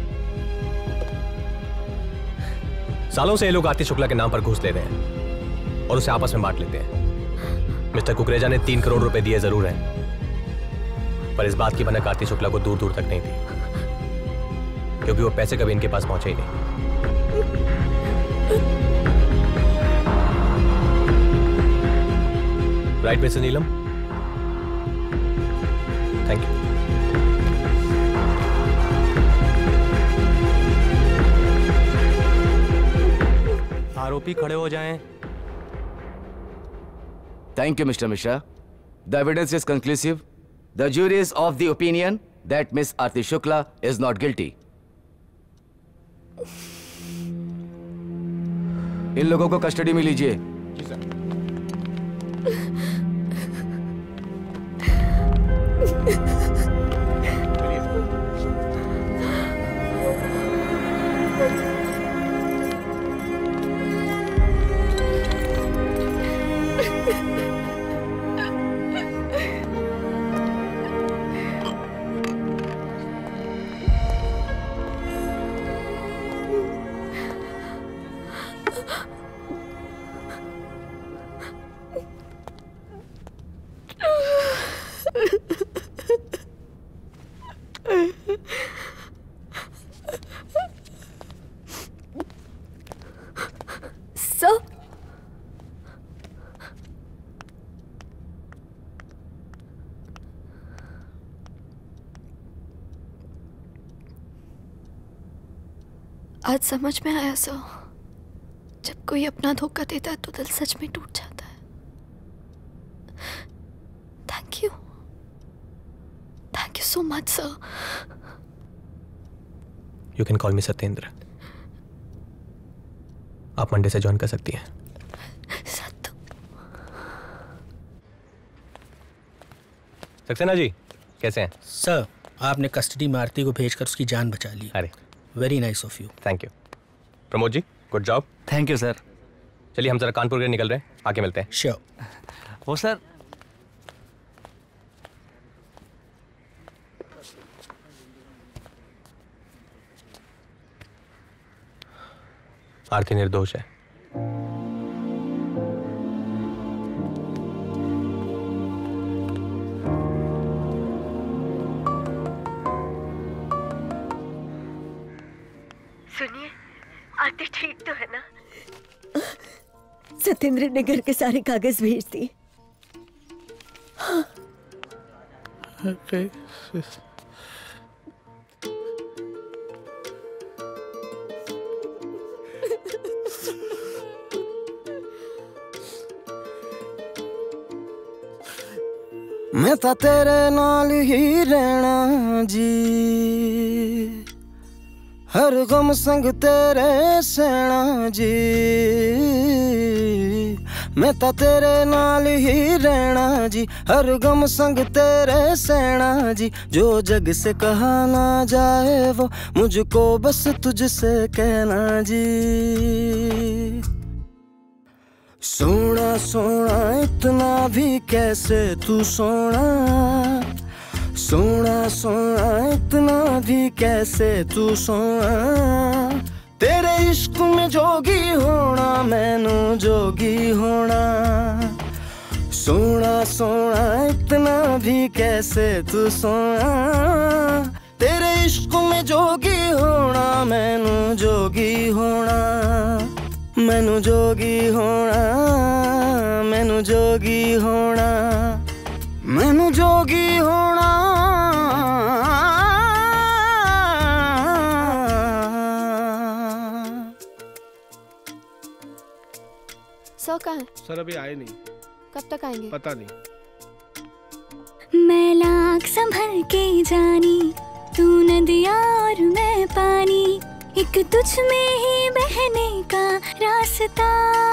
सालों से ये लोग आरती शुक्ला के नाम पर घूस ले रहे हैं और उसे आपस में बांट लेते हैं। मिस्टर कुकरेजा ने तीन करोड़ रुपए दिए जरूर हैं, पर इस बात की भनक आरती शुक्ला को दूर दूर तक नहीं थी, क्योंकि वो पैसे कभी इनके पास पहुंचे ही नहीं। Right Mrs Neelam? Thank you. आरोपी खड़े हो जाएं। Thank you, Mister Mishra. The evidence is conclusive. The jury is of the opinion that Miss Aarti Shukla is not guilty. इन लोगों को कस्टडी में लीजिए। जी सर। आज समझ में आया सो, जब कोई अपना धोखा देता है तो दिल सच में टूट जाता है। Thank you, thank you so much sir. You can call me Satyendra. आप मंडे से ज्वाइन कर सकती हैं। सक्सेना जी कैसे हैं? सर, आपने कस्टडी में आरती को भेजकर उसकी जान बचा ली। अरे very nice of you. Thank you. Pramod ji good job. Thank you sir. चलिए हम जरा कानपुर के लिए निकल रहे हैं, आके मिलते हैं। श्योर। वो सर, आरती निर्दोष है। सुनिए, आरती ठीक तो है ना? सत्येंद्र ने घर के सारे कागज भेज दिए। हाँ। okay. मैं था तेरे नाल ही रहना जी, हर गम संग तेरे सहना जी। मैं ता तेरे नाल ही रहना जी, हर गम संग तेरे सहना जी। जो जग से कहा ना जाए वो मुझको बस तुझसे कहना जी। सोना सोना इतना भी कैसे तू सोना, सोना सोना इतना भी कैसे तू सोना। तेरे इश्क में जोगी होना मैनू जोगी होना। सोना सोना इतना भी कैसे तू सोना। तेरे इश्क में जोगी होना मैनू जोगी होना। मैनू जोगी होना, मैनू जोगी होना, मैनू जोगी होना। सर कहाँ है? सर अभी आए नहीं। कब तक आएंगे? पता नहीं। मैं लाख संभल के जानी, तू नदिया और मैं पानी, एक तुझ में ही बहने का रास्ता।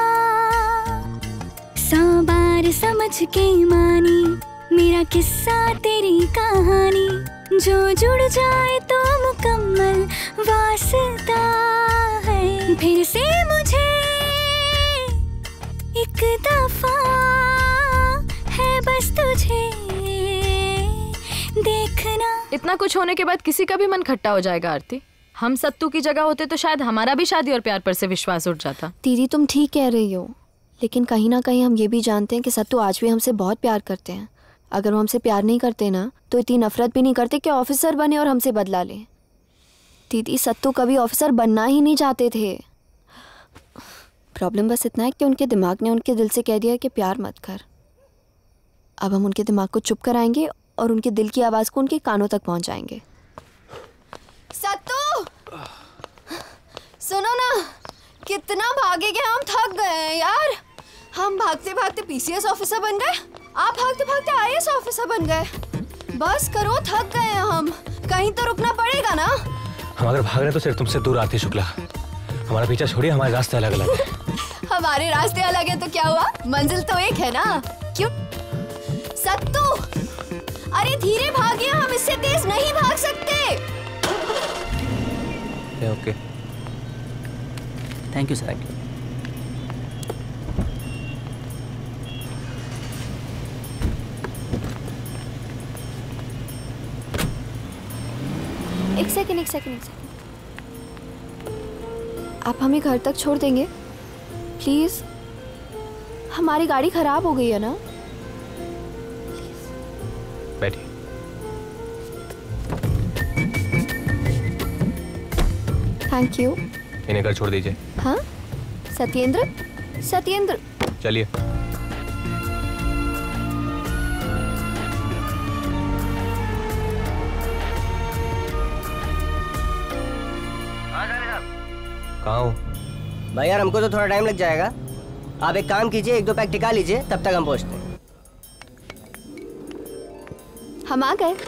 सौ बार समझ के मानी, मेरा किस्सा तेरी कहानी, जो जुड़ जाए तो मुकम्मल वास्ता है। फिर से मुझे एक दफा है बस तुझे देखना। इतना कुछ होने के बाद किसी का भी मन खट्टा हो जाएगा आरती। हम सत्तू की जगह होते तो शायद हमारा भी शादी और प्यार पर से विश्वास उठ जाता। दीदी तुम ठीक कह रही हो, लेकिन कहीं ना कहीं हम ये भी जानते हैं कि सत्तू आज भी हमसे बहुत प्यार करते हैं। अगर वो हमसे प्यार नहीं करते ना तो इतनी नफरत भी नहीं करते कि ऑफिसर बने और हमसे बदला ले। दीदी सत्तू कभी ऑफिसर बनना ही नहीं चाहते थे। प्रॉब्लम बस इतना है कि उनके दिमाग ने उनके दिल से कह दिया कि प्यार मत कर। अब हम उनके दिमाग को चुप कराएंगे और उनके दिल की आवाज़ को उनके कानों तक पहुंचाएंगे। सत्तू सुनो ना, कितना भागे कि हम थक गए हैं यार। हम भागते भागते पीसीएस ऑफिसर बन गए, आप भागते भागते आईएएस ऑफिसर बन गए। बस करो, थक गए हैं हम। कहीं तो रुकना पड़ेगा ना। हम अगर भाग रहे तो सिर्फ तुमसे दूर आरती शुक्ला। हमारा पीछा छोड़िए, हमारे रास्ते अलग अलग हैं। हमारे रास्ते अलग है तो क्या हुआ, मंजिल तो एक है ना। क्यों सत्तू, अरे धीरे भागिए, हम इससे तेज नहीं भाग सकते। Okay thank you sir. Thank you. एक सेकंड एक सेकंड एक सेकंड आप हमें घर तक छोड़ देंगे प्लीज? हमारी गाड़ी खराब हो गई है ना। बैठिए। Thank you. इन्हें घर छोड़ दीजिए। हाँ सत्येंद्र, सत्येंद्र चलिए। कहाँ हो? भाई यार हमको तो थोड़ा टाइम लग जाएगा। आप एक काम कीजिए, एक दो पैक टिका लीजिए, तब तक हम पहुँचते हैं। हम आ गए।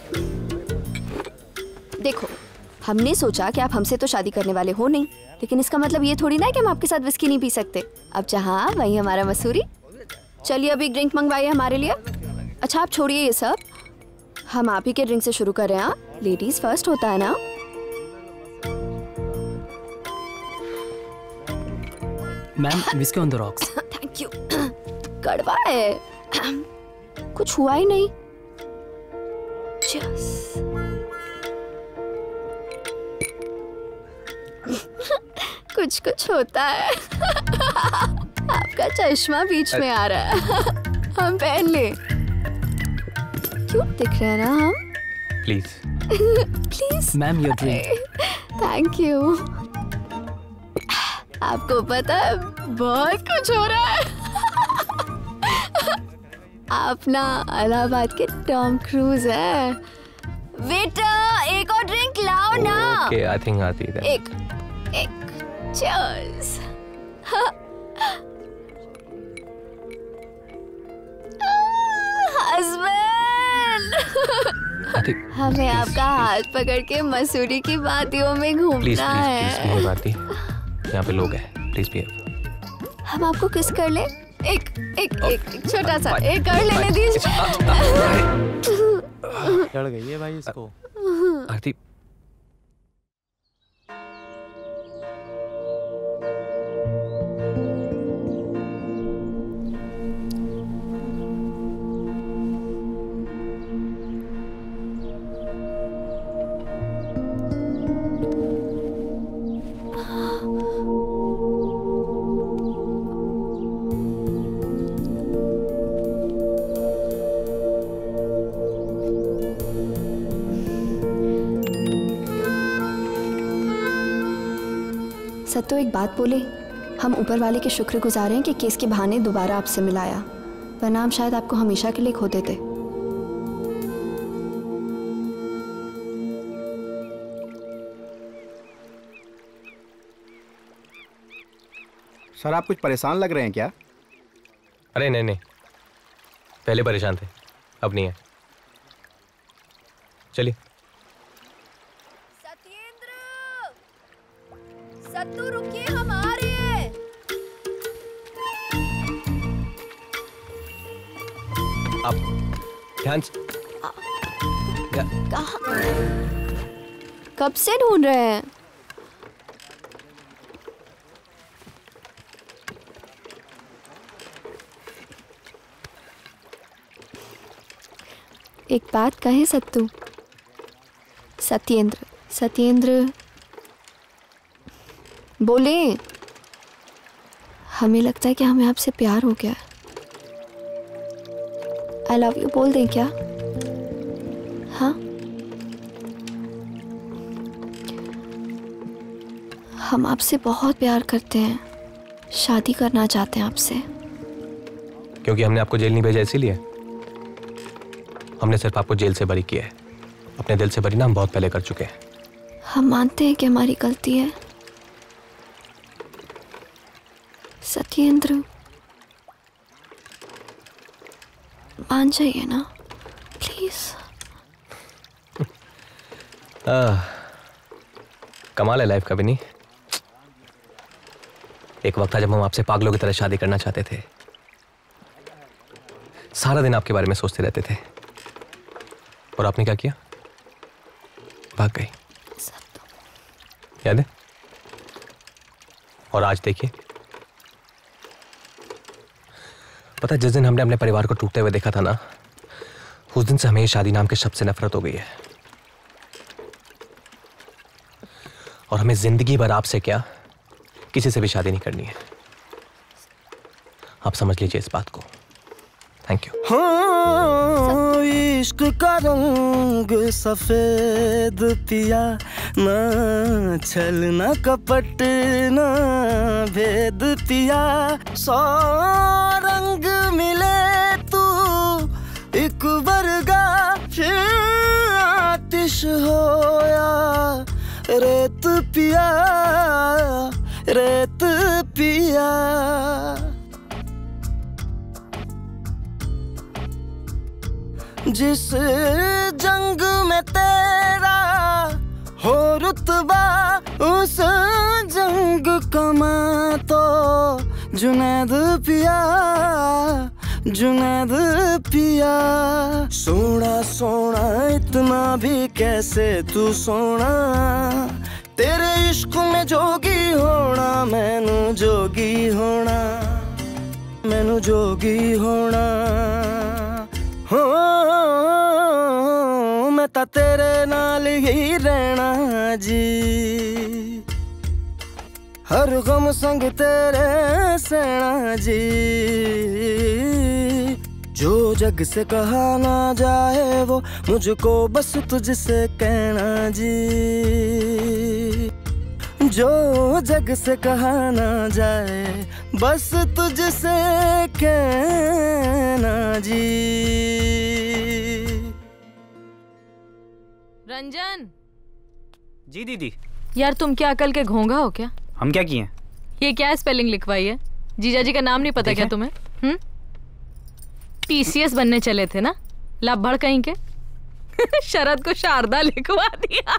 देखो हमने सोचा कि आप हमसे तो शादी करने वाले हो नहीं, लेकिन इसका मतलब ये थोड़ी ना है कि हम आपके साथ विस्की नहीं पी सकते। अब जहाँ वही हमारा मसूरी। चलिए अभी ड्रिंक मंगवाइए हमारे लिए। अच्छा आप छोड़िए ये सब, हम आप ही के ड्रिंक से शुरू कर रहे हैं। लेडीज फर्स्ट होता है ना। Ma'am whisky on the rocks. Thank you. कड़वा है, कुछ हुआ ही नहीं। Cheers. कुछ कुछ होता है। आपका चश्मा बीच में आ रहा है। हम पहन ले। क्यों दिख रहे हैं ना हम? Please please ma'am your drink. Thank you. आपको पता है बहुत कुछ हो रहा है। आप ना इलाहाबाद के टॉम क्रूज है। वेटर एक और ड्रिंक लाओ ना। ओके आई थिंक आती है। एक एक चीयर्स। हस्बैंड हमें आपका हाथ पकड़ के मसूरी की वादियों में घूमना प्लीज, है। प्लीज, प्लीज, आरती, यहाँ पे लोग हैं, प्लीज बिहेव। हम आपको किस कर ले? एक एक एक छोटा सा एक कर लेने दीजिए। चढ़ गई है भाई इसको। आरती सत्तो एक बात बोले, हम ऊपर वाले के शुक्रगुजार हैं कि केस के बहाने दोबारा आपसे मिलाया, वरना हम शायद आपको हमेशा के लिए खो देते। सर आप कुछ परेशान लग रहे हैं क्या? अरे नहीं नहीं, पहले परेशान थे, अब नहीं है। चलिए। सत्तू रुकिए, हम आ रहे हैं। आप ध्यान से। कहाँ? कब से ढूंढ रहे हैं? एक बात कहे सत्तू, सत्येंद्र, सत्येंद्र बोले। हमें लगता है कि हमें आपसे प्यार हो गया। आई लव यू बोल दें क्या? हाँ, हम आपसे बहुत प्यार करते हैं, शादी करना चाहते हैं आपसे। क्योंकि हमने आपको जेल नहीं भेजा इसीलिए? हमने सिर्फ आपको जेल से बरी किया है, अपने दिल से बरी ना हम बहुत पहले कर चुके हैं। हम मानते हैं कि हमारी गलती है सत्येंद्र, मान जाइए ना प्लीज। कमाल है लाइफ का भी नहीं। एक वक्त था जब हम आपसे पागलों की तरह शादी करना चाहते थे, सारा दिन आपके बारे में सोचते रहते थे, और आपने क्या किया? भाग गई, याद है? और आज देखिए, पता है जिस दिन हमने अपने परिवार को टूटते हुए देखा था ना, उस दिन से हमें शादी नाम के शब्द से नफरत हो गई है। और हमें जिंदगी भर आपसे क्या, किसी से भी शादी नहीं करनी है। आप समझ लीजिए इस बात को। Thank you. हाँ, इश्क का रंग सफेद पिया, ना छल ना कपट ना भेद पिया, सौ रंग मिले तू एक बरगा, फिर आतिश होया रेत पिया, रेत पिया। जिस जंग में तेरा हो रुतबा, उस जंग कमा तो जुनैद पिया, जुनैद पिया। सोना सोना इतना भी कैसे तू सोना, तेरे इश्क में जोगी होना, मैनू जोगी होना, मैनू जोगी होना। हो मैं ता तेरे नाल ही रहना जी, हर गम संग तेरे सहना जी। जो जग से कहा ना जाए वो मुझको बस तुझसे कहना जी, जो जग से कहा ना जाए बस तुझसे कहना जी। रंजन जी दीदी। यार तुम क्या अकल के घोंघा हो क्या? हम क्या किए? ये क्या स्पेलिंग लिखवाई है? जीजा जी का नाम नहीं पता क्या तुम्हें? हम्म, पीसीएस बनने चले थे ना, लाभड़ कहीं के। शरद को शारदा लिखवा दिया।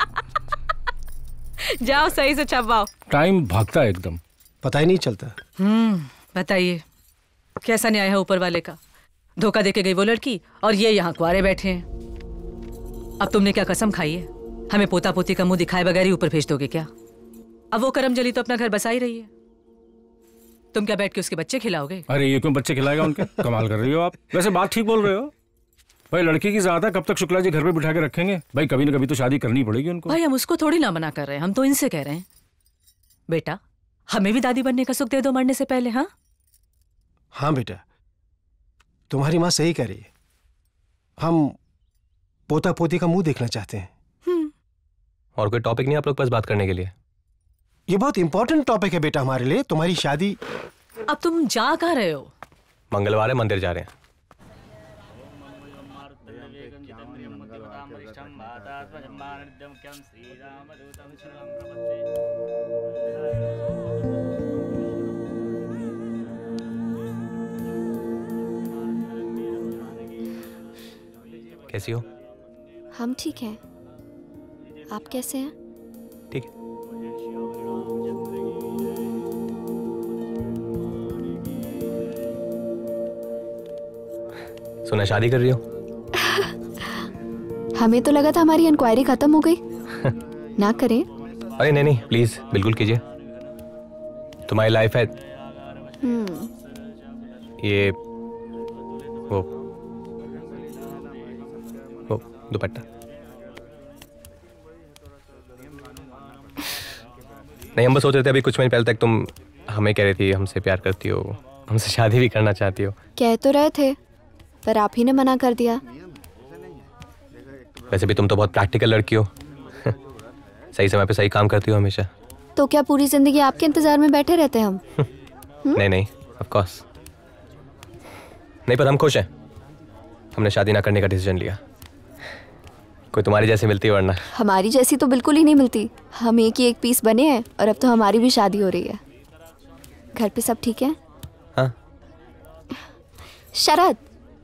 जाओ सही से छपवाओ। टाइम भागता है एकदम, पता ही नहीं चलता। हम्म, बताइए कैसा न्याय है ऊपर वाले का? धोखा देके गई वो लड़की और ये यहाँ कुआरे बैठे हैं। अब तुमने क्या कसम खाई है? हमें पोता पोती का मुंह दिखाए बगैर ही ऊपर भेज दोगे क्या? अब वो करम जली तो अपना घर बसा ही रही है, तुम क्या बैठ के उसके बच्चे खिलाओगे? अरे ये क्यों बच्चे खिलाएगा उनके? कमाल कर रही हो आप। वैसे बात ठीक बोल रहे हो भाई, लड़की की ज़्यादा कब तक शुक्ला जी घर पे बिठा के रखेंगे भाई? कभी ना कभी तो शादी करनी पड़ेगी उनको। भाई हम उसको थोड़ी ना मना कर रहे हैं, हम तो इनसे कह रहे हैं बेटा हमें भी दादी बनने का सुख दे दो मरने से पहले। हाँ हाँ बेटा, तुम्हारी माँ सही कह रही है, हम पोता पोती का मुंह देखना चाहते हैं। और कोई टॉपिक नहीं आप लोग पास बात करने के लिए? ये बहुत इंपॉर्टेंट टॉपिक है बेटा हमारे लिए, तुम्हारी शादी। अब तुम जा कहाँ रहे हो? मंगलवार है, मंदिर जा रहे हैं। कैसी हो? हम ठीक हैं। आप कैसे हैं? ठीक है। सुना शादी कर रही हो? हमें तो लगा था हमारी इंक्वायरी खत्म हो गई। ना करें। अरे नहीं नहीं, प्लीज बिल्कुल कीजिए। तुम्हारी लाइफ है। हम्म। ये वो वो दुपट्टा। नहीं, हम बस सोच रहे थे अभी कुछ महीने पहले तक तुम हमें कह रही थी हमसे प्यार करती हो, हमसे शादी भी करना चाहती हो। कह तो रहे थे, पर आप ही ने मना कर दिया। वैसे भी तुम तो बहुत प्रैक्टिकल लड़की हो। सही समय पे सही काम करती हो हमेशा। तो क्या पूरी जिंदगी आपके इंतजार में बैठे रहते हम? नहीं नहीं, ऑफ कोर्स नहीं, पर हम खुश हैं। हमने शादी ना करने का डिसीजन लिया। कोई तुम्हारी जैसी मिलती है वरना। हमारी जैसी तो बिल्कुल ही नहीं मिलती। हम एक ही एक पीस बने हैं और अब तो हमारी भी शादी हो रही है। घर पे सब ठीक है? हाँ। शरद,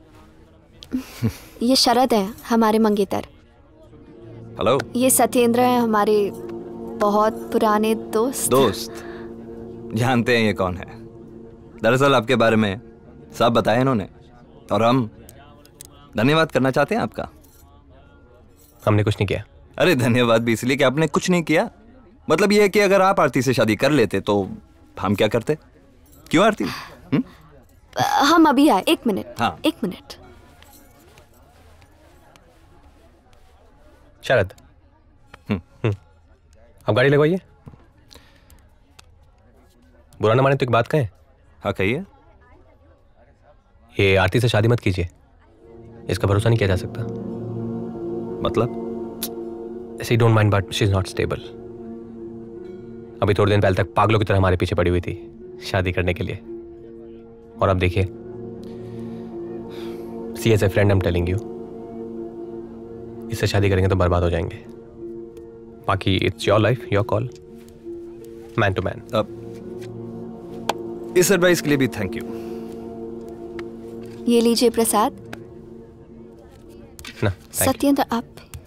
ये शरद है हमारे मंगेतर। हेलो। ये सत्येंद्र है हमारे बहुत पुराने दोस्त। दोस्त? जानते हैं ये कौन है? दरअसल आपके बारे में सब बताया इन्होंने और हम धन्यवाद करना चाहते हैं आपका। हमने कुछ नहीं किया। अरे धन्यवाद भी इसलिए कि आपने कुछ नहीं किया। मतलब ये है कि अगर आप आरती से शादी कर लेते तो हम क्या करते? क्यों आरती? हुँ? हम अभी आए, एक मिनट। हाँ। एक मिनट। शरद, अब गाड़ी लगवाइए। बुरा ना माने तो एक बात कहें? हाँ कहिए। ये आरती से शादी मत कीजिए, इसका भरोसा नहीं किया जा सकता। मतलब? ऐसे don't mind but she is not stable. अभी थोड़े दिन पहले तक पागलों की तरह हमारे पीछे पड़ी हुई थी शादी करने के लिए, और अब देखिए, see as a friend I am telling you, इससे शादी करेंगे तो बर्बाद हो जाएंगे। बाकी it's your life, your call, man to man. इस एडवाइस के लिए भी थैंक यू। ये लीजिए प्रसाद। ना सत्येंद्र, आप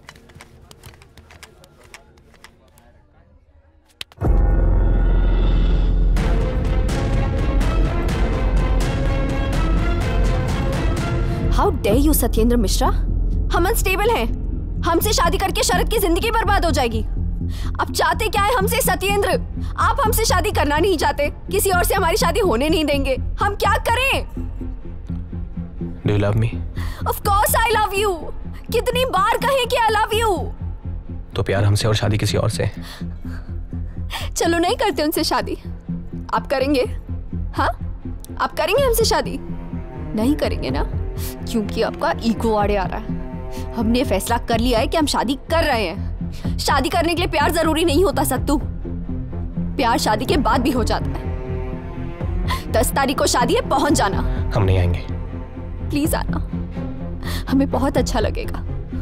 how dare you Satyendra Mishra. हम अनस्टेबल हैं। हमसे शादी करके शरद की जिंदगी बर्बाद हो जाएगी। अब चाहते क्या है हमसे सत्येंद्र? आप हमसे शादी करना नहीं चाहते, किसी और से हमारी शादी होने नहीं देंगे। हम क्या करें? Do you love me? Of course I love you. कितनी बार कहें कि I love you? तो प्यार हमसे और शादी किसी और से। चलो नहीं करते उनसे शादी। आप करेंगे? हाँ, आप करेंगे हमसे शादी? नहीं करेंगे ना, क्योंकि आपका ईगो आड़े आ रहा है। हमने फैसला कर लिया है कि हम शादी कर रहे हैं। शादी करने के लिए प्यार जरूरी नहीं होता सत्तू, प्यार शादी के बाद भी हो जाता है। दस तारीख को शादी है, पहुंच जाना। हम नहीं आएंगे। प्लीज आना, हमें बहुत अच्छा लगेगा।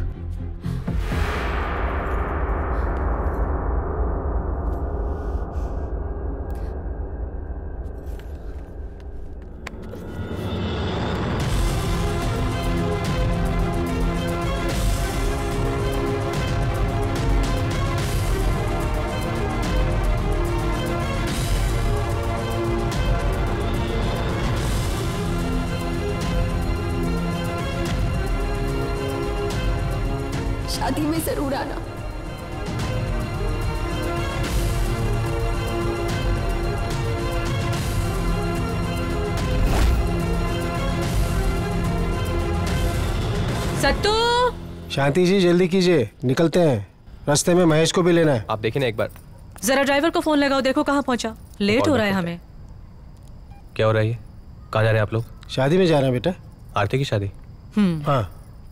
शादी में जरूर आना। सत्तू। शांति जी जल्दी कीजिए, निकलते हैं। रास्ते में महेश को भी लेना है। आप देखिए ना एक बार। जरा ड्राइवर को फोन लगाओ, देखो कहाँ पहुंचा। लेट हो रहा है हमें। क्या हो रहा है ये? कहाँ जा रहे हैं आप लोग? शादी में जा रहे हैं बेटा। आरती की शादी? हाँ।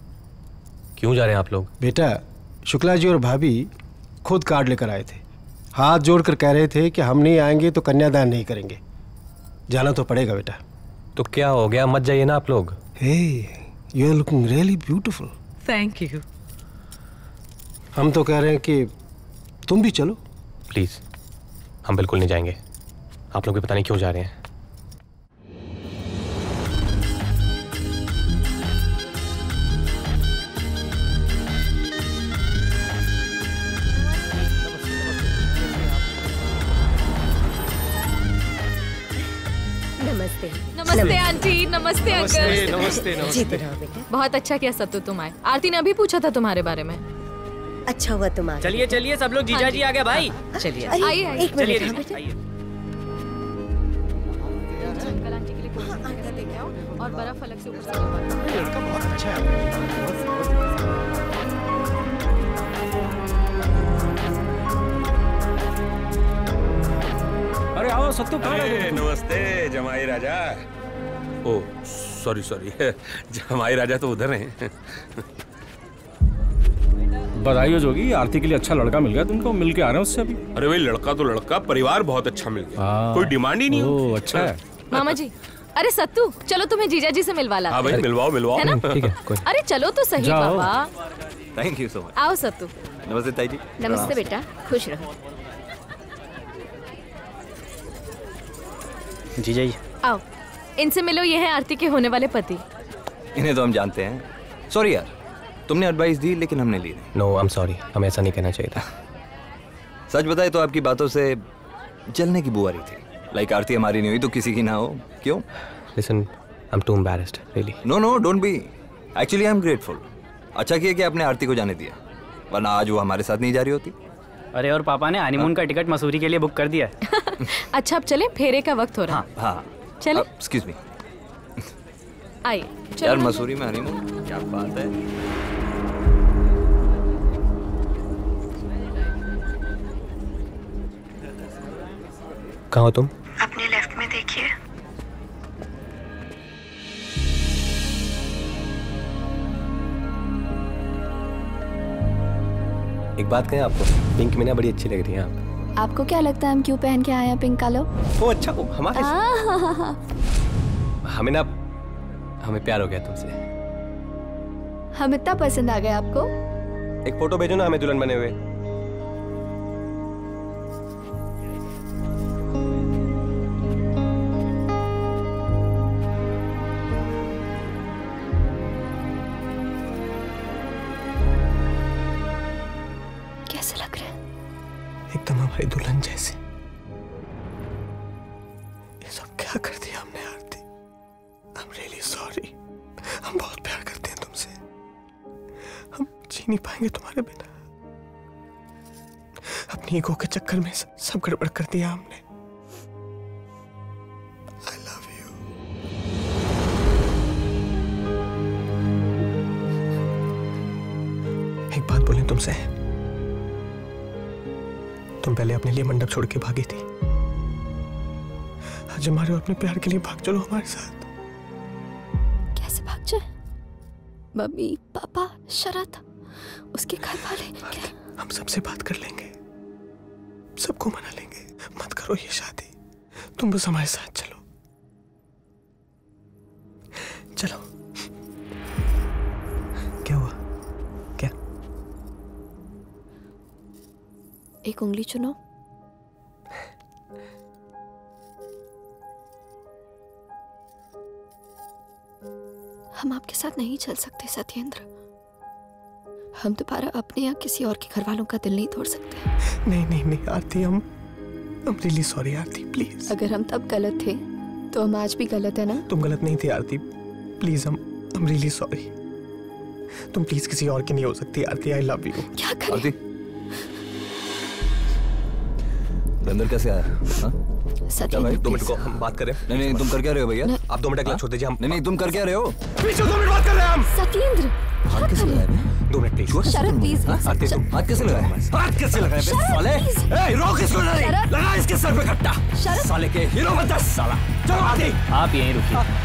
क्यों जा रहे हैं आप लोग? बेटा शुक्ला जी और भाभी खुद कार्ड लेकर आए थे, हाथ जोड़कर कह रहे थे कि हम नहीं आएंगे तो कन्यादान नहीं करेंगे। जाना तो पड़ेगा बेटा। तो क्या हो गया, मत जाइए ना आप लोग। Hey, you are looking really beautiful. Thank you. हम तो कह रहे हैं कि तुम भी चलो। प्लीज, हम बिल्कुल नहीं जाएंगे। आप लोग भी पता नहीं क्यों जा रहे हैं। नमस्ते नमस्ते आंटी, नमस्ते अंकल। नमस्ते नमस्ते। बहुत अच्छा किया सत्तू तुम आए। आरती ने अभी पूछा था तुम्हारे बारे में। अच्छा हुआ तुम आ गए। चलिए चलिए सब लोग, जीजा जी आ गए भाई। चलिए अरे, आइए आइए। एक मिनट, हाँ, चलिए आइए। अंकल आंटी के लिए कुछ मीठा लेके आओ और बर्फ अलग से ऊपर से लड़का बहुत अच्छा है। अरे आओ सत्तू। अरे नमस्ते जमाई राजा। ओ सॉरी सॉरी, जमाई राजा तो उधर हैं। बधाई हो जोगी, आरती के लिए अच्छा लड़का मिल गया तुमको। मिल के आ रहे हैं उससे अभी। अरे भाई लड़का तो लड़का, परिवार बहुत अच्छा मिल गया। कोई डिमांड ही नहीं। ओह अच्छा है। मामा जी, अरे सत्तू चलो तुम्हें जीजा जी से मिलवा लाते हैं। हाँ भाई मिलवाओ मिलवाओ। है ना? ठीक है कोई। अरे चलो तो सही पापा। Thank you so much. आओ सत्तू। नमस्ते ताई जी। नमस्ते बेटा, खुश रहो। जीजा जी आओ, इनसे मिलो। ये है आरती के होने वाले पति। इन्हें तो हम जानते हैं। सॉरी यार, तुमने एडवाइस दी लेकिन हमने ली नहीं। नो आई एम सॉरी, हमें ऐसा नहीं कहना चाहिए था। सच बताए तो आपकी बातों से जलने की बुआ रही थी। लाइक आरती हमारी नहीं हुई तो किसी की ना हो। क्यों? Listen, I am too embarrassed really. No no don't be, actually I am grateful. अच्छा किया कि आपने आरती को जाने दिया, वरना आज वो हमारे साथ नहीं जा रही होती। अरे और पापा ने हनीमून का टिकट मसूरी के लिए बुक कर दिया है। अच्छा अब चले, फेरे का वक्त हो रहा है। हाँ हाँ चले। Excuse me. आइए यार मसूरी में हनीमून, क्या बात है। कहाँ हो तुम? अपने लेफ्ट में देखिए। एक बात कहें आपको, पिंक में ना बड़ी अच्छी लग रही हैं आप। आपको क्या लगता है हम क्यों पहन के आए हैं पिंक कलर? ओ अच्छा, ओ, हमारे हमें ना हमें प्यार हो गया तुमसे। हम इतना पसंद आ गए आपको। एक फोटो भेजो ना हमें दुल्हन बने हुए। कैसे लग रहे हैं? एकदम हमारी दुल्हन जैसे। ये सब क्या कर दिया हमने Aarti? I am really sorry. हम बहुत प्यार करते हैं तुमसे। हम जी नहीं पाएंगे तुम्हारे बिना। अपनी ईगो के चक्कर में सब गड़बड़ कर दिया हमने। I love you. एक बात बोलें तुमसे, तुम पहले अपने लिए मंडप छोड़ के भागी थी। आज हमारे अपने प्यार के लिए भाग चलो हमारे साथ। कैसे भाग जाए? मम्मी पापा शरद उसके घर वाले क्या? हम सबसे बात कर लेंगे, सबको मना लेंगे। मत करो ये शादी, तुम बस हमारे साथ चलो। चलो। क्या हुआ? क्या? एक उंगली चुनो। हम आपके साथ नहीं चल सकते सत्येंद्र। हम दोबारा अपने या किसी और के घर वालों का दिल नहीं तोड़ सकते। नहीं नहीं नहीं आरती, हम I'm really sorry Aarti, please. अगर हम तब गलत थे तो हम आज भी गलत है ना? तुम गलत नहीं थी आरती, प्लीज। हम I'm really sorry। तुम प्लीज किसी और की नहीं हो सकती आरती। आई लव यू। क्या करें? आरती अंदर कैसे आया? क्या भाई, दो मिनट को हम बात करें। नहीं नहीं तुम कर क्या रहे हो भैया? आप दो मिनट के लिए छोड़ दीजिए। हम नहीं नहीं तुम कर क्या रहे हो? पीछे दो मिनट बात कर रहे हैं हम। सत्येंद्र हाथ कैसे लगाया? दो minute please. Sharad please. Aarti तुम हाथ कैसे लगाया? हाथ कैसे लगाया? साले ए रोक इसको, नहीं लगा इसके सर पे कट्टा। साले के हीरो बन साला। चलो आरती आप यहीं रुकिए।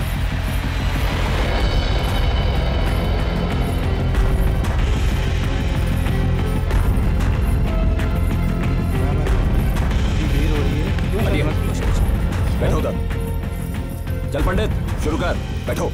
बैठो उधर। चल पंडित शुरू कर, बैठो।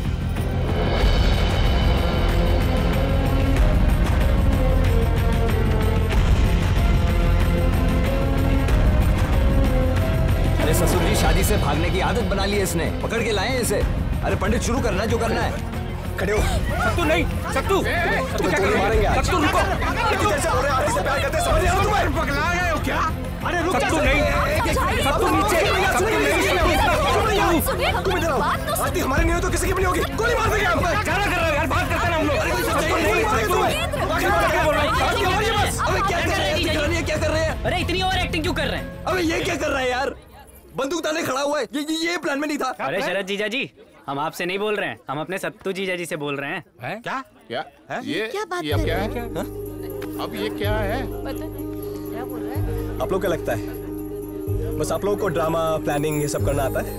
अरे ससुर जी, शादी से भागने की आदत बना ली है इसने, पकड़ के लाए हैं इसे। अरे पंडित शुरू करना जो करना है। खड़े हो। सत्तू नहीं, सत्तू सत्तू क्या कर मारेंगे आज? सत्तू रुको। कैसे हो रहे हैं? आरती से प्यार करते हैं, समझ रहे हो तुम्हें? पगला गए हो क्या? अरे रुक, सत्तू नहीं, सत्तू नीचे, सत्तू नहीं। तुम इधर आओ। आरती हमारी नहीं हो तो किसी की भी नहीं होगी। गोली मार देंगे हम। क्या कर रहे हो यार? बात करते हैं हम लोग। सत्तू नहीं, सत्तू बाकी बात क्या बोल रहे हो? आरती हमारी है बस। अबे क्या कर रहे हैं? क्या कर रहे हैं? अरे इतनी ओवर एक्टिंग क्यों कर रहे हैं? अबे ये क्या कर रहा है यार? बंदूक ताने खड़ा हुआ है। ये ये, ये प्लान में नहीं था। अरे शरद जीजा जी, हम आपसे नहीं बोल रहे हैं, हम अपने सत्तू जीजा जी से बोल रहे हैं। है? क्या क्या है? ये क्या बात ये अब कर क्या रहे है? हैं? अब ये क्या है? क्या बोल रहा है? आप लोग क्या लगता है बस आप लोगों को ड्रामा प्लानिंग ये सब करना आता है?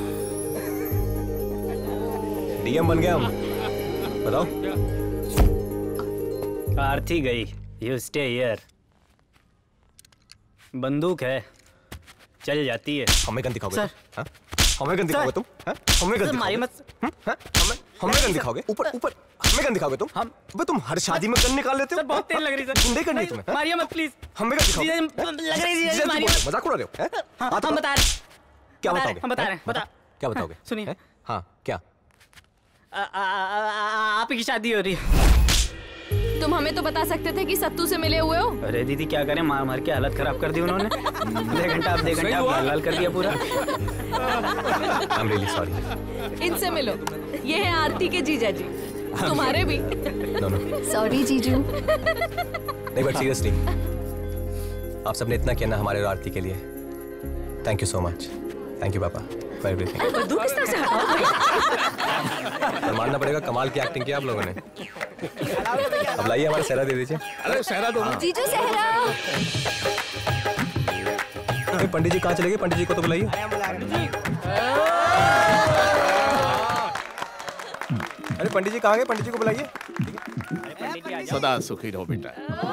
डीएम बन गए हम। बताओ। आरती गई, यू स्टे हियर। बंदूक है, चल जाती है। हमें गन दिखाओगे? सर। हाँ? हमें गन दिखाओगे तुम? हाँ? हमें गन मारिए दिखाओगे? मत। हाँ? हमें हमें गन दिखाओगे? ऊपर ऊपर हमें गन दिखाओगे तुम? हम बे तुम हर शादी में गन निकाल लेते हो। सर बहुत तेज लग रही है। गुंडे करनी है तुम्हें? हाँ? मारिए मत प्लीज। हमें गन दिखाओगे? जीजा जी, लग रही है जीजा जी, जीजा जी, मारिए बोलो, मत। मजाक उड़ा रहे हो? हैं? हाँ, हाँ, तो हम बता रहे क्या बता बताओगे? रहे, हम बता रहे हैं, हैं? बता। क्या बताओगे? सुनिए। हैं? हाँ क्या? आ- आ- आ- आप की शादी हो रही है। तुम हमें तो बता सकते थे कि सत्तू से मिले हुए हो। अरे दीदी क्या करें, मार मार के हालत खराब कर दी उन्होंने। आधे घंटा आप दे घंटा लाल लाल कर दिया पूरा। I'm really sorry. इनसे मिलो, ये है आरती के जीजा जी, तुम्हारे भी। No, no. सॉरी जीजू। नहीं बट सीरियसली आप सबने इतना किया ना हमारे और आरती के लिए। Thank you so much. Thank you papa for everything. बंदूक किस तरह से हटाओगे? और मानना पड़ेगा, कमाल की एक्टिंग की आप लोगों ने। अब लाइए हमारा सहरा दे दीजिए। अरे सहरा दो। जीजू सहरा। अरे पंडित जी कहाँ चले गए? पंडित जी को तो बुलाइए। अरे पंडित जी कहाँ गए? पंडित जी को बुलाइए। सदा सुखी रहो बेटा।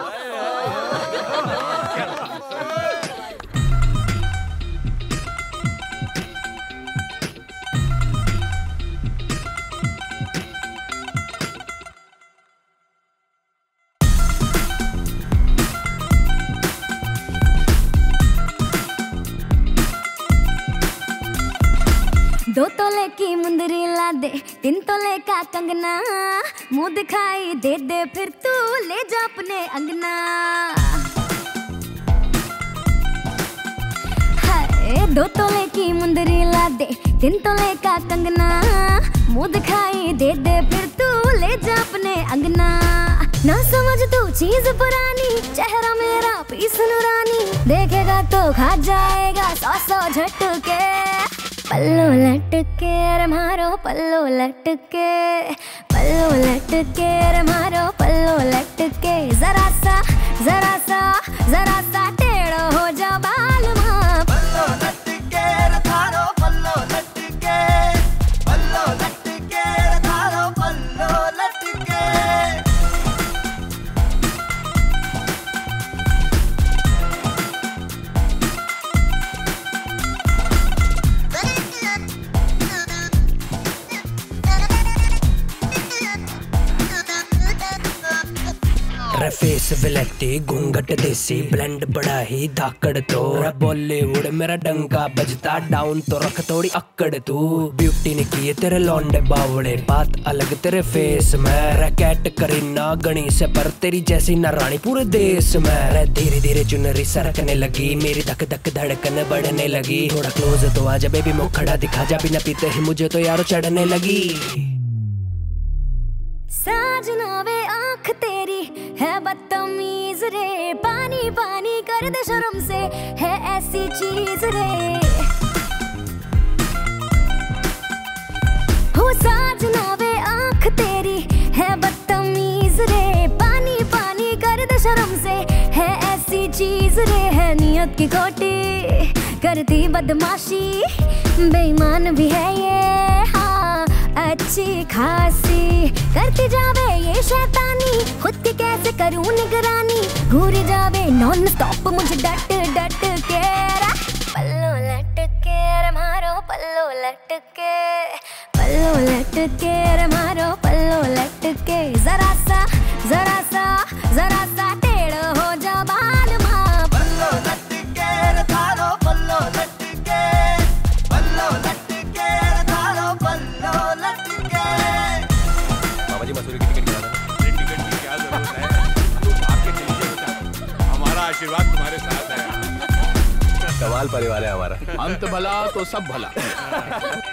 दो तोले की मुंदरी ला दे, तीन तोले का कंगना, मुंह दिखाई दे दे फिर तू ले जा अपने अंगना। हाय दो तोले की मुंदरी ला दे, तीन तोले का कंगना, मुंह दिखाई दे दे फिर तू ले जा अपने अंगना। ना समझ तू चीज पुरानी, चेहरा मेरा पीस नूरानी, देखेगा तो खा जाएगा सौ सौ झटके। पल्लो लटके रे मारो पल्लो लटके, पल्लो लटके रे मारो पल्लो लटके। जरा सा जरा सा जरा सा टेढ़ो हो जा बाल माँ। पल्लो लटके रे थारो पल्लो लटके, पल्लो लटके रे थारो पल्लो लटके। फेस विलेटी घूंघट देसी ब्लेंड बड़ा ही धाकड़ तो बॉलीवुड मेरा डंका बजता डाउन तो रख थोड़ी अक्कड़ तू। ब्यूटी ने किए तेरे लौंडे बावड़े, बात अलग तेरे फेस में। रैकेट करीना गणी से पर तेरी जैसी न रानी पूरे देश में। धीरे धीरे चुनरी सरकने लगी, मेरी धक धक धड़कन बढ़ने लगी। थोड़ा क्लोज तो आजा बेबी मुखड़ा दिखा जा, बिना पीते ही मुझे तो यारो चढ़ने लगी। साजना वे आँख तेरी है बदतमीज रे, पानी पानी कर दे शर्म से है ऐसी चीज रे। हो साजना वे आँख तेरी है बदतमीज रे, पानी पानी कर दे शर्म से है ऐसी चीज रे। है नियत की खोटी करती बदमाशी, बेईमान भी है ये हाँ अच्छी खासी। करती जावे ये शैतानी, खुद की कैसे करूं निगरानी। घूर जावे नॉन स्टॉप मुझे डट डट के। पल्लो लटके रे मारो लटके रे मारो पल्लो लटके जरा सा जरा सा जरा सा टेढ़ हो जा बाल माँ पल्लो लटके रे थारो पल्लो लटके पल्लो लटके रे थारो पल्लो लटके। बाबा जी मसूरी की टिकट गिरा दो। टिकट की क्या जरूरत है, तुम भाग के चली जाओ, हमारा आशीर्वाद तुम्हारे साथ है। कमाल परिवार है हमारा। अंत भला तो सब भला।